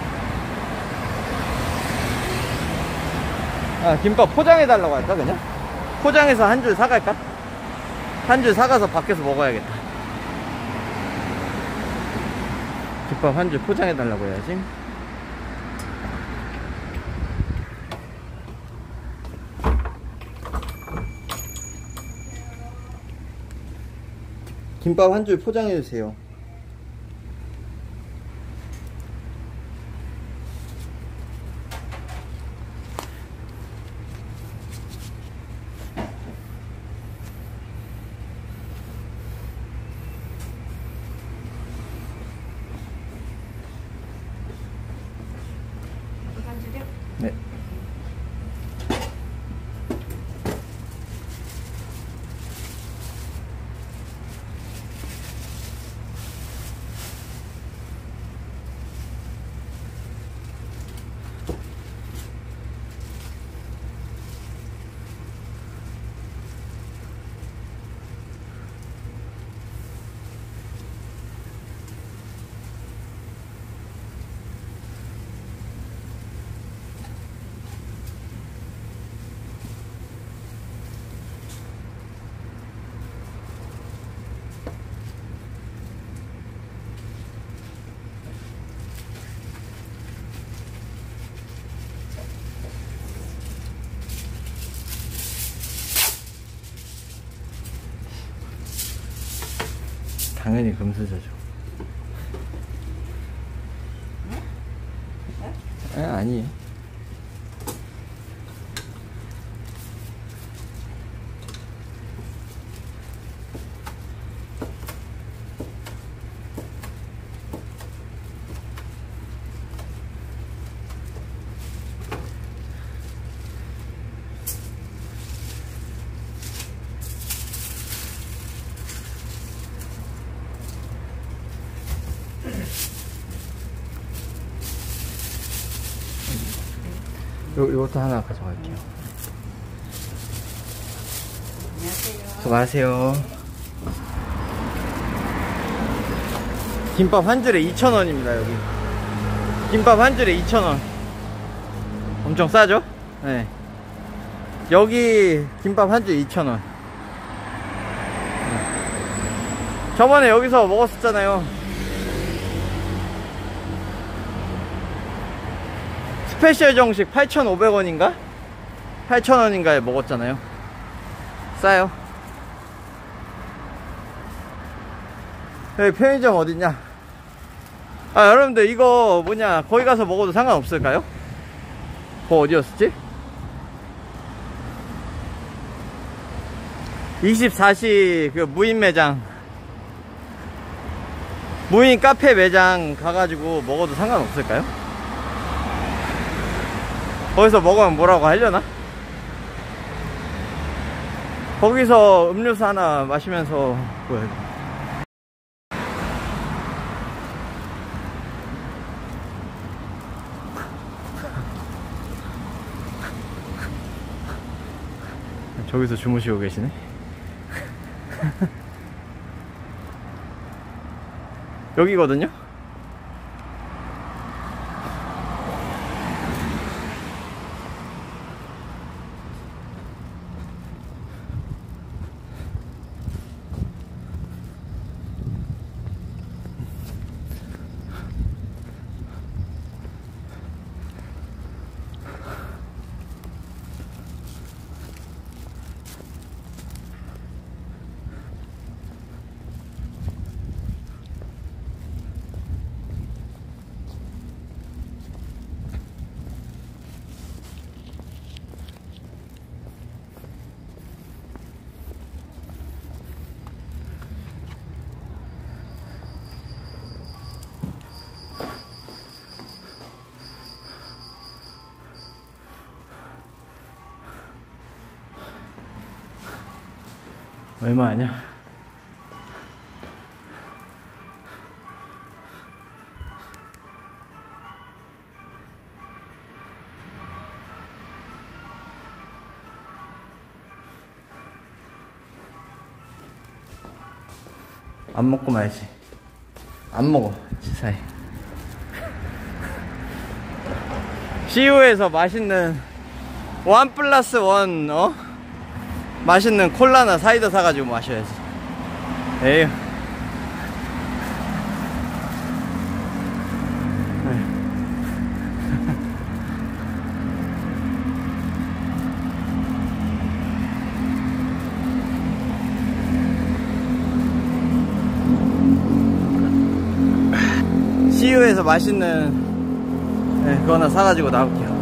아, 김밥 포장해 달라고 할까 그냥? 포장해서 한 줄 사갈까? 한 줄 사가서 밖에서 먹어야겠다. 김밥 한 줄 포장해 달라고 해야지. 김밥 한 줄 포장해주세요. 네. 당연히 금수저죠. 에? 아니에요. 요, 요것도 하나 가져갈게요. 안녕하세요. 수고하세요. 김밥 한 줄에 이천 원입니다, 여기. 김밥 한 줄에 이천 원. 엄청 싸죠? 네. 여기 김밥 한 줄 이천 원. 네. 저번에 여기서 먹었었잖아요. 스페셜 정식 팔천오백 원인가? 팔천 원인가에 먹었잖아요. 싸요. 여기 편의점 어딨냐? 아, 여러분들 이거 뭐냐, 거기 가서 먹어도 상관없을까요? 그거 어디였었지? 이십사 시 그 무인 매장, 무인 카페 매장 가가지고 먹어도 상관없을까요? 거기서 먹으면 뭐라고 하려나? 거기서 음료수 하나 마시면서 뭐야 이거. 저기서 주무시고 계시네. 여기거든요? 얼마 아냐? 안 먹고 말지. 안 먹어, 치사해. 씨유에서 맛있는 원 플러스 원, 어? 맛있는 콜라나 사이다 사가지고 마셔야지. 에휴. 씨유에서 맛있는 네, 그거 하나 사가지고 나올게요.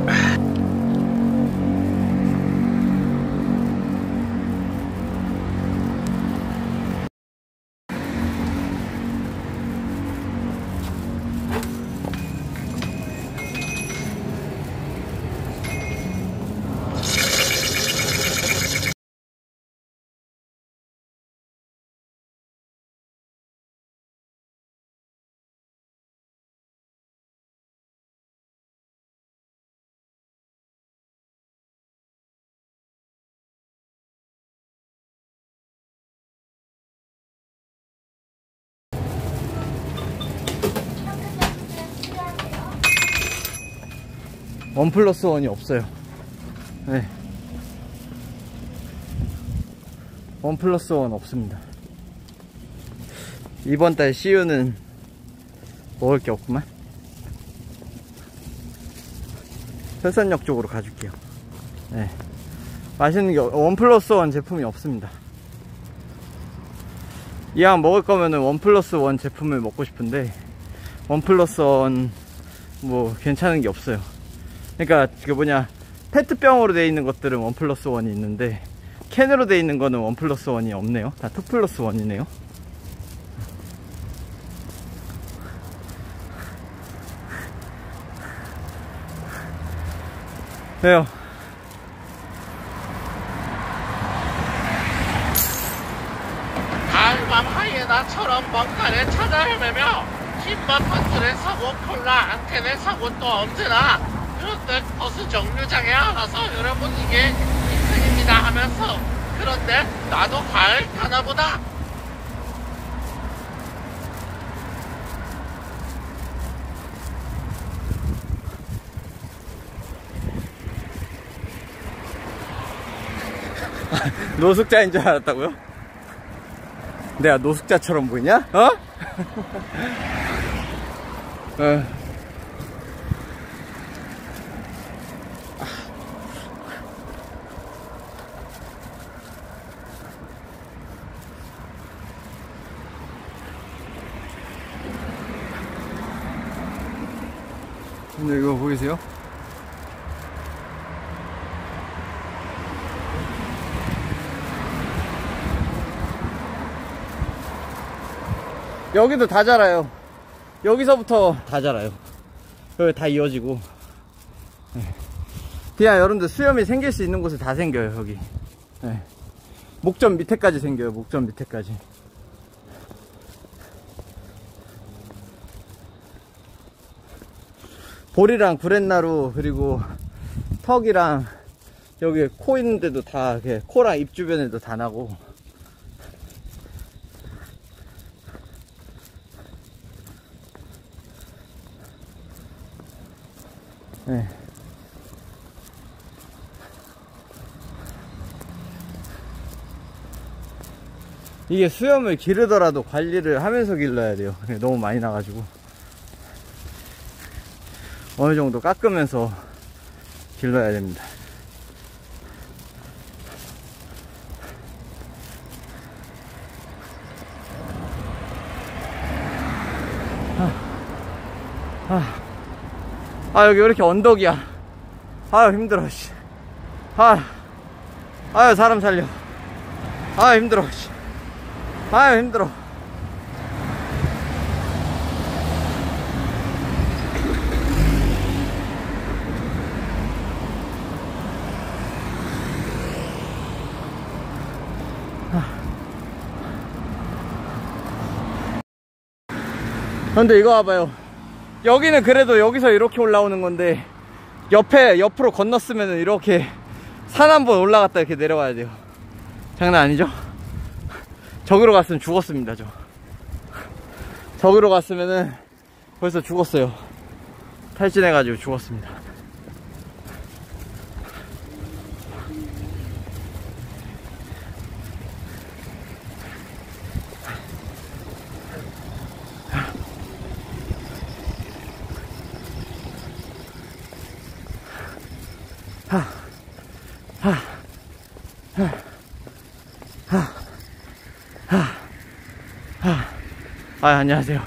원 플러스 원이 없어요. 네. 원 플러스 원 없습니다. 이번 달 씨유는 먹을 게 없구만. 설산역 쪽으로 가줄게요. 네. 맛있는 게 원 플러스 원 제품이 없습니다. 이왕 먹을 거면은 원 플러스 원 제품을 먹고 싶은데 원 플러스 원 뭐 괜찮은 게 없어요. 그러니까 그 뭐냐, 페트병으로 돼 있는 것들은 원 플러스 원이 있는데 캔으로 돼 있는 거는 원 플러스 원이 없네요. 다 투 플러스 원이네요. 왜요? 가을밤 하이에나처럼 뭔가를 찾아 헤매며 흰맛 버튼을 사고 콜라 안텐을 사고 또 언제나 그런데 버스 정류장에 알아서 여러분 이게 인생입니다 하면서 그런데 나도 가을 타나보다. 노숙자인 줄 알았다고요? 내가 노숙자처럼 보이냐? 어? 어. 근데 이거 보이세요? 여기도 다 자라요. 여기서부터 다 자라요. 여기 다 이어지고. 네. 그냥 여러분들 수염이 생길 수 있는 곳에 다 생겨요. 여기. 네. 목전 밑에까지 생겨요. 목전 밑에까지. 볼이랑 구렛나루 그리고 턱이랑 여기 코 있는데도 다 이렇게 코랑 입 주변에도 다 나고. 네. 이게 수염을 기르더라도 관리를 하면서 길러야 돼요. 너무 많이 나가지고 어느 정도 깎으면서 길러야 됩니다. 아, 아. 아 여기 왜 이렇게 언덕이야. 아유 힘들어 씨. 아, 아유 사람 살려. 아유 힘들어 씨. 아유 힘들어. 아. 근데 이거 봐봐요. 여기는 그래도 여기서 이렇게 올라오는 건데 옆에 옆으로 건넜으면 이렇게 산 한 번 올라갔다 이렇게 내려와야 돼요. 장난 아니죠? 저기로 갔으면 죽었습니다. 저 저기로 갔으면은 벌써 죽었어요. 탈진해가지고 죽었습니다. 하, 하, 하, 하, 하, 하. 아, 안녕하세요.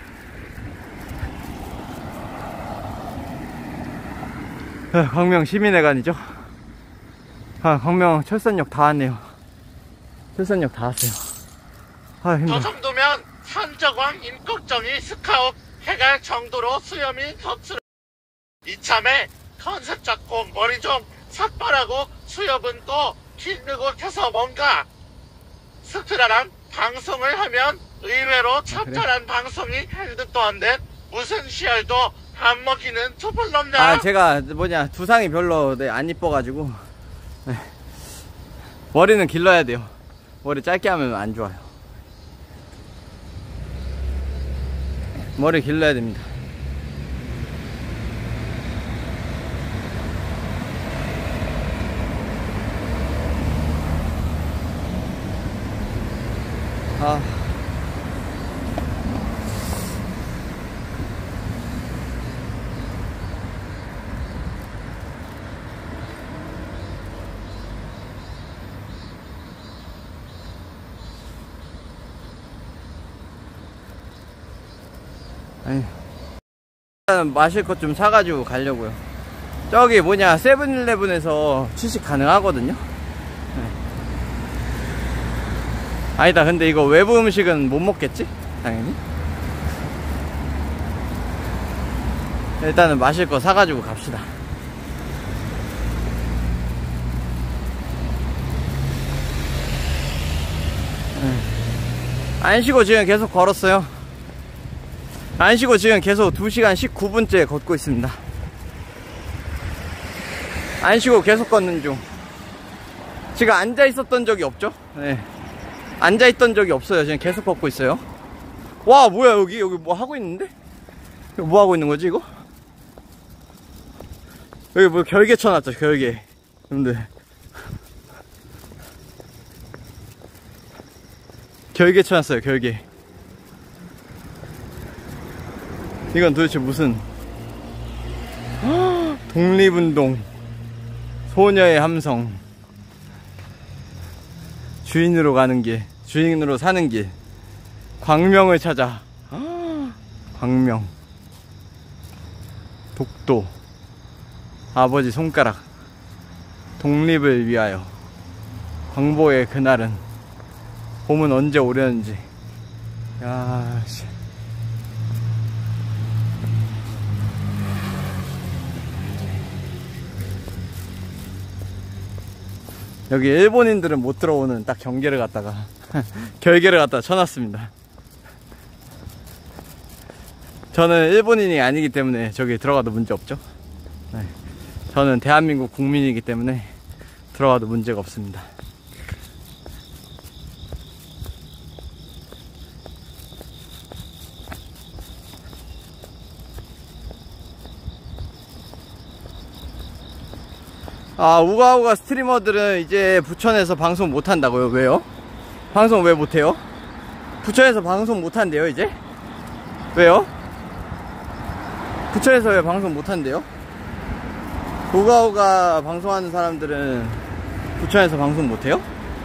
아, 광명 시민회관이죠. 아, 광명 철산역 다 왔네요. 철산역 다 왔어요. 아, 힘들어. 저 정도면 산저광, 임꺽정이, 스카웃, 해갈 정도로 수염이 겹치는 이참에 컨셉 잡고 머리 좀 삭발하고 수염은 또 길르고 해서 뭔가 스트라란 방송을 하면 의외로 찹쌀한 방송이 할 듯도 한데 무슨 씨알도 안 먹히는 촛불놈냐. 아, 제가 뭐냐 두상이 별로 네, 안 이뻐가지고 네. 머리는 길러야 돼요. 머리 짧게 하면 안 좋아요. 머리 길러야 됩니다. 아. 아니, 일단 마실 것 좀 사가지고 가려고요. 저기 뭐냐 세븐일레븐에서 취식 가능하거든요. 네. 아니다, 근데 이거 외부 음식은 못 먹겠지? 당연히. 일단은 마실 거 사가지고 갑시다. 네. 안 쉬고 지금 계속 걸었어요. 안 쉬고 지금 계속 두 시간 십구 분째 걷고 있습니다. 안 쉬고 계속 걷는 중. 지금 앉아 있었던 적이 없죠? 네. 앉아 있던 적이 없어요. 지금 계속 걷고 있어요. 와, 뭐야, 여기, 여기 뭐 하고 있는데? 여기 뭐 하고 있는 거지, 이거? 여기 뭐 결계 쳐놨죠, 결계. 여러분들. 결계 쳐놨어요, 결계. 이건 도대체 무슨 독립운동, 소녀의 함성, 주인으로 가는 길, 주인으로 사는 길, 광명을 찾아. 광명, 독도, 아버지 손가락, 독립을 위하여, 광복의 그날은, 봄은 언제 오려는지. 야, 씨. 여기 일본인들은 못 들어오는 딱 경계를 갖다가 결계를 갖다가 쳐놨습니다. 저는 일본인이 아니기 때문에 저기 들어가도 문제 없죠. 네. 저는 대한민국 국민이기 때문에 들어가도 문제가 없습니다. 아, 우가우가 스트리머들은 이제 부천에서 방송 못한다고요? 왜요? 방송 왜 못해요? 부천에서 방송 못한대요, 이제? 왜요? 부천에서 왜 방송 못한대요? 우가우가 방송하는 사람들은 부천에서 방송 못해요?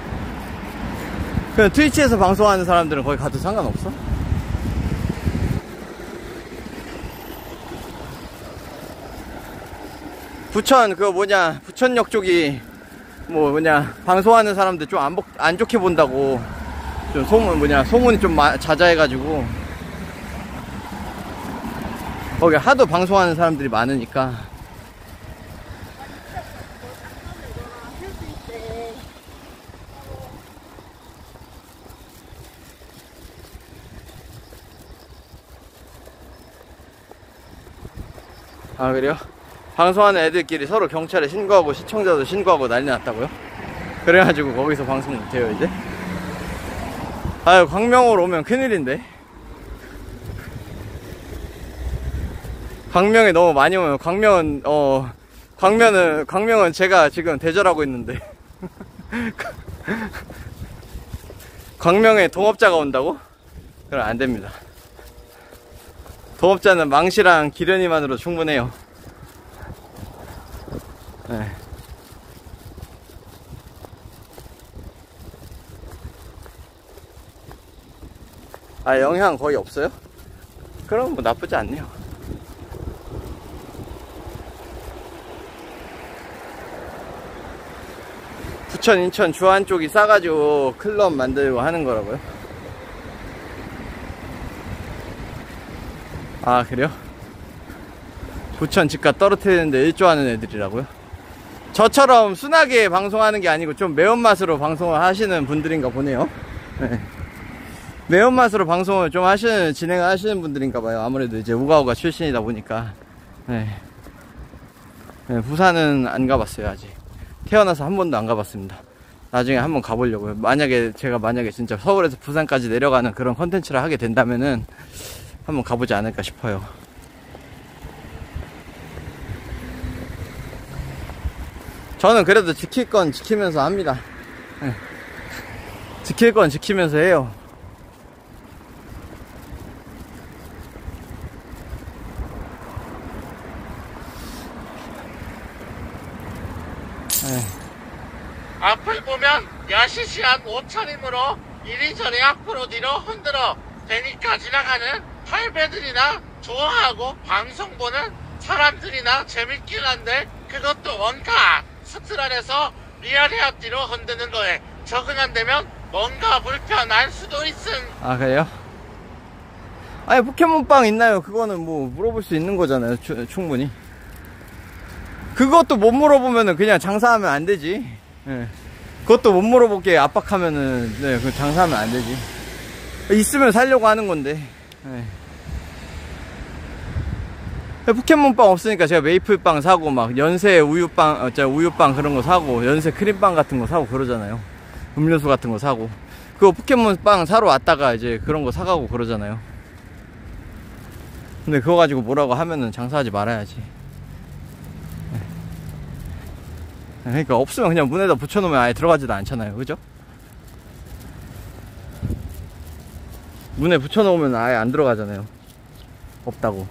그냥 트위치에서 방송하는 사람들은 거기 가도 상관없어? 부천 그거 뭐냐 부천역 쪽이 뭐 뭐냐 방송하는 사람들 좀 안 안 좋게 본다고 좀 소문 뭐냐 소문이 좀 마, 자자해가지고 거기 하도 방송하는 사람들이 많으니까. 아 그래요? 방송하는 애들끼리 서로 경찰에 신고하고 시청자도 신고하고 난리 났다고요? 그래가지고 거기서 방송 못해요 이제? 아유 광명으로 오면 큰일인데. 광명에 너무 많이 오면 광명은 어 광명은 광명은 제가 지금 대절하고 있는데 광명에 동업자가 온다고? 그럼 안 됩니다. 동업자는 망시랑 기련이만으로 충분해요. 네. 아 영향 거의 없어요? 그럼 뭐 나쁘지 않네요. 부천, 인천, 주안 쪽이 싸가지고 클럽 만들고 하는 거라고요? 아 그래요? 부천 집값 떨어뜨리는데 일조하는 애들이라고요? 저처럼 순하게 방송하는 게 아니고 좀 매운맛으로 방송을 하시는 분들인가 보네요. 네. 매운맛으로 방송을 좀 하시는, 진행을 하시는 분들인가 봐요. 아무래도 이제 우가우가 출신이다 보니까. 네. 네, 부산은 안 가봤어요 아직. 태어나서 한 번도 안 가봤습니다. 나중에 한번 가보려고요. 만약에 제가 만약에 진짜 서울에서 부산까지 내려가는 그런 컨텐츠를 하게 된다면은 한번 가보지 않을까 싶어요. 저는 그래도 지킬 건 지키면서 합니다. 네. 지킬 건 지키면서 해요. 네. 앞을 보면 야시시한 옷차림으로 이리저리 앞으로 뒤로 흔들어 대니까 지나가는 할배들이나 좋아하고 방송 보는 사람들이나 재밌긴 한데 그것도 뭔가 스트란에서 리아리아 뒤로 흔드는 거에 적응 안 되면 뭔가 불편할 수도 있음. 아 그래요? 아니 포켓몬빵 있나요? 그거는 뭐 물어볼 수 있는 거잖아요. 추, 충분히. 그것도 못 물어보면은 그냥 장사하면 안 되지. 네. 그것도 못 물어볼게 압박하면은 네, 그 장사하면 안 되지. 있으면 살려고 하는 건데. 네. 포켓몬빵 없으니까 제가 메이플빵 사고 막 연세 우유빵, 어, 자 우유빵 그런 거 사고 연세 크림빵 같은 거 사고 그러잖아요. 음료수 같은 거 사고. 그거 포켓몬빵 사러 왔다가 이제 그런 거 사가고 그러잖아요. 근데 그거 가지고 뭐라고 하면은 장사하지 말아야지. 그러니까 없으면 그냥 문에다 붙여놓으면 아예 들어가지도 않잖아요. 그죠? 문에 붙여놓으면 아예 안 들어가잖아요. 없다고.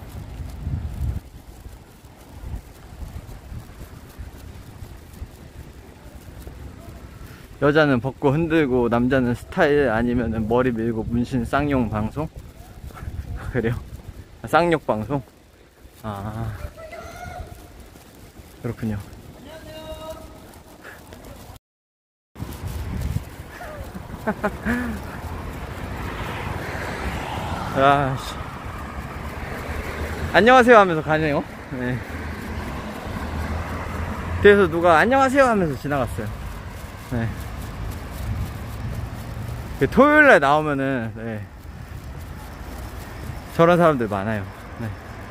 여자는 벗고 흔들고 남자는 스타일 아니면은 머리 밀고 문신 쌍용 방송? 그래요? 아, 쌍욕 방송? 아 그렇군요. 아, 씨. 안녕하세요 하면서 가네요. 네. 그래서 누가 안녕하세요 하면서 지나갔어요. 네. 토요일날 나오면은 네. 저런 사람들 많아요. 네.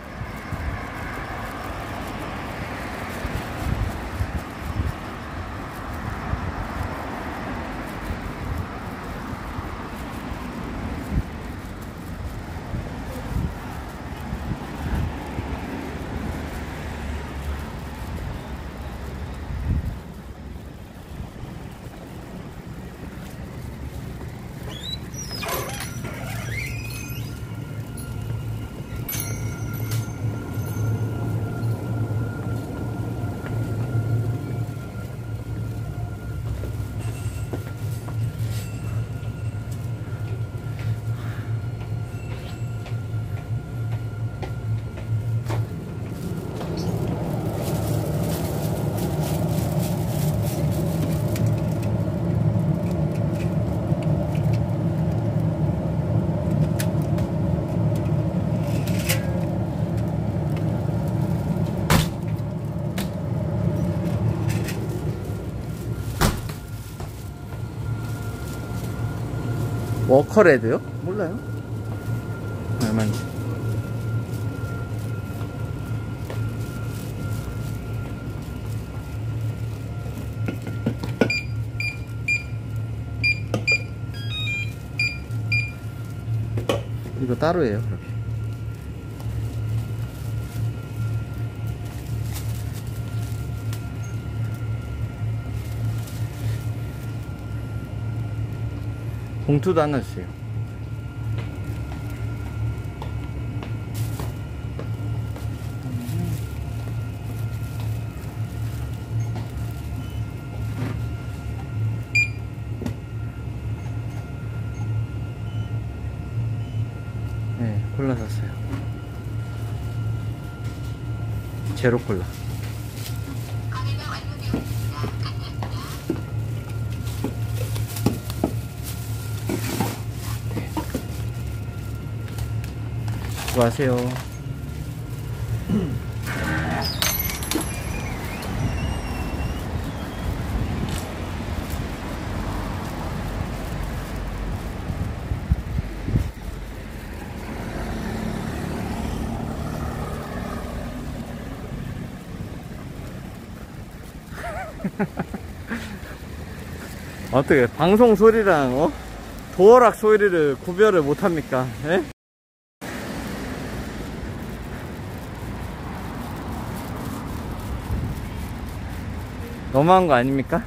워커레드요? 몰라요. 얼마인지. 이거 따로예요, 이렇게. 봉투도 하나 주세요. 네, 콜라 샀어요. 제로 콜라. 수고하세요. 어떻게 방송 소리랑 어? 도어락 소리를 구별을 못합니까? 에? 너무한 거 아닙니까?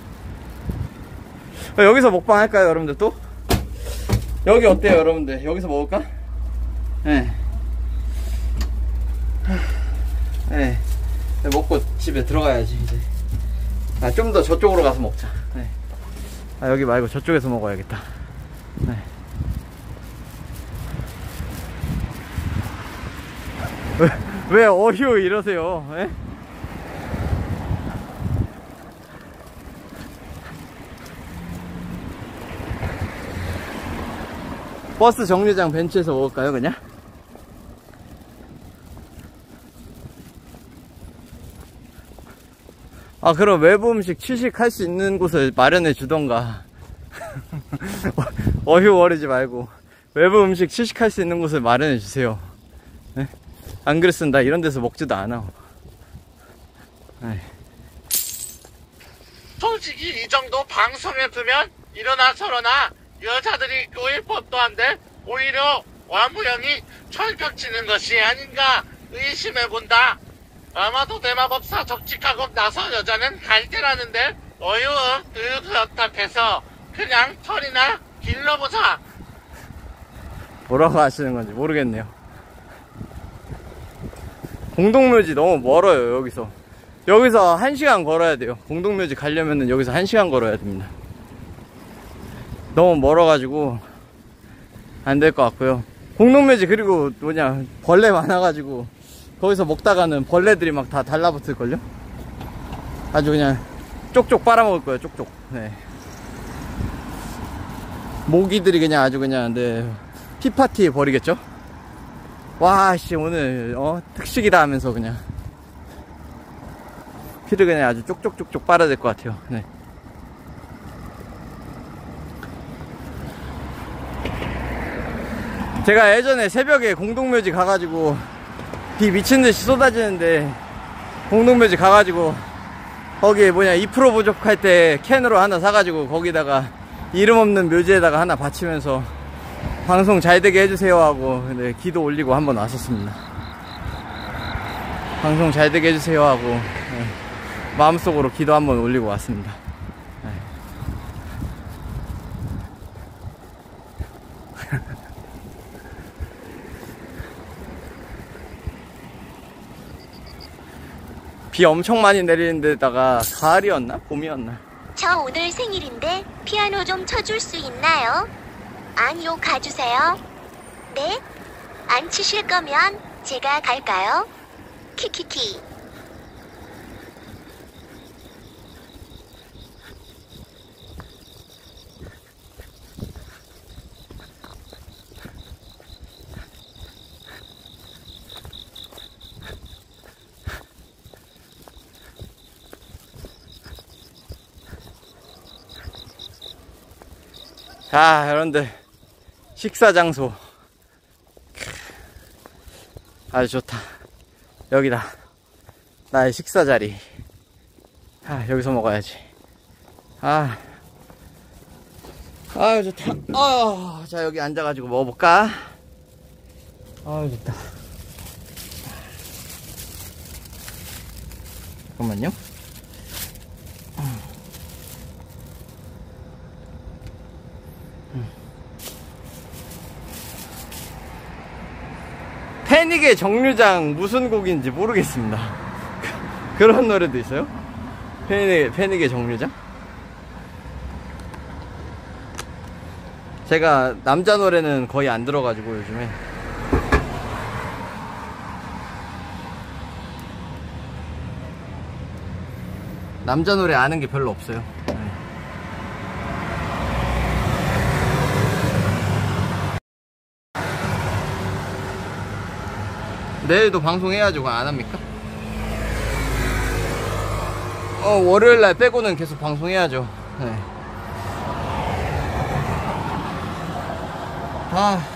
어, 여기서 먹방 할까요, 여러분들 또? 여기 어때요, 여러분들? 여기서 먹을까? 네. 네. 먹고 집에 들어가야지, 이제. 아, 좀 더 저쪽으로 가서 먹자. 네. 아, 여기 말고 저쪽에서 먹어야겠다. 네. 왜, 왜 어휴 이러세요? 네? 버스 정류장 벤치에서 먹을까요, 그냥? 아, 그럼 외부 음식 취식할 수 있는 곳을 마련해 주던가. 어휴거리지 말고 외부 음식 취식할 수 있는 곳을 마련해 주세요. 네? 안 그랬으면 나 이런 데서 먹지도 않아. 네. 솔직히 이 정도 방송에 두면 이러나 저러나 여자들이 꼬일 법도 한데 오히려 와무형이 철벽 치는 것이 아닌가 의심해본다. 아마도 대마법사 적직하고 나서 여자는 갈대라는데 어휴 그렇답해서 그냥 털이나 길러보자. 뭐라고 하시는 건지 모르겠네요. 공동묘지 너무 멀어요. 여기서 여기서 한 시간 걸어야 돼요. 공동묘지 가려면은 여기서 한 시간 걸어야 됩니다. 너무 멀어가지고 안 될 것 같고요. 공동묘지 그리고 뭐냐 벌레 많아가지고 거기서 먹다가는 벌레들이 막 다 달라붙을걸요? 아주 그냥 쪽쪽 빨아먹을 거예요. 쪽쪽. 네. 모기들이 그냥 아주 그냥 네 피파티 버리겠죠? 와 씨 오늘 어 특식이다 하면서 그냥 피를 그냥 아주 쪽쪽쪽쪽 빨아야 될 것 같아요. 네. 제가 예전에 새벽에 공동묘지 가가지고 비 미친듯이 쏟아지는데 공동묘지 가가지고 거기 뭐냐 이 퍼센트 부족할 때 캔으로 하나 사가지고 거기다가 이름 없는 묘지에다가 하나 받치면서 방송 잘 되게 해주세요 하고 네, 기도 올리고 한번 왔었습니다. 방송 잘 되게 해주세요 하고 네, 마음속으로 기도 한번 올리고 왔습니다. 네. 비 엄청 많이 내리는 데다가 가을이었나? 봄이었나? 저 오늘 생일인데 피아노 좀 쳐줄 수 있나요? 아니요, 가주세요. 네? 안 치실 거면 제가 갈까요? 키키키. 자, 여러분들 식사 장소 아주 좋다. 여기다 나의 식사 자리. 아, 여기서 먹어야지. 아, 아 좋다. 아, 자 여기 앉아가지고 먹어볼까? 아, 좋다. 잠깐만요. 패닉의 정류장 무슨 곡인지 모르겠습니다. 그런 노래도 있어요? 패닉, 패닉의 정류장? 제가 남자 노래는 거의 안 들어가지고 요즘에. 남자 노래 아는 게 별로 없어요. 네. 내일도 방송해야죠. 그거 안 합니까? 어, 월요일날 빼고는 계속 방송해야죠. 네. 아.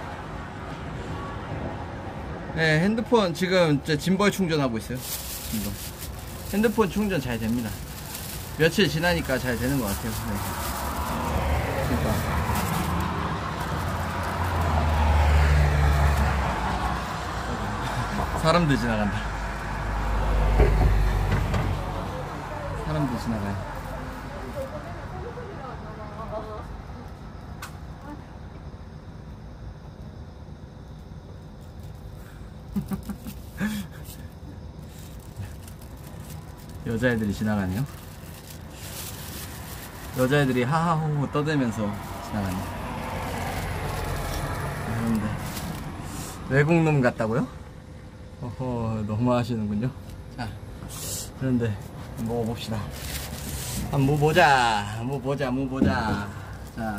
네, 핸드폰 지금 짐벌 충전하고 있어요. 짐벌. 핸드폰 충전 잘 됩니다. 며칠 지나니까 잘 되는 것 같아요. 네. 그러니까. 사람들 지나간다. 사람들 지나가요. 여자애들이 지나가네요. 여자애들이 하하호호 떠들면서 지나가네요. 그런데 외국놈 같다고요? 어허, 너무 하시는군요. 자, 그런데 먹어봅시다. 한번 뭐 보자. 뭐 보자, 뭐 보자. 자.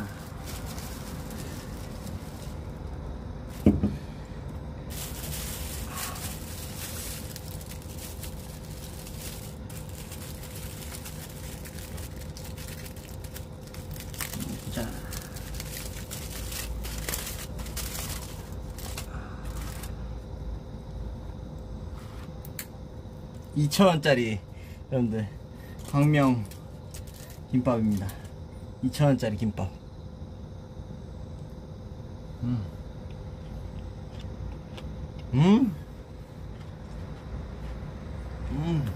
자. 이천 원짜리 여러분들 광명 김밥입니다. 이천 원짜리 김밥. 음. 음. 음.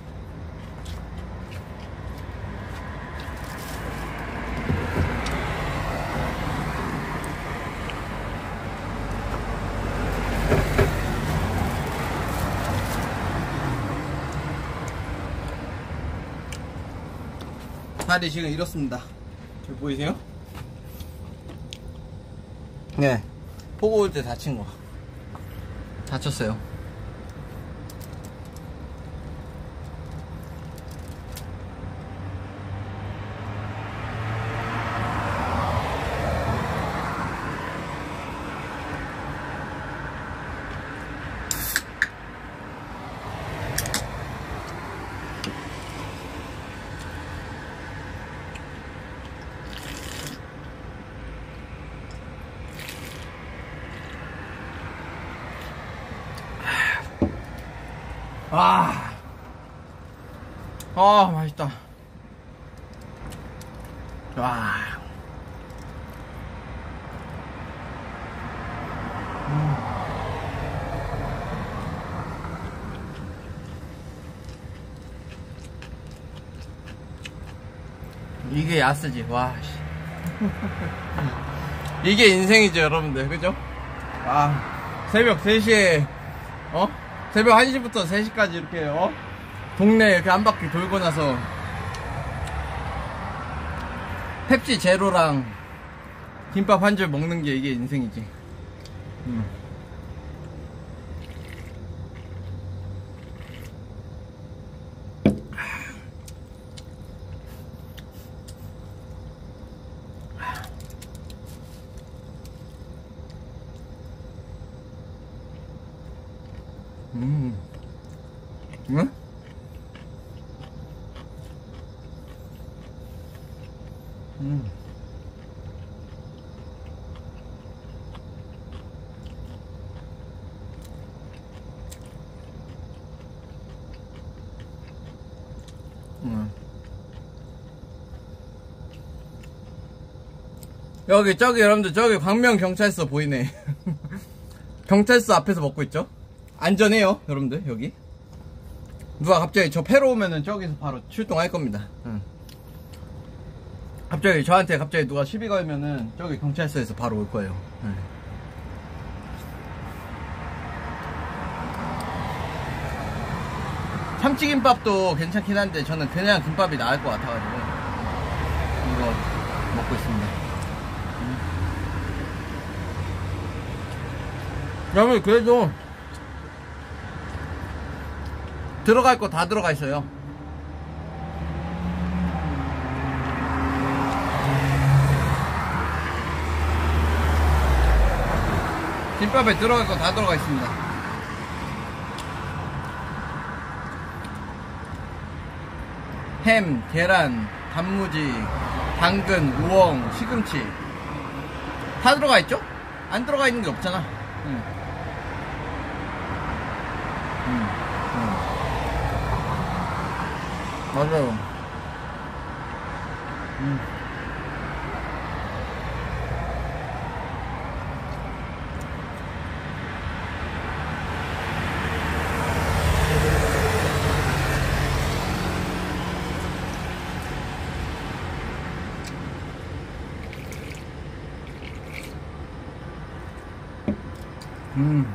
살이 지금 이렇습니다. 여기 보이세요? 네, 포고 올 때 다친 거. 다쳤어요. 아, 아, 맛있다. 와. 음. 이게 야스지. 와. 이게 인생이죠, 여러분들. 그죠? 아, 새벽 세 시에, 어? 새벽 한 시부터 세 시까지 이렇게, 어? 동네 이렇게 한 바퀴 돌고 나서 펩시 제로랑 김밥 한 줄 먹는 게 이게 인생이지. 음. 음. 응? 음. 음. 여기 저기 여러분들 저기 광명경찰서 보이네. 경찰서 앞에서 먹고 있죠. 안전해요 여러분들. 여기 누가 갑자기 저 패러 오면은 저기서 바로 출동할 겁니다. 응. 갑자기 저한테 갑자기 누가 시비 걸면은 저기 경찰서에서 바로 올 거예요. 응. 참치김밥도 괜찮긴 한데 저는 그냥 김밥이 나을 것 같아가지고 이거 먹고 있습니다. 음. 여러분 그래도 들어갈 거 다 들어가 있어요. 김밥에 들어갈 거 다 들어가 있습니다. 햄, 계란, 단무지, 당근, 우엉, 시금치 다 들어가 있죠? 안 들어가 있는 게 없잖아. 응. 응. 응. 맞아요. 응. 음.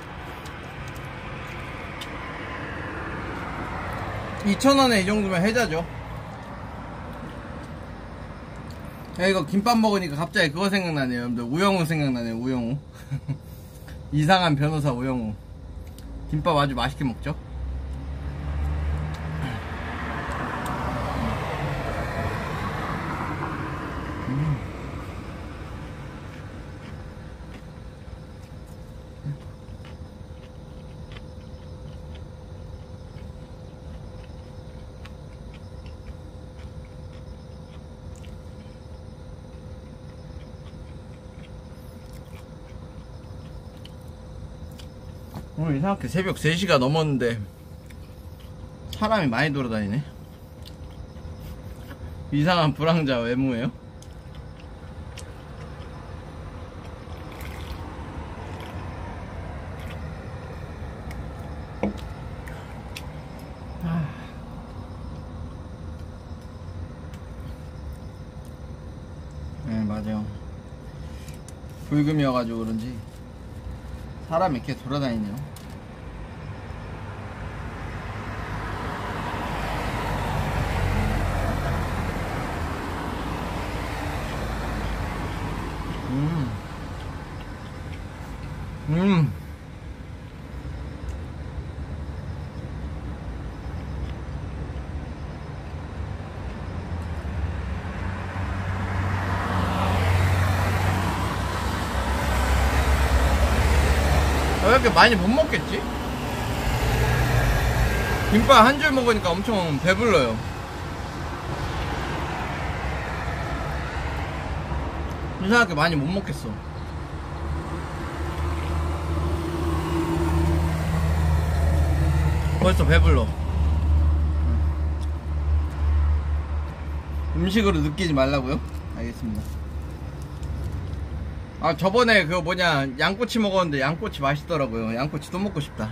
이천 원에 이 정도면 해자죠. 야, 이거 김밥 먹으니까 갑자기 그거 생각나네요. 여러분들 우영우 생각나네요. 우영우. 이상한 변호사 우영우. 김밥 아주 맛있게 먹죠. 음. 오늘 이상하게 새벽 세 시가 넘었는데 사람이 많이 돌아다니네. 이상한 불황자 외모예요. 네 맞아요. 불금이어가지고 그런지 사람이 이렇게 돌아다니네요. 음. 음. 왜 이렇게 많이 못 먹겠지? 김밥 한 줄 먹으니까 엄청 배불러요. 이상하게 많이 못 먹겠어. 벌써 배불러. 음식으로 느끼지 말라고요? 알겠습니다. 아 저번에 그 뭐냐 양꼬치 먹었는데 양꼬치 맛있더라고요. 양꼬치 또 먹고 싶다.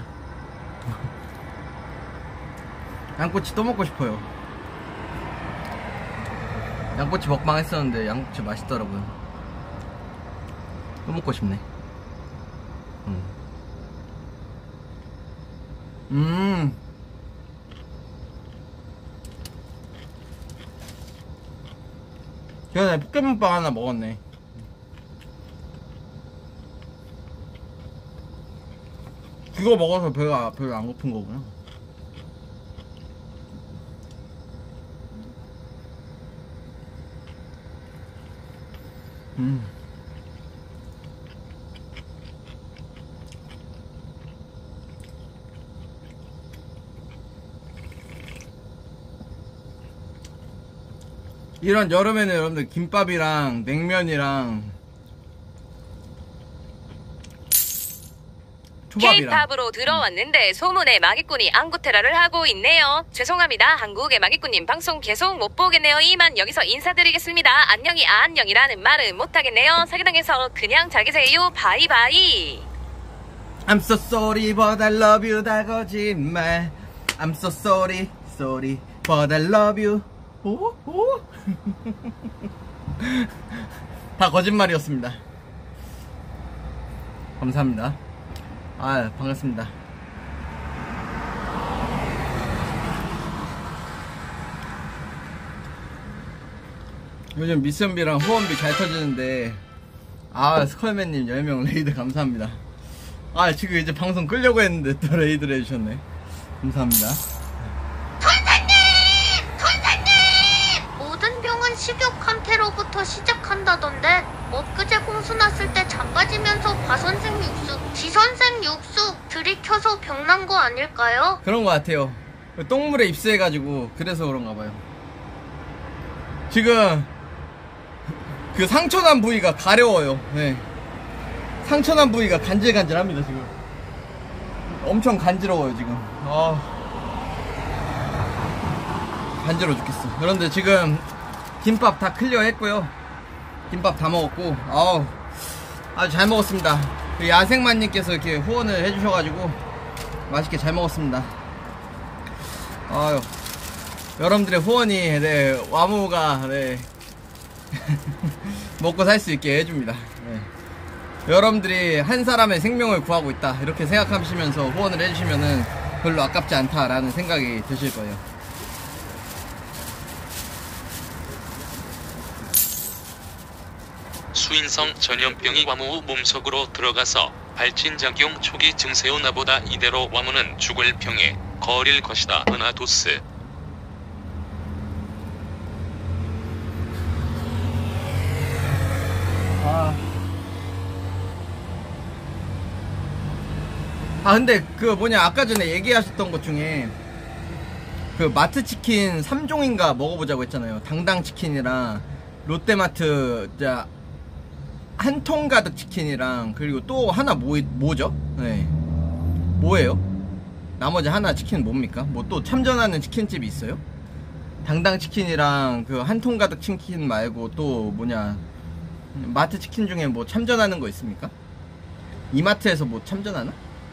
양꼬치 또 먹고 싶어요. 양꼬치 먹방 했었는데 양꼬치 맛있더라고요. 또 먹고 싶네. 음. 음. 전에 포켓몬빵 하나 먹었네. 그거 먹어서 배가 별로 안 고픈 거구나. 음. 이런 여름에는 여러분들 김밥이랑 냉면이랑 K-팝으로 들어왔는데 소문에 마기꾼이 앙구테라를 하고 있네요. 죄송합니다. 한국의 마기꾼님 방송 계속 못 보겠네요. 이만 여기서 인사드리겠습니다. 안녕히 안녕이라는 말은 못하겠네요. 사기당해서 그냥 잘 계세요. 바이바이. I'm so sorry but I love you 다 거짓말. I'm so sorry sorry but I love you. 오? 오? 다 거짓말이었습니다. 감사합니다. 아, 반갑습니다. 요즘 미션비랑 후원비 잘 터지는데, 아, 스컬맨님 열 명 레이드 감사합니다. 아, 지금 이제 방송 끄려고 했는데 또 레이드를 해주셨네. 감사합니다. 선생님! 선생님! 모든 병은 식욕함태로부터 시작한다던데 엊그제 홍수 났을 때 자빠지면서 과선생 육수, 지선생 육수 들이켜서 병난 거 아닐까요? 그런 거 같아요. 똥물에 입수해가지고 그래서 그런가 봐요. 지금 그 상처난 부위가 가려워요. 네. 상처난 부위가 간질간질합니다. 지금 엄청 간지러워요. 지금 아, 간지러워 죽겠어. 여러분들 지금 김밥 다 클리어 했고요. 김밥 다 먹었고, 아우, 아주 잘 먹었습니다. 야생만님께서 이렇게 후원을 해주셔가지고 맛있게 잘 먹었습니다. 아유, 여러분들의 후원이, 네, 와무가, 네, 먹고 살 수 있게 해줍니다. 네. 여러분들이 한 사람의 생명을 구하고 있다, 이렇게 생각하시면서 후원을 해주시면은 별로 아깝지 않다라는 생각이 드실 거예요. 수인성 전염병이 와무 몸속으로 들어가서 발진작용 초기 증세요. 나보다 이대로 와무는 죽을 병에 거릴 것이다. 은하도스. 아. 아 근데 그 뭐냐, 아까 전에 얘기하셨던 것 중에 그 마트치킨 삼 종인가 먹어보자고 했잖아요. 당당치킨이랑 롯데마트 한 통 가득 치킨이랑, 그리고 또 하나 뭐, 뭐죠? 네, 뭐예요? 나머지 하나 치킨 뭡니까? 뭐 또 참전하는 치킨집이 있어요? 당당치킨이랑 그 한 통 가득 치킨 말고 또 뭐냐, 마트치킨 중에 뭐 참전하는 거 있습니까? 이마트에서 뭐 참전하나?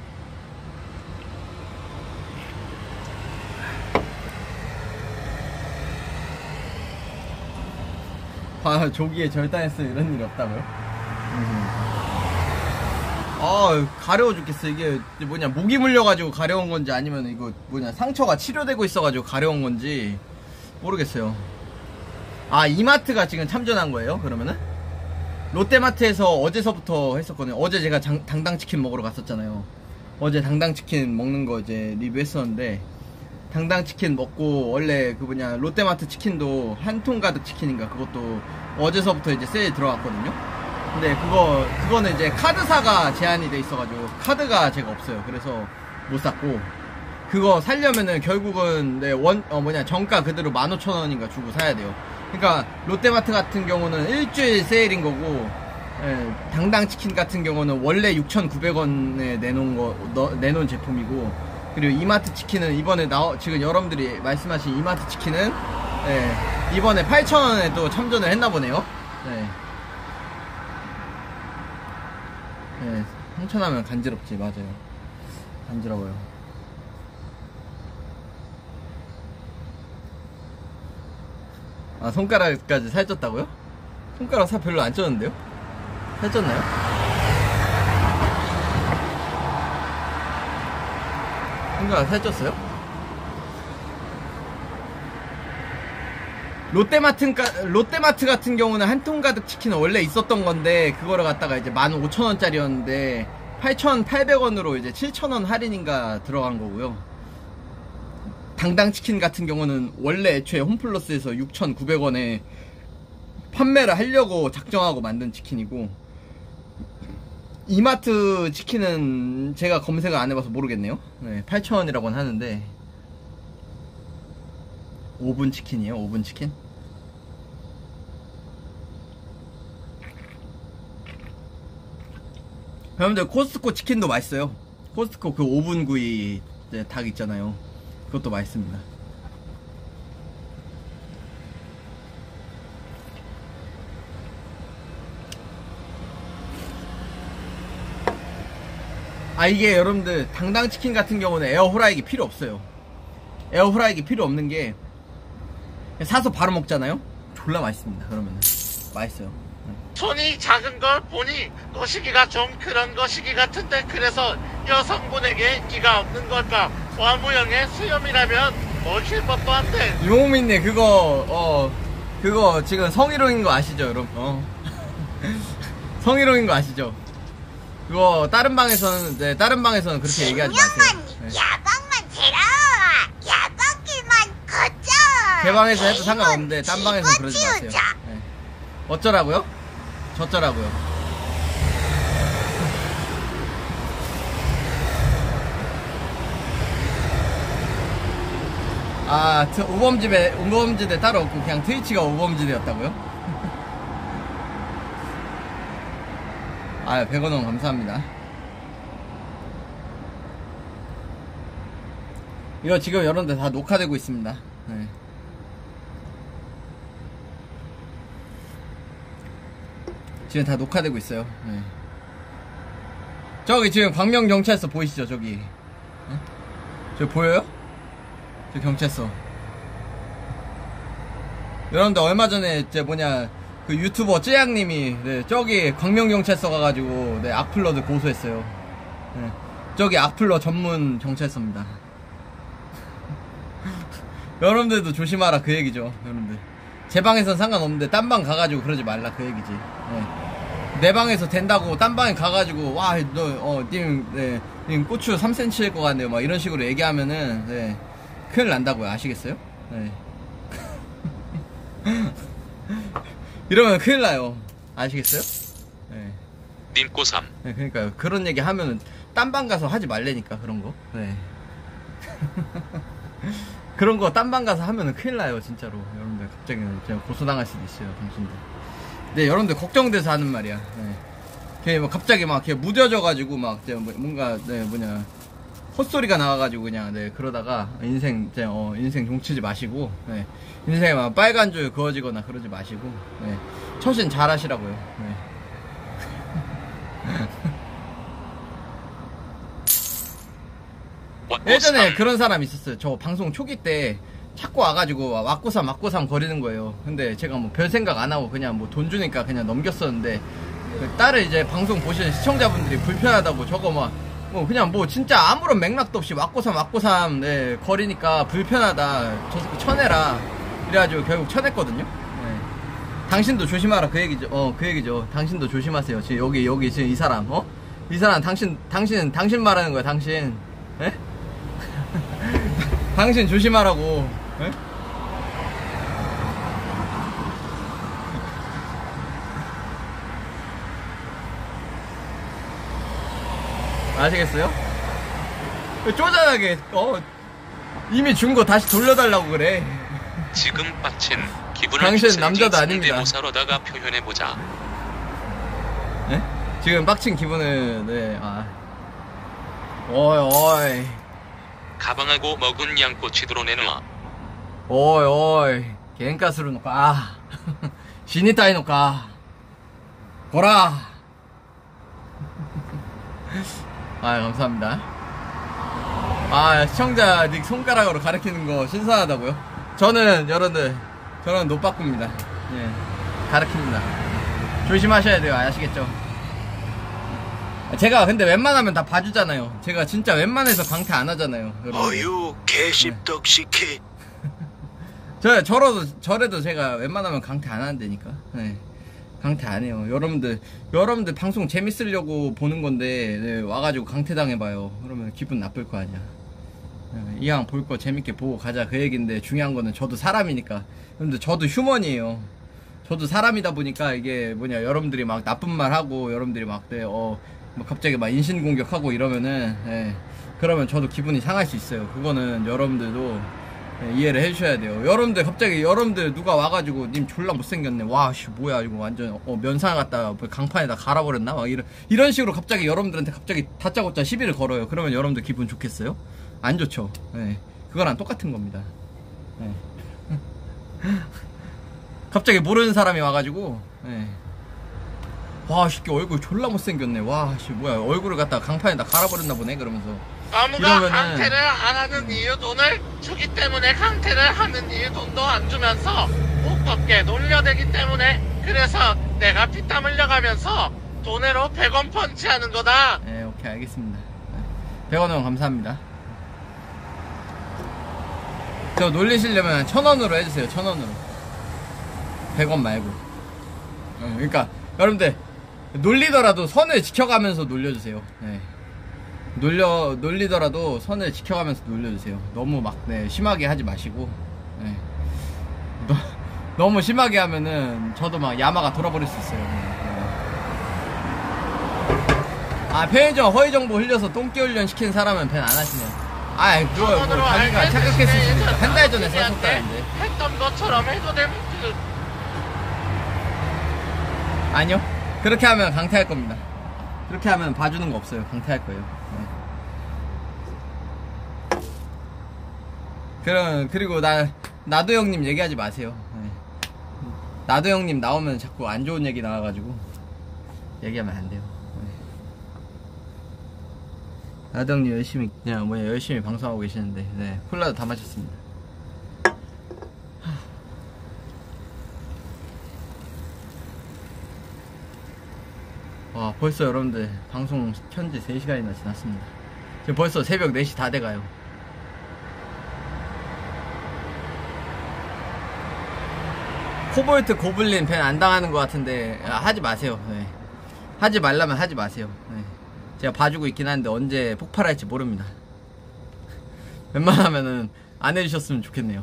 아, 조기에 절단했어요. 이런 일이 없다고요? 음. 아, 가려워 죽겠어. 이게 뭐냐, 모기 물려가지고 가려운 건지 아니면 이거 뭐냐, 상처가 치료되고 있어가지고 가려운 건지 모르겠어요. 아, 이마트가 지금 참전한 거예요? 그러면은? 롯데마트에서 어제서부터 했었거든요. 어제 제가 장, 당당치킨 먹으러 갔었잖아요. 어제 당당치킨 먹는 거 이제 리뷰했었는데, 당당치킨 먹고, 원래 그 뭐냐, 롯데마트 치킨도 한 통 가득 치킨인가, 그것도 어제서부터 이제 세일 들어갔거든요. 근데 그거, 그거는 이제 카드사가 제한이 돼 있어가지고 카드가 제가 없어요. 그래서 못 샀고, 그거 살려면은 결국은 네, 원, 어 뭐냐, 정가 그대로 만 오천 원인가 주고 사야 돼요. 그러니까 롯데마트 같은 경우는 일주일 세일인 거고, 예, 당당치킨 같은 경우는 원래 육천구백 원에 내놓은 거, 너, 내놓은 제품이고, 그리고 이마트 치킨은 이번에 나오, 지금 여러분들이 말씀하신 이마트 치킨은, 예, 이번에 팔천 원에 또 참전을 했나 보네요. 네. 네, 상처나면 간지럽지, 맞아요. 간지러워요. 아, 손가락까지 살쪘다고요? 손가락 살 별로 안 쪘는데요? 살쪘나요? 손가락 살쪘어요? 롯데마트, 롯데마트 같은 경우는 한 통 가득 치킨은 원래 있었던 건데, 그거를 갖다가 이제 만 오천 원짜리였는데 팔천팔백 원으로 이제 칠천 원 할인인가 들어간 거고요. 당당치킨 같은 경우는 원래 애초에 홈플러스에서 육천구백 원에 판매를 하려고 작정하고 만든 치킨이고, 이마트 치킨은 제가 검색을 안 해봐서 모르겠네요. 네, 팔천 원이라고는 하는데, 오븐 치킨이에요, 오븐 치킨. 여러분들, 코스트코 치킨도 맛있어요. 코스트코 그 오븐 구이 닭 있잖아요. 그것도 맛있습니다. 아 이게 여러분들 당당치킨 같은 경우는 에어 후라이기 필요 없어요. 에어 후라이기 필요 없는 게 사서 바로 먹잖아요. 졸라 맛있습니다. 그러면 맛있어요. 손이 작은 걸 보니 거시기가 좀 그런 거시기 같은데 그래서 여성분에게 인기가 없는 걸까? 와무형의 수염이라면 먹힐 법도 한데. 용민님 그거 어 그거 지금 성희롱인 거 아시죠 여러분? 어. 성희롱인 거 아시죠? 그거 다른 방에서는 네, 다른 방에서는 그렇게 얘기하지 마세요. 네. 야광만 들어. 야광기만 걷자. 제 방에서 해도 상관없는데 딴 방에서는 그러지 마세요. 네. 어쩌라고요? 저쩌라고요? 아, 트, 우범지대, 우범지대 따로 없고 그냥 트위치가 우범지대였다고요? 아, 백 원 감사합니다. 이거 지금 여러분들 다 녹화되고 있습니다. 네. 지금 다 녹화되고 있어요. 네. 저기 지금 광명경찰서 보이시죠? 저기 네? 저기 보여요? 저 경찰서. 여러분들 얼마 전에 제 뭐냐 그 유튜버 쯔양님이 네, 저기 광명경찰서 가가지고 네, 악플러들 고소했어요. 네. 저기 악플러 전문 경찰서입니다. 여러분들도 조심하라 그 얘기죠. 여러분들 제 방에선 상관없는데 딴 방 가가지고 그러지 말라 그 얘기지. 네. 내 방에서 된다고 딴 방에 가가지고 와 너 어 님 네, 님 고추 삼 센티미터일 것 같네요 막 이런 식으로 얘기하면은 네, 큰일 난다고요. 아시겠어요? 네. 이러면 큰일 나요. 아시겠어요? 네. 님꼬삼. 네, 그러니까요. 그런 얘기 하면은 딴 방 가서 하지 말래니까 그런 거. 네. 그런 거 딴 방 가서 하면은 큰일 나요 진짜로. 여러분들 갑자기 그냥 고소당할 수도 있어요 당신들. 네, 여러분들 걱정돼서 하는 말이야. 네. 걔 뭐 갑자기 막 걔 무뎌져가지고 막 뭔가 네 뭐냐 헛소리가 나와가지고 그냥 네 그러다가 인생 이제 어 인생 종치지 마시고 네. 인생에 막 빨간 줄 그어지거나 그러지 마시고 네. 처신 잘 하시라고요. 네. 예전에 그런 사람 있었어요. 저 방송 초기 때 자꾸 와가지고 왁구삼 왁구삼 거리는 거예요. 근데 제가 뭐 별 생각 안 하고 그냥 뭐 돈 주니까 그냥 넘겼었는데 딸을 이제 방송 보시는 시청자분들이 불편하다고 저거 막 뭐 그냥 뭐 진짜 아무런 맥락도 없이 왁구삼 왁구삼 네, 거리니까 불편하다 저 새끼 쳐내라 이래가지고 결국 쳐냈거든요. 네. 당신도 조심하라 그 얘기죠. 어 그 얘기죠. 당신도 조심하세요. 지금 여기 여기 지금 이 사람 어? 이 사람 당신 당신 당신 말하는 거야 당신. 에? 당신 조심하라고. 에? 아시겠어요? 쪼잔하게 어 이미 준 거 다시 돌려달라고 그래. 지금 빡친 기분을 당신 남자도 아닙니다. 모사로다가 표현해보자. 네? 지금 빡친 기분을 네 아. 어이 어이 가방하고 먹은 양꼬치 드러내놔. 어이 어이 겐가스로 놓고 아 신이 따이 놓고 보라. 아 감사합니다. 아 시청자 닉 손가락으로 가리키는 거 신선하다고요? 저는 여러분들 저는 노빠꾸입니다. 예 가리킵니다. 조심하셔야 돼요. 아시겠죠? 제가 근데 웬만하면 다 봐주잖아요. 제가 진짜 웬만해서 강퇴 안 하잖아요. 어유 개십덕시키. 저 저라도 저래도 제가 웬만하면 강퇴 안 한다니까. 네. 강퇴 안 해요. 여러분들 여러분들 방송 재밌으려고 보는 건데 네, 와가지고 강퇴 당해봐요. 그러면 기분 나쁠 거 아니야. 네, 이왕 볼 거 재밌게 보고 가자 그 얘긴데 중요한 거는 저도 사람이니까. 여러분들 저도 휴먼이에요. 저도 사람이다 보니까 이게 뭐냐 여러분들이 막 나쁜 말 하고 여러분들이 막 네, 어. 뭐 갑자기 막 인신공격하고 이러면은 예, 그러면 저도 기분이 상할 수 있어요. 그거는 여러분들도 예, 이해를 해주셔야 돼요. 여러분들 갑자기 여러분들 누가 와가지고 님 졸라 못생겼네 와씨 뭐야 이거 완전 어, 면상 갖다 강판에다 갈아버렸나 막 이런 이런 식으로 갑자기 여러분들한테 갑자기 다짜고짜 시비를 걸어요. 그러면 여러분들 기분 좋겠어요? 안 좋죠. 예, 그거랑 똑같은 겁니다. 예. 갑자기 모르는 사람이 와가지고 예. 와, 새끼 얼굴 졸라 못생겼네. 와, 씨, 뭐야. 얼굴을 갖다가 강판에다 갈아버렸나 보네, 그러면서. 와무가 이러면은- 강퇴를 안 하는 이유 돈을 주기 때문에 강퇴를 하는 이유 돈도 안 주면서 무겁게 놀려대기 때문에 그래서 내가 피땀 흘려가면서 돈으로 백 원 펀치하는 거다. 네, 오케이, 알겠습니다. 백 원 감사합니다. 저 놀리시려면 천 원으로 해주세요. 천 원으로. 백 원 말고. 어, 그러니까 여러분들 놀리더라도 선을 지켜가면서 놀려주세요. 네. 놀려 놀리더라도 선을 지켜가면서 놀려주세요. 너무 막 네, 심하게 하지 마시고. 네. 너, 너무 심하게 하면은 저도 막 야마가 돌아버릴 수 있어요. 네. 아, 편의점 허위 정보 흘려서 똥개 훈련 시킨 사람은 밴 안 하시네. 아, 그거 뭐 자기가 착각했을 수도 있어. 한 달 전에 썼었다는데. 했던 것처럼 해도 되면 그 아니요. 그렇게 하면 강퇴할 겁니다. 그렇게 하면 봐주는 거 없어요. 강퇴할 거예요. 네. 그럼, 그리고 나, 나도 형님 얘기하지 마세요. 네. 나도 형님 나오면 자꾸 안 좋은 얘기 나와가지고 얘기하면 안 돼요. 네. 나도 형님 열심히, 그냥 뭐야, 열심히 방송하고 계시는데, 네. 콜라도 다 마셨습니다. 와, 벌써 여러분들 방송 켠지 세 시간이나 지났습니다. 지금 벌써 새벽 네 시 다 돼가요. 코볼트 고블린 밴 안 당하는 것 같은데 아, 하지 마세요. 네. 하지 말라면 하지 마세요. 네. 제가 봐주고 있긴 한데 언제 폭발할지 모릅니다. 웬만하면은 안 해주셨으면 좋겠네요.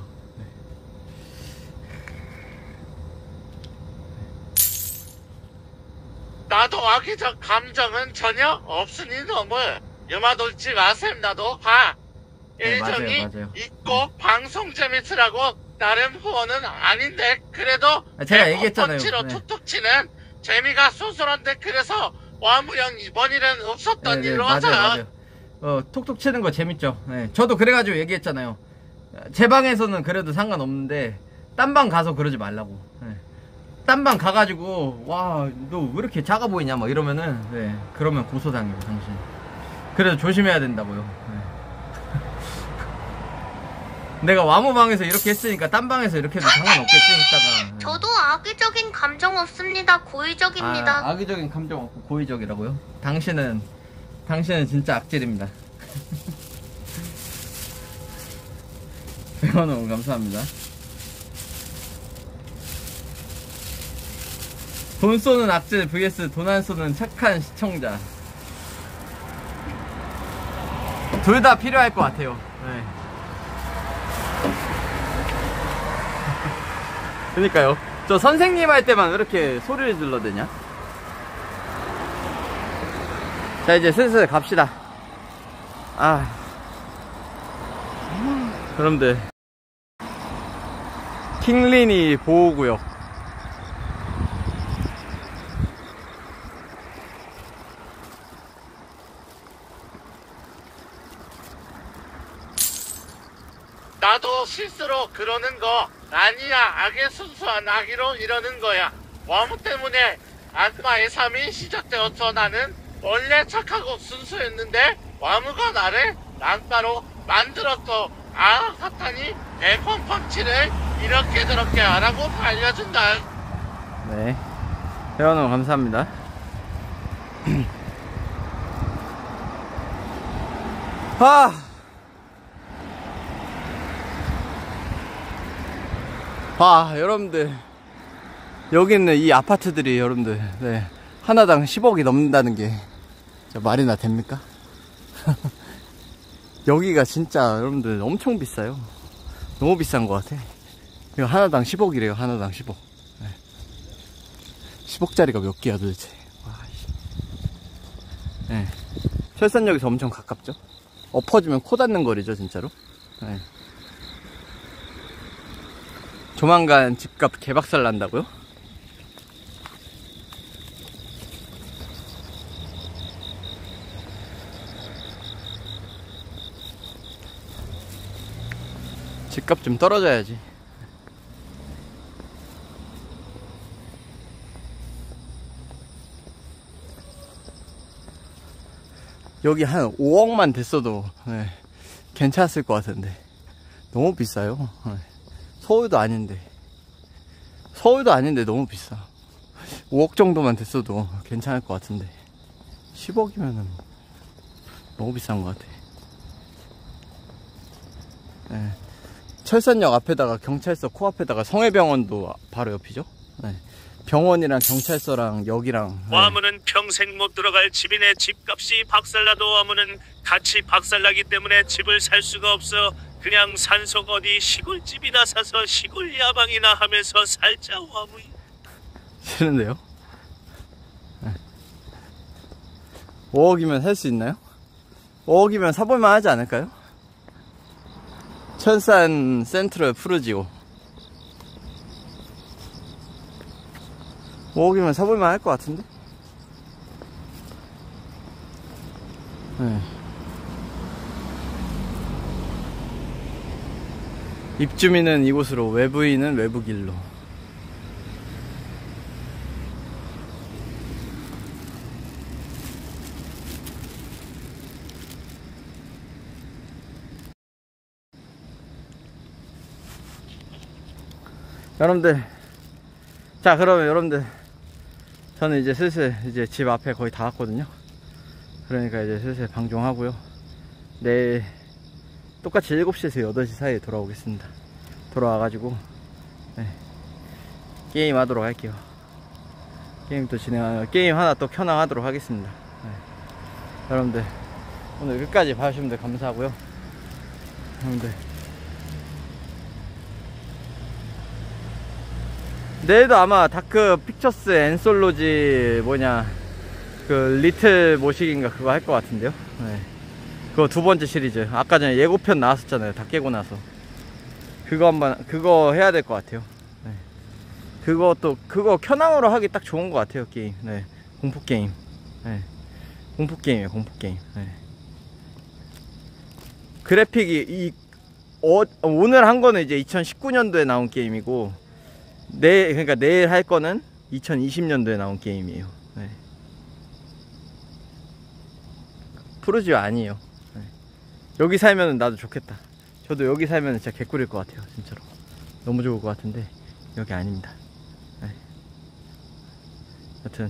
나도 악의적 감정은 전혀 없으니 너무 염화 돌지 마셈. 나도 봐. 네, 일정이 맞아요, 맞아요. 있고 방송 재밌으라고 나름 후원은 아닌데 그래도 아, 제가 얘기했잖아요. 펀치로 네. 툭툭 치는 재미가 쏠쏠한데 그래서 와무형 이번 일은 없었던 네, 네, 일로 맞아요, 하자. 맞아요. 어, 톡톡 치는 거 재밌죠. 네, 저도 그래가지고 얘기했잖아요. 제 방에서는 그래도 상관없는데 딴 방 가서 그러지 말라고. 네. 딴 방 가가지고 와, 너 왜 이렇게 작아 보이냐 막 이러면은 네, 그러면 고소당해요, 당신. 그래서 조심해야 된다고요. 네. 내가 와무방에서 이렇게 했으니까 딴 방에서 이렇게 해도 상관없겠지 했다가. 네. 저도 악의적인 감정 없습니다. 고의적입니다. 아, 악의적인 감정 없고 고의적이라고요? 당신은 당신은 진짜 악질입니다. 백 원 원 감사합니다. 돈 쏘는 악질 vs 돈 안 쏘는 착한 시청자. 둘 다 필요할 것 같아요. 네. 그러니까요. 저 선생님 할 때만 왜 이렇게 소리를 질러대냐? 자, 이제 슬슬 갑시다. 아, 여러분들 킹리니 보호구역. 나도 실수로 그러는 거 아니야. 악의 순수한 악의로 이러는 거야. 와무 때문에 악마의 삶이 시작되어서 나는 원래 착하고 순수했는데 와무가 나를 악마로 만들었어. 아, 사탄이 백원 펀치를 이렇게 저렇게 하라고 알려준다. 네, 회원님 감사합니다. 아, 아, 여러분들 여기 있는 이 아파트들이 여러분들 네, 하나당 십억이 넘는다는 게 말이나 됩니까? 여기가 진짜 여러분들 엄청 비싸요. 너무 비싼 것 같아. 이거 하나당 십억이래요. 하나당 십억. 네. 십억짜리가 몇 개야 도대체. 와, 네. 철산역에서 엄청 가깝죠. 엎어지면 코 닿는 거리죠 진짜로. 네. 조만간 집값 개박살 난다고요? 집값 좀 떨어져야지. 여기 한 오억만 됐어도 네, 괜찮았을 것 같은데 너무 비싸요. 네. 서울도 아닌데 서울도 아닌데 너무 비싸. 오억 정도만 됐어도 괜찮을 것 같은데 십억이면은 너무 비싼 것 같아. 네. 철산역 앞에다가 경찰서 코앞에다가 성해병원도 바로 옆이죠. 네. 병원이랑 경찰서랑 역이랑. 네. 와무는 평생 못 들어갈 집이네. 집값이 박살나도 와무는 같이 박살나기 때문에 집을 살 수가 없어. 그냥 산속 어디 시골집이나 사서 시골 야방이나 하면서 살자 와무. 싫은데요? 네. 오억이면 살 수 있나요? 오억이면 사볼만 하지 않을까요? 철산 센트럴 푸르지오 오억이면 사볼만 할 것 같은데? 네. 입주민은 이곳으로, 외부인은 외부길로. 여러분들, 자 그러면 여러분들 저는 이제 슬슬 이제 집 앞에 거의 다 왔거든요. 그러니까 이제 슬슬 방종하고요. 내일 똑같이 일곱 시에서 여덟 시 사이에 돌아오겠습니다. 돌아와가지고 네, 게임 하도록 할게요. 게임 또 진행, 게임 하나 또 켜낭하도록 하겠습니다. 네. 여러분들 오늘 끝까지 봐주시면 돼 감사하고요. 여러분들 내일도 아마 다크 픽처스 앤솔로지 뭐냐 그 리틀 모식인가 그거 할 것 같은데요. 네. 그거 두 번째 시리즈 아까 전에 예고편 나왔었잖아요. 다 깨고 나서 그거 한번 그거 해야 될 것 같아요. 네. 그거 또 그거 켜낭으로 하기 딱 좋은 것 같아요. 게임. 네. 공포 게임. 네. 공포 게임이에요. 공포 게임. 네. 그래픽이 이 어, 오늘 한 거는 이제 이천십구 년도에 나온 게임이고. 내, 그러니까 내일 할 거는 이천이십 년도에 나온 게임이에요. 네. 푸르지오 아니에요. 네. 여기 살면 나도 좋겠다. 저도 여기 살면 진짜 개꿀일 것 같아요. 진짜로 너무 좋을 것 같은데 여기 아닙니다. 네. 여튼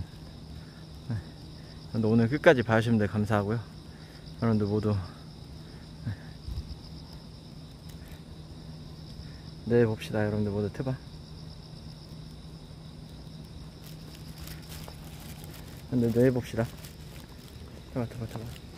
네. 오늘 끝까지 봐주시면 돼 감사하고요. 여러분들 모두 네. 내일 봅시다. 여러분들 모두 트바. 근데 내일 봅시다. 잠깐, 잠깐, 잠깐.